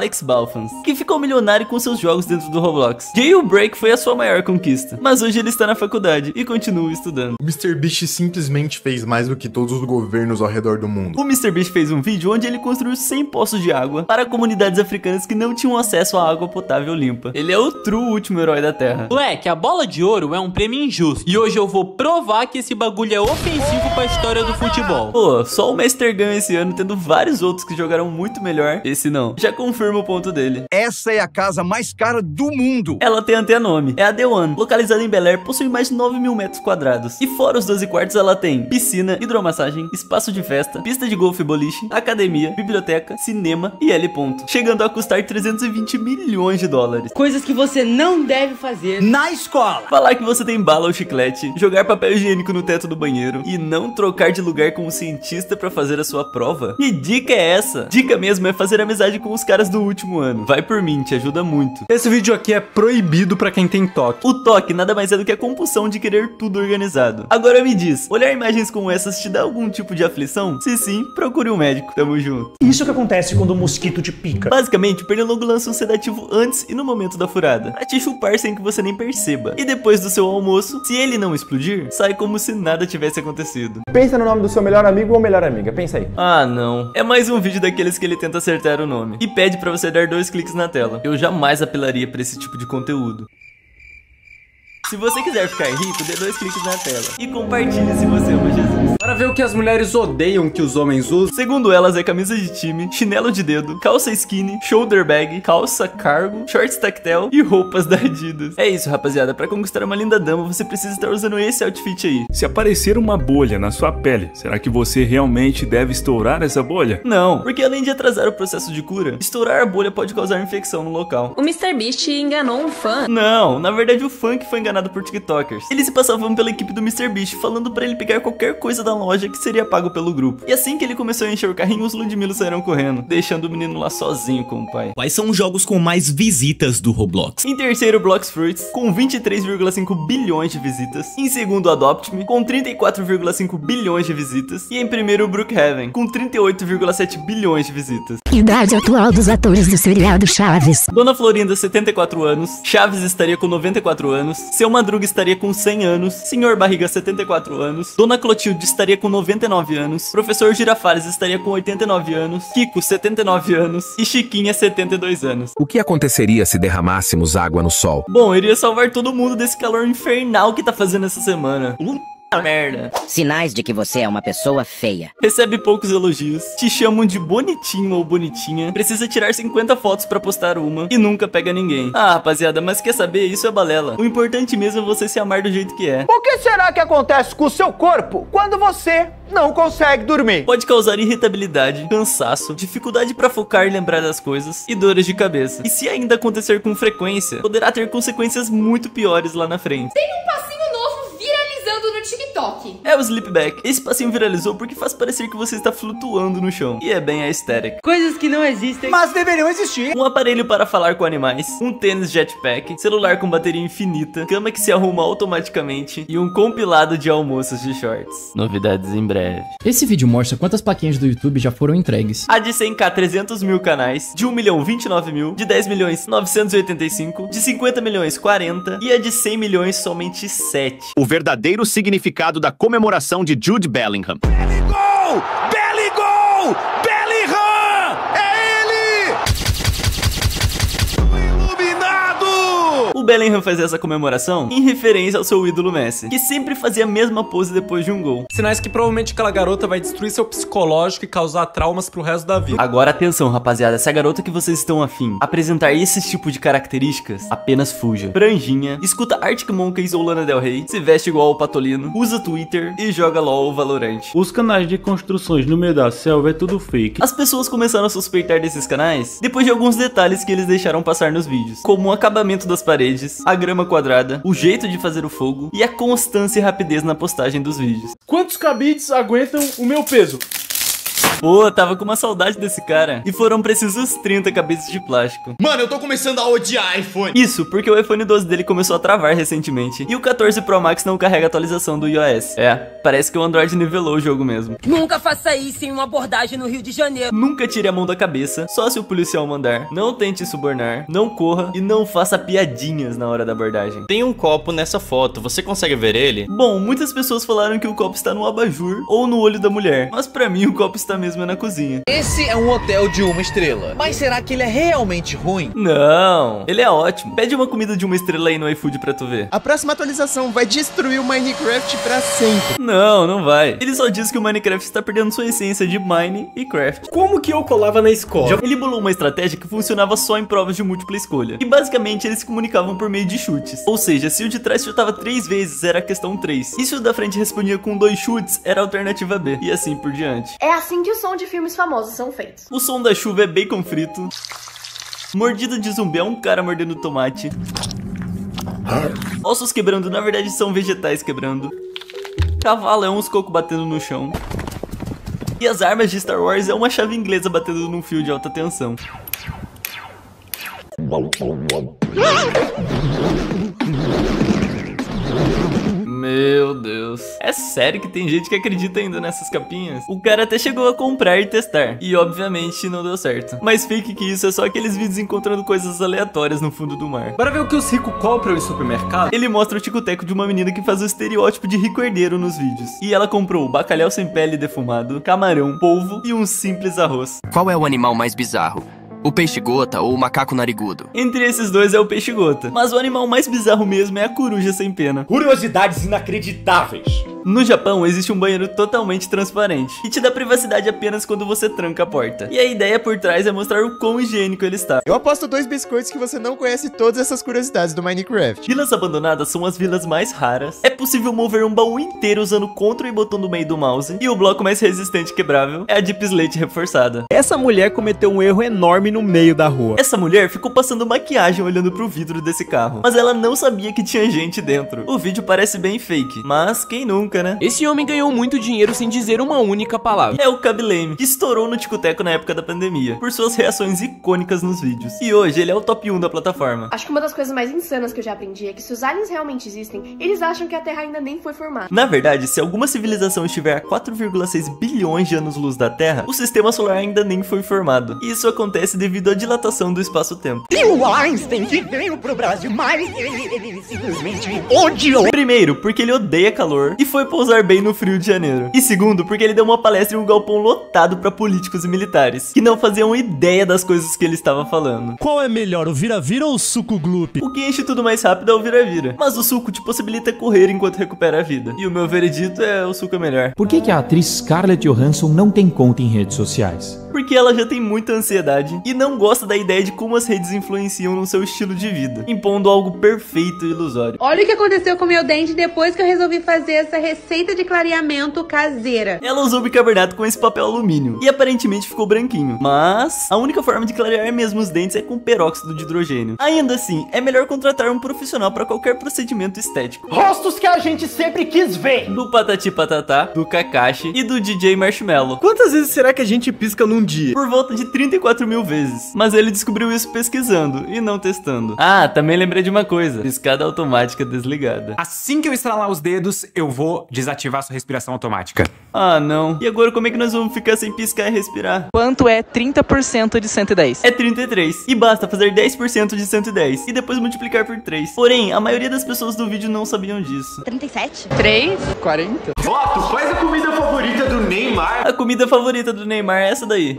Dolphins, que ficou milionário com seus jogos dentro do Roblox. Jailbreak foi a sua maior conquista, mas hoje ele está na faculdade e continua estudando. O MrBeast simplesmente fez mais do que todos os governos ao redor do mundo. O MrBeast fez um vídeo onde ele construiu 100 poços de água para comunidades africanas que não tinham acesso à água potável limpa. Ele é o true último herói da Terra. Moleque, a bola de ouro é um prêmio injusto, e hoje eu vou provar que esse bagulho é ofensivo pra história do futebol. Pô, só o Master ganha esse ano, tendo vários outros que jogaram muito melhor. Esse não. Já confirma o ponto dele. Essa é a casa mais cara do mundo. Ela tem até nome. É a The One. Localizada em Bel Air, possui mais de 9 mil metros quadrados. E fora os 12 quartos, ela tem piscina, hidromassagem, espaço de festa, pista de golfe e boliche, academia, biblioteca, cinema e L ponto. Chegando a custar 320 milhões de dólares. Coisas que você não deve fazer na escola. Falar que você tem bala ou chiclete, jogar papel higiênico no teto do banheiro e não trocar de lugar com um cientista pra fazer a sua prova? Que dica é essa? Dica mesmo é fazer amizade com os caras do último ano. Vai por mim, te ajuda muito. Esse vídeo aqui é proibido pra quem tem toque. O toque nada mais é do que a compulsão de querer tudo organizado. Agora me diz, olhar imagens como essas te dá algum tipo de aflição? Se sim, procure um médico. Tamo junto. Isso que acontece quando o mosquito te pica. Basicamente, o pernilongo lança um sedativo antes e no momento da furada, pra te chupar sem que você nem perceba. E depois do seu almoço, se ele não explodir, sai como se nada tivesse acontecido. Pensa no nome do seu melhor amigo ou melhor amiga, pensa aí. Ah, não. É mais um vídeo daqueles que ele tenta acertar o nome e pede pra você dar 2 cliques na tela. Eu jamais apelaria pra esse tipo de conteúdo. Se você quiser ficar rico, dê 2 cliques na tela e compartilhe se você ama Jesus. Para ver o que as mulheres odeiam que os homens usam. Segundo elas, é camisa de time, chinelo de dedo, calça skinny, shoulder bag, calça cargo, shorts tactel e roupas da Adidas. É isso, rapaziada. Pra conquistar uma linda dama, você precisa estar usando esse outfit aí. Se aparecer uma bolha na sua pele, será que você realmente deve estourar essa bolha? Não, porque além de atrasar o processo de cura, estourar a bolha pode causar infecção no local. O MrBeast enganou um fã. Não, na verdade o fã que foi enganado por tiktokers. Eles se passavam pela equipe do MrBeast, falando pra ele pegar qualquer coisa da loja que seria pago pelo grupo. E assim que ele começou a encher o carrinho, os Ludmilos saíram correndo, deixando o menino lá sozinho com o pai. Quais são os jogos com mais visitas do Roblox? Em terceiro, Blox Fruits, com 23,5 bilhões de visitas. Em segundo, Adopt Me, com 34,5 bilhões de visitas. E em primeiro, Brookhaven, com 38,7 bilhões de visitas. Idade atual dos atores do seriado Chaves. Dona Florinda, 74 anos. Chaves estaria com 94 anos. Seu Madruga estaria com 100 anos. Senhor Barriga, 74 anos. Dona Clotilde estaria com 99 anos. Professor Girafales estaria com 89 anos. Kiko, 79 anos. E Chiquinha, 72 anos. O que aconteceria se derramássemos água no sol? Bom, iria salvar todo mundo desse calor infernal que tá fazendo essa semana. Merda. Sinais de que você é uma pessoa feia. Recebe poucos elogios, te chamam de bonitinho ou bonitinha, precisa tirar 50 fotos pra postar uma e nunca pega ninguém. Ah, rapaziada, mas quer saber? Isso é balela. O importante mesmo é você se amar do jeito que é. O que será que acontece com o seu corpo quando você não consegue dormir? Pode causar irritabilidade, cansaço, dificuldade pra focar e lembrar das coisas e dores de cabeça. E se ainda acontecer com frequência, poderá ter consequências muito piores lá na frente. Tem um passinho novo viralizando no TikTok. É o Sleepback. Esse passinho viralizou porque faz parecer que você está flutuando no chão. E é bem aesthetic. Coisas que não existem, mas deveriam existir. Um aparelho para falar com animais, um tênis jetpack, celular com bateria infinita, cama que se arruma automaticamente e um compilado de almoços de shorts. Novidades em breve. Esse vídeo mostra quantas plaquinhas do YouTube já foram entregues. A de 100k, 300 mil canais, de 1 milhão, 29 mil, de 10 milhões, 985, de 50 milhões, 40 e a de 100 milhões, somente 7. O verdadeiro significado da comemoração de Jude Bellingham. Bellingham! Bellingham! Bellingham! É ele! Iluminado! O Bellingham faz essa comemoração em referência ao seu ídolo Messi, que sempre fazia a mesma pose depois de um gol. Sinais que provavelmente aquela garota vai destruir seu psicológico e causar traumas pro resto da vida. Agora atenção, rapaziada, se a garota que vocês estão afim apresentar esse tipo de características, apenas fuja. Franjinha, escuta Arctic Monkeys ou Lana Del Rey, se veste igual ao Patolino, usa Twitter e joga LOL ou Valorant. Os canais de construções no meio da selva é tudo fake. As pessoas começaram a suspeitar desses canais depois de alguns detalhes que eles deixaram passar nos vídeos, como o acabamento das paredes, a grama quadrada, o jeito de fazer o fogo e a constância e rapidez na postagem dos vídeos. Quantos cabides aguentam o meu peso? Pô, tava com uma saudade desse cara. E foram precisos 30 cabeças de plástico. Mano, eu tô começando a odiar iPhone. Isso, porque o iPhone 12 dele começou a travar recentemente. E o 14 Pro Max não carrega a atualização do iOS. É, parece que o Android nivelou o jogo mesmo. Nunca faça isso em uma abordagem no Rio de Janeiro. Nunca tire a mão da cabeça, só se o policial mandar. Não tente subornar, não corra e não faça piadinhas na hora da abordagem. Tem um copo nessa foto, você consegue ver ele? Bom, muitas pessoas falaram que o copo está no abajur ou no olho da mulher, mas pra mim o copo está mesmo na cozinha. Esse é um hotel de 1 estrela, mas será que ele é realmente ruim? Não, ele é ótimo. Pede uma comida de 1 estrela aí no iFood pra tu ver. A próxima atualização vai destruir o Minecraft pra sempre. Não, não vai. Ele só diz que o Minecraft está perdendo sua essência de Mine e Craft. Como que eu colava na escola? Ele bolou uma estratégia que funcionava só em provas de múltipla escolha. E basicamente eles se comunicavam por meio de chutes. Ou seja, se o de trás chutava 3 vezes, era a questão 3. E se o da frente respondia com 2 chutes, era a alternativa B. E assim por diante. É assim que o som de filmes famosos são feitos. O som da chuva é bacon frito. Mordida de zumbi é um cara mordendo tomate. Ossos quebrando, na verdade são vegetais quebrando. Cavalo é uns cocos batendo no chão. E as armas de Star Wars é uma chave inglesa batendo num fio de alta tensão. Meu Deus. É sério que tem gente que acredita ainda nessas capinhas? O cara até chegou a comprar e testar. E obviamente não deu certo. Mas fake que isso é só aqueles vídeos encontrando coisas aleatórias no fundo do mar. Bora ver o que os ricos compram em supermercado? Ele mostra o tico-teco de uma menina que faz o estereótipo de rico herdeiro nos vídeos. E ela comprou bacalhau sem pele defumado, camarão, polvo e um simples arroz. Qual é o animal mais bizarro? O peixe-gota ou o macaco narigudo? Entre esses dois é o peixe-gota. Mas o animal mais bizarro mesmo é a coruja sem pena. Curiosidades inacreditáveis. No Japão existe um banheiro totalmente transparente e te dá privacidade apenas quando você tranca a porta. E a ideia por trás é mostrar o quão higiênico ele está. Eu aposto 2 biscoitos que você não conhece todas essas curiosidades do Minecraft. Vilas abandonadas são as vilas mais raras. É possível mover um baú inteiro usando Ctrl e botão no meio do mouse. E o bloco mais resistente e quebrável é a Deep Slate reforçada. Essa mulher cometeu um erro enorme no meio da rua. Essa mulher ficou passando maquiagem olhando pro vidro desse carro, mas ela não sabia que tinha gente dentro. O vídeo parece bem fake, mas quem nunca, né? Esse homem ganhou muito dinheiro sem dizer uma única palavra. É o Kabilame, que estourou no tico-teco na época da pandemia, por suas reações icônicas nos vídeos. E hoje ele é o top 1 da plataforma. Acho que uma das coisas mais insanas que eu já aprendi é que se os aliens realmente existem, eles acham que a Terra ainda nem foi formada. Na verdade, se alguma civilização estiver a 4,6 bilhões de anos-luz da Terra, o sistema solar ainda nem foi formado. E isso acontece devido à dilatação do espaço-tempo. E o Einstein que veio pro Brasil, mas ele simplesmente odiou. Primeiro, porque ele odeia calor e foi pousar bem no frio de janeiro. E segundo, porque ele deu uma palestra em um galpão lotado pra políticos e militares, que não faziam ideia das coisas que ele estava falando. Qual é melhor, o vira-vira ou o suco gloop? O que enche tudo mais rápido é o vira-vira, mas o suco te possibilita correr enquanto recupera a vida. E o meu veredito é o suco é melhor. Por que a atriz Scarlett Johansson não tem conta em redes sociais? Porque ela já tem muita ansiedade e não gosta da ideia de como as redes influenciam no seu estilo de vida, impondo algo perfeito e ilusório. Olha o que aconteceu com meu dente depois que eu resolvi fazer essa receita de clareamento caseira. Ela usou bicarbonato com esse papel alumínio e aparentemente ficou branquinho, mas a única forma de clarear mesmo os dentes é com peróxido de hidrogênio. Ainda assim, é melhor contratar um profissional para qualquer procedimento estético. Rostos que a gente sempre quis ver. Do Patati Patatá, do Kakashi e do DJ Marshmallow. Quantas vezes será que a gente pisca num dia? Por volta de 34 mil vezes. Mas ele descobriu isso pesquisando e não testando. Ah, também lembrei de uma coisa. Piscada automática desligada. Assim que eu estralar os dedos, eu vou desativar sua respiração automática. Ah, não. E agora como é que nós vamos ficar sem piscar e respirar? Quanto é 30% de 110? É 33. E basta fazer 10% de 110 e depois multiplicar por 3. Porém, a maioria das pessoas do vídeo não sabiam disso. 37? 3? 40. Voto, qual é a comida favorita do Neymar? A comida favorita do Neymar é essa daí.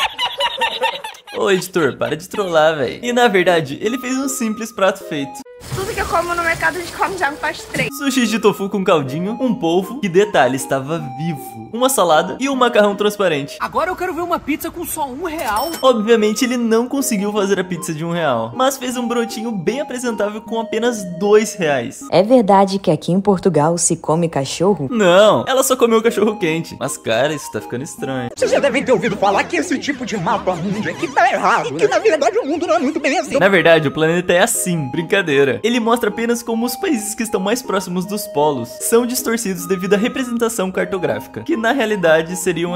Ô editor, para de trollar, velho. E na verdade, ele fez um simples prato feito. Tudo que eu como no mercado a gente come já me faz 3. Sushi de tofu com caldinho, um polvo, que detalhe, estava vivo, uma salada e um macarrão transparente. Agora eu quero ver uma pizza com só R$1. Obviamente ele não conseguiu fazer a pizza de R$1, mas fez um brotinho bem apresentável com apenas R$2. É verdade que aqui em Portugal se come cachorro? Não, ela só comeu cachorro quente. Mas cara, isso tá ficando estranho. Vocês já devem ter ouvido falar que esse tipo de mapa mundo aqui tá errado, e que na verdade o mundo não é muito bem assim. Na verdade, o planeta é assim, brincadeira. Ele mostra apenas como os países que estão mais próximos dos polos são distorcidos devido à representação cartográfica, que na realidade seriam assim.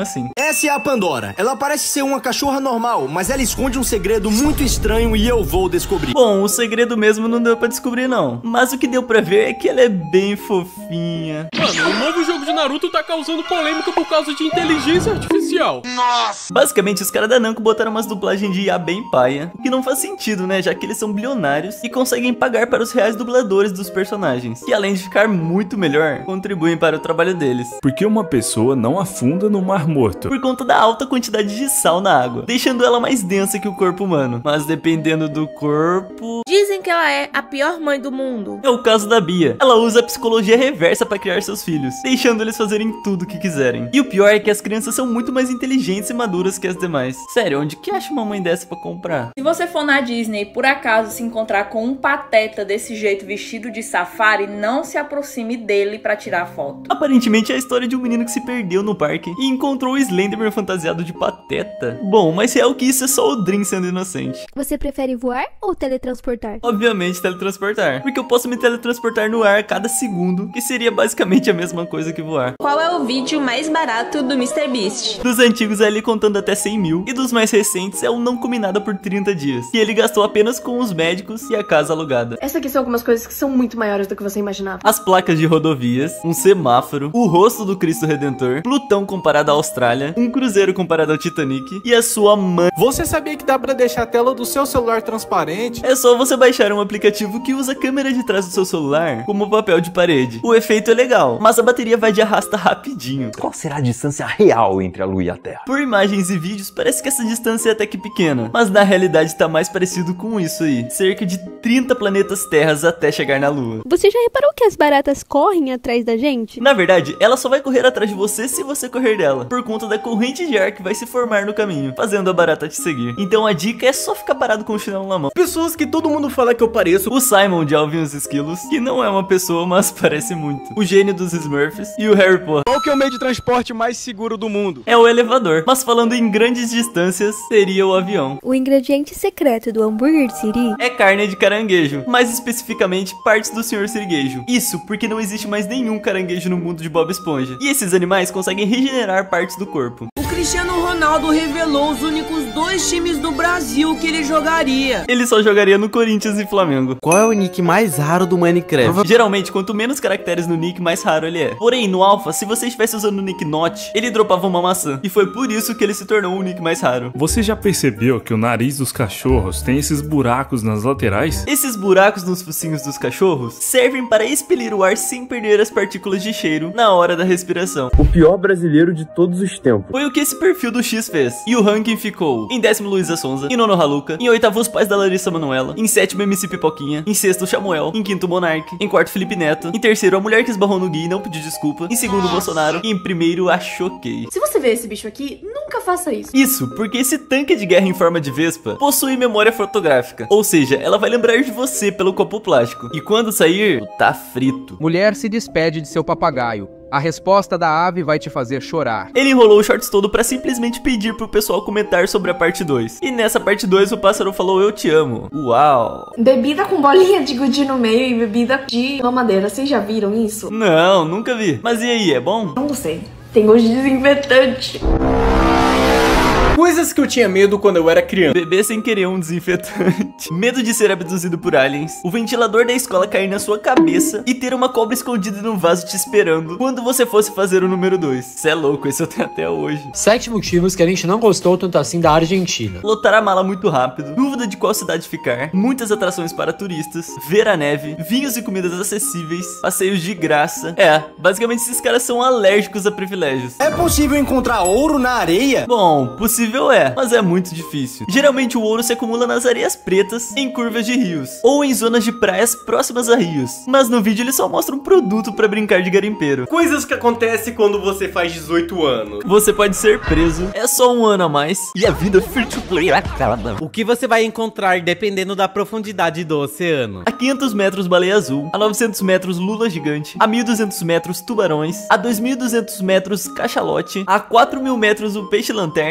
Essa é a Pandora. Ela parece ser uma cachorra normal, mas ela esconde um segredo muito estranho e eu vou descobrir. Bom, o segredo mesmo não deu pra descobrir não, mas o que deu pra ver é que ela é bem fofinha. Mano, o novo jogo de Naruto tá causando polêmica por causa de inteligência artificial. Nossa! Basicamente, os caras da Namco botaram umas dublagens de IA bem paia, o que não faz sentido, né, já que eles são bilionários e conseguem pagar para os reais dubladores dos personagens, que além de ficar muito melhor, contribuem para o trabalho deles. Por que uma pessoa não afunda no Mar Morto? Por conta da alta quantidade de sal na água, deixando ela mais densa que o corpo humano. Mas dependendo do corpo... Dizem que ela é a pior mãe do mundo. É o caso da Bia. Ela usa a psicologia reversa para criar seus filhos, deixando eles fazerem tudo o que quiserem. E o pior é que as crianças são muito mais inteligentes e maduras que as demais. Sério, onde que acha uma mãe dessa pra comprar? Se você for na Disney e por acaso se encontrar com um pateta desse jeito vestido de safari, não se aproxime dele pra tirar foto. Aparentemente é a história de um menino que se perdeu no parque e encontrou o Slenderman fantasiado de pateta. Bom, mas real que isso é só o Dream sendo inocente. Você prefere voar ou teletransportar? Obviamente teletransportar, porque eu posso me teletransportar no ar a cada segundo, que seria basicamente a mesma coisa que voar. Qual é o vídeo mais barato do MrBeast? Dos antigos é ele contando até 100 mil, e dos mais recentes é o não combinado por 30 dias, que ele gastou apenas com os médicos e a casa alugada. Essas aqui são algumas coisas que são muito maiores do que você imaginava. As placas de rodovias, um semáforo, o rosto do Cristo Redentor, Plutão comparado à Austrália, um cruzeiro comparado ao Titanic e a sua mãe. Você sabia que dá pra deixar a tela do seu celular transparente? É só você baixar um aplicativo que usa a câmera de trás do seu celular como papel de parede. O efeito é legal, mas a bateria vai de arrasta rapidinho. Qual será a distância real entre a Lua e a Terra? Por imagens e vídeos parece que essa distância é até que pequena, mas na realidade tá mais parecido com isso aí, cerca de 30 planetas terras até chegar na Lua. Você já reparou que as baratas correm atrás da gente? Na verdade, ela só vai correr atrás de você se você correr dela, por conta da corrente de ar que vai se formar no caminho, fazendo a barata te seguir. Então a dica é só ficar parado com o chinelo na mão. Pessoas que todo mundo fala que eu pareço. O Simon de Alvin e os Esquilos, que não é uma pessoa, mas parece muito. O gênio dos Smurfs e o Harry Potter. Qual que é o meio de transporte mais seguro do mundo? É o elevador, mas falando em grandes distâncias, seria o avião. O ingrediente secreto do hambúrguer Siri é carne de caranguejo, mais especificamente partes do Sr. Siriguejo. Isso porque não existe mais nenhum caranguejo no mundo de Bob Esponja, e esses animais conseguem regenerar partes do corpo. O Cristiano Ronaldo revelou os únicos 2 times do Brasil que ele jogaria. Ele só jogaria no Corinthians e Flamengo. Qual é o nick mais raro do Minecraft? Geralmente, quanto menos caracteres no nick, mais raro ele é. Porém, no Alpha, se você estivesse usando o nick Notch, ele dropava uma maçã. E foi por isso que ele se tornou o nick mais raro. Você já percebeu que o nariz dos cachorros tem esses buracos nas laterais? Esses buracos nos focinhos dos cachorros servem para expelir o ar sem perder as partículas de cheiro na hora da respiração. O pior brasileiro de todos os tempos. Foi o que esse perfil do X fez. E o ranking ficou em 10º Luísa Sonza, em 9º Haluca, em 8º os pais da Larissa Manoela, em 7º MC Pipoquinha, em 6º Samuel, em 5º Monark, em 4º Felipe Neto, em 3º a mulher que esbarrou no Gui e não pediu desculpa, em 2º Bolsonaro e em 1º a Choquei. Se você vê esse bicho aqui, nunca faça isso. Isso, porque esse tanque de guerra em forma de vespa possui memória fotográfica, ou seja, ela vai lembrar de você pelo copo plástico, e quando sair, tá frito. Mulher se despede de seu papagaio. A resposta da ave vai te fazer chorar. Ele enrolou o shorts todo pra simplesmente pedir pro pessoal comentar sobre a parte 2. E nessa parte 2 o pássaro falou eu te amo. Uau. Bebida com bolinha de gude no meio e bebida de mamadeira. Vocês já viram isso? Não, nunca vi. Mas e aí, é bom? Não sei. Tem gosto de desinfetante. Coisas que eu tinha medo quando eu era criança. Beber sem querer um desinfetante. Medo de ser abduzido por aliens. O ventilador da escola cair na sua cabeça. E ter uma cobra escondida no vaso te esperando quando você fosse fazer o número 2. Cê é louco, esse eu tenho até hoje. 7 motivos que a gente não gostou tanto assim da Argentina. Lotar a mala muito rápido. Dúvida de qual cidade ficar. Muitas atrações para turistas. Ver a neve. Vinhos e comidas acessíveis. Passeios de graça. Basicamente esses caras são alérgicos a privilégios. É possível encontrar ouro na areia? Bom, possível mas é muito difícil. Geralmente o ouro se acumula nas areias pretas, em curvas de rios, ou em zonas de praias próximas a rios. Mas no vídeo ele só mostra um produto pra brincar de garimpeiro. Coisas que acontecem quando você faz 18 anos. Você pode ser preso, é só um ano a mais, e a vida free to play. O que você vai encontrar dependendo da profundidade do oceano? A 500 metros baleia azul, a 900 metros lula gigante, a 1.200 metros tubarões, a 2.200 metros cachalote, a 4.000 metros o peixe lanterna e a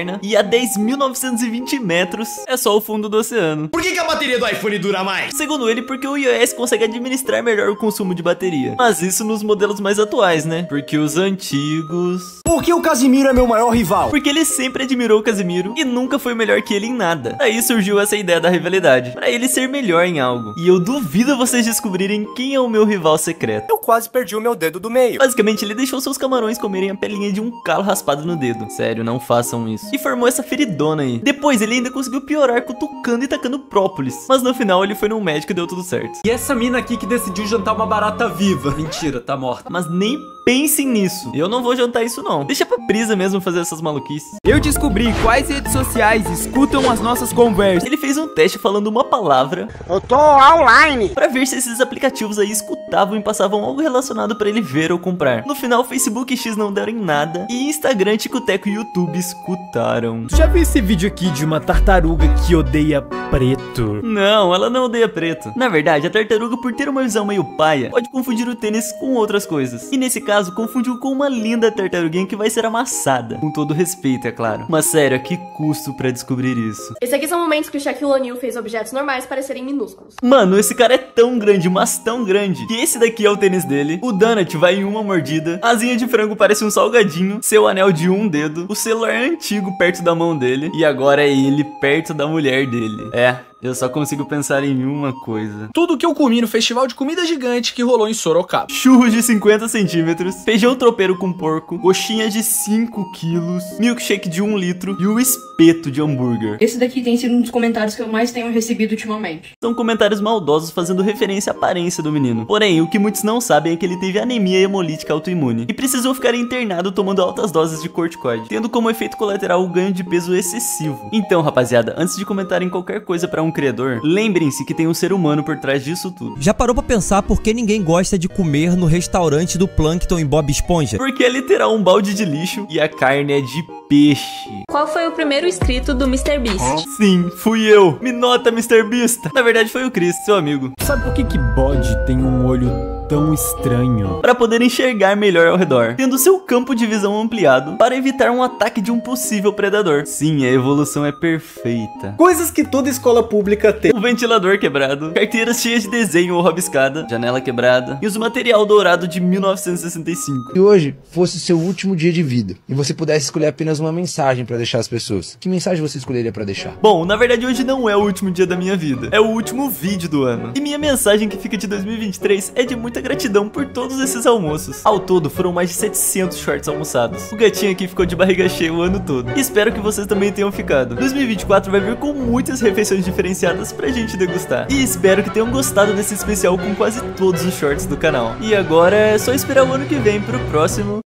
10.920 metros é só o fundo do oceano. Por que a bateria do iPhone dura mais? Segundo ele, porque o iOS consegue administrar melhor o consumo de bateria. Mas isso nos modelos mais atuais, né? Porque os antigos... Por que o Casimiro é meu maior rival? Porque ele sempre admirou o Casimiro e nunca foi melhor que ele em nada. Daí surgiu essa ideia da rivalidade, pra ele ser melhor em algo. E eu duvido vocês descobrirem quem é o meu rival secreto. Eu quase perdi o meu dedo do meio. Basicamente, ele deixou seus camarões comerem a pelinha de um calo raspado no dedo. Sério, não façam isso. E formou essa feridona aí. Depois, ele ainda conseguiu piorar cutucando e tacando própolis. Mas no final, ele foi num médico e deu tudo certo. E essa mina aqui que decidiu jantar uma barata viva. Mentira, tá morta. Mas nem pensem nisso. Eu não vou jantar isso não. Deixa pra Prisa mesmo fazer essas maluquices. Eu descobri quais redes sociais escutam as nossas conversas. Ele fez um teste falando uma palavra. Eu tô online. Pra ver se esses aplicativos aí escutavam e passavam algo relacionado pra ele ver ou comprar. No final, Facebook e X não deram em nada. E Instagram, TikTok e YouTube escutaram. Tu já viu esse vídeo aqui de uma tartaruga que odeia preto? Não, ela não odeia preto. Na verdade, a tartaruga, por ter uma visão meio paia, pode confundir o tênis com outras coisas. E nesse caso, confundiu com uma linda tartaruguinha que vai ser amassada. Com todo respeito, é claro. Mas sério, a que custo pra descobrir isso? Esses aqui são momentos que o Shaquille O'Neal fez objetos normais parecerem minúsculos. Mano, esse cara é tão grande, mas tão grande, que esse daqui é o tênis dele. O donut vai em uma mordida. A asinha de frango parece um salgadinho. Seu anel de um dedo. O celular antigo perto da mão dele. E agora é ele perto da mulher dele. Eu só consigo pensar em uma coisa. Tudo que eu comi no festival de comida gigante que rolou em Sorocaba. Churros de 50 centímetros, feijão tropeiro com porco, coxinha de 5 quilos, milkshake de 1 litro e o espeto de hambúrguer. Esse daqui tem sido um dos comentários que eu mais tenho recebido ultimamente. São comentários maldosos fazendo referência à aparência do menino. Porém, o que muitos não sabem é que ele teve anemia hemolítica autoimune e precisou ficar internado tomando altas doses de corticoide, tendo como efeito colateral o ganho de peso excessivo. Então, rapaziada, antes de comentarem qualquer coisa pra um criador, lembrem-se que tem um ser humano por trás disso tudo. Já parou pra pensar por que ninguém gosta de comer no restaurante do Plankton em Bob Esponja? Porque é literal um balde de lixo e a carne é de peixe. Qual foi o primeiro inscrito do MrBeast? Sim, fui eu. Me nota, MrBeast. Na verdade foi o Chris, seu amigo. Sabe por que bode tem um olho tão estranho? Para poder enxergar melhor ao redor, tendo seu campo de visão ampliado para evitar um ataque de um possível predador. Sim, a evolução é perfeita. Coisas que toda escola pública tem. Um ventilador quebrado, carteiras cheias de desenho ou rabiscada, janela quebrada e os material dourado de 1965. Se hoje fosse seu último dia de vida e você pudesse escolher apenas uma mensagem para deixar às pessoas, que mensagem você escolheria para deixar? Bom, na verdade hoje não é o último dia da minha vida, é o último vídeo do ano. E minha mensagem que fica de 2023 é de muita gratidão por todos esses almoços. Ao todo foram mais de 700 shorts almoçados. O gatinho aqui ficou de barriga cheia o ano todo. E espero que vocês também tenham ficado. 2024 vai vir com muitas refeições diferenciadas pra gente degustar. E espero que tenham gostado desse especial com quase todos os shorts do canal. E agora é só esperar o ano que vem pro próximo.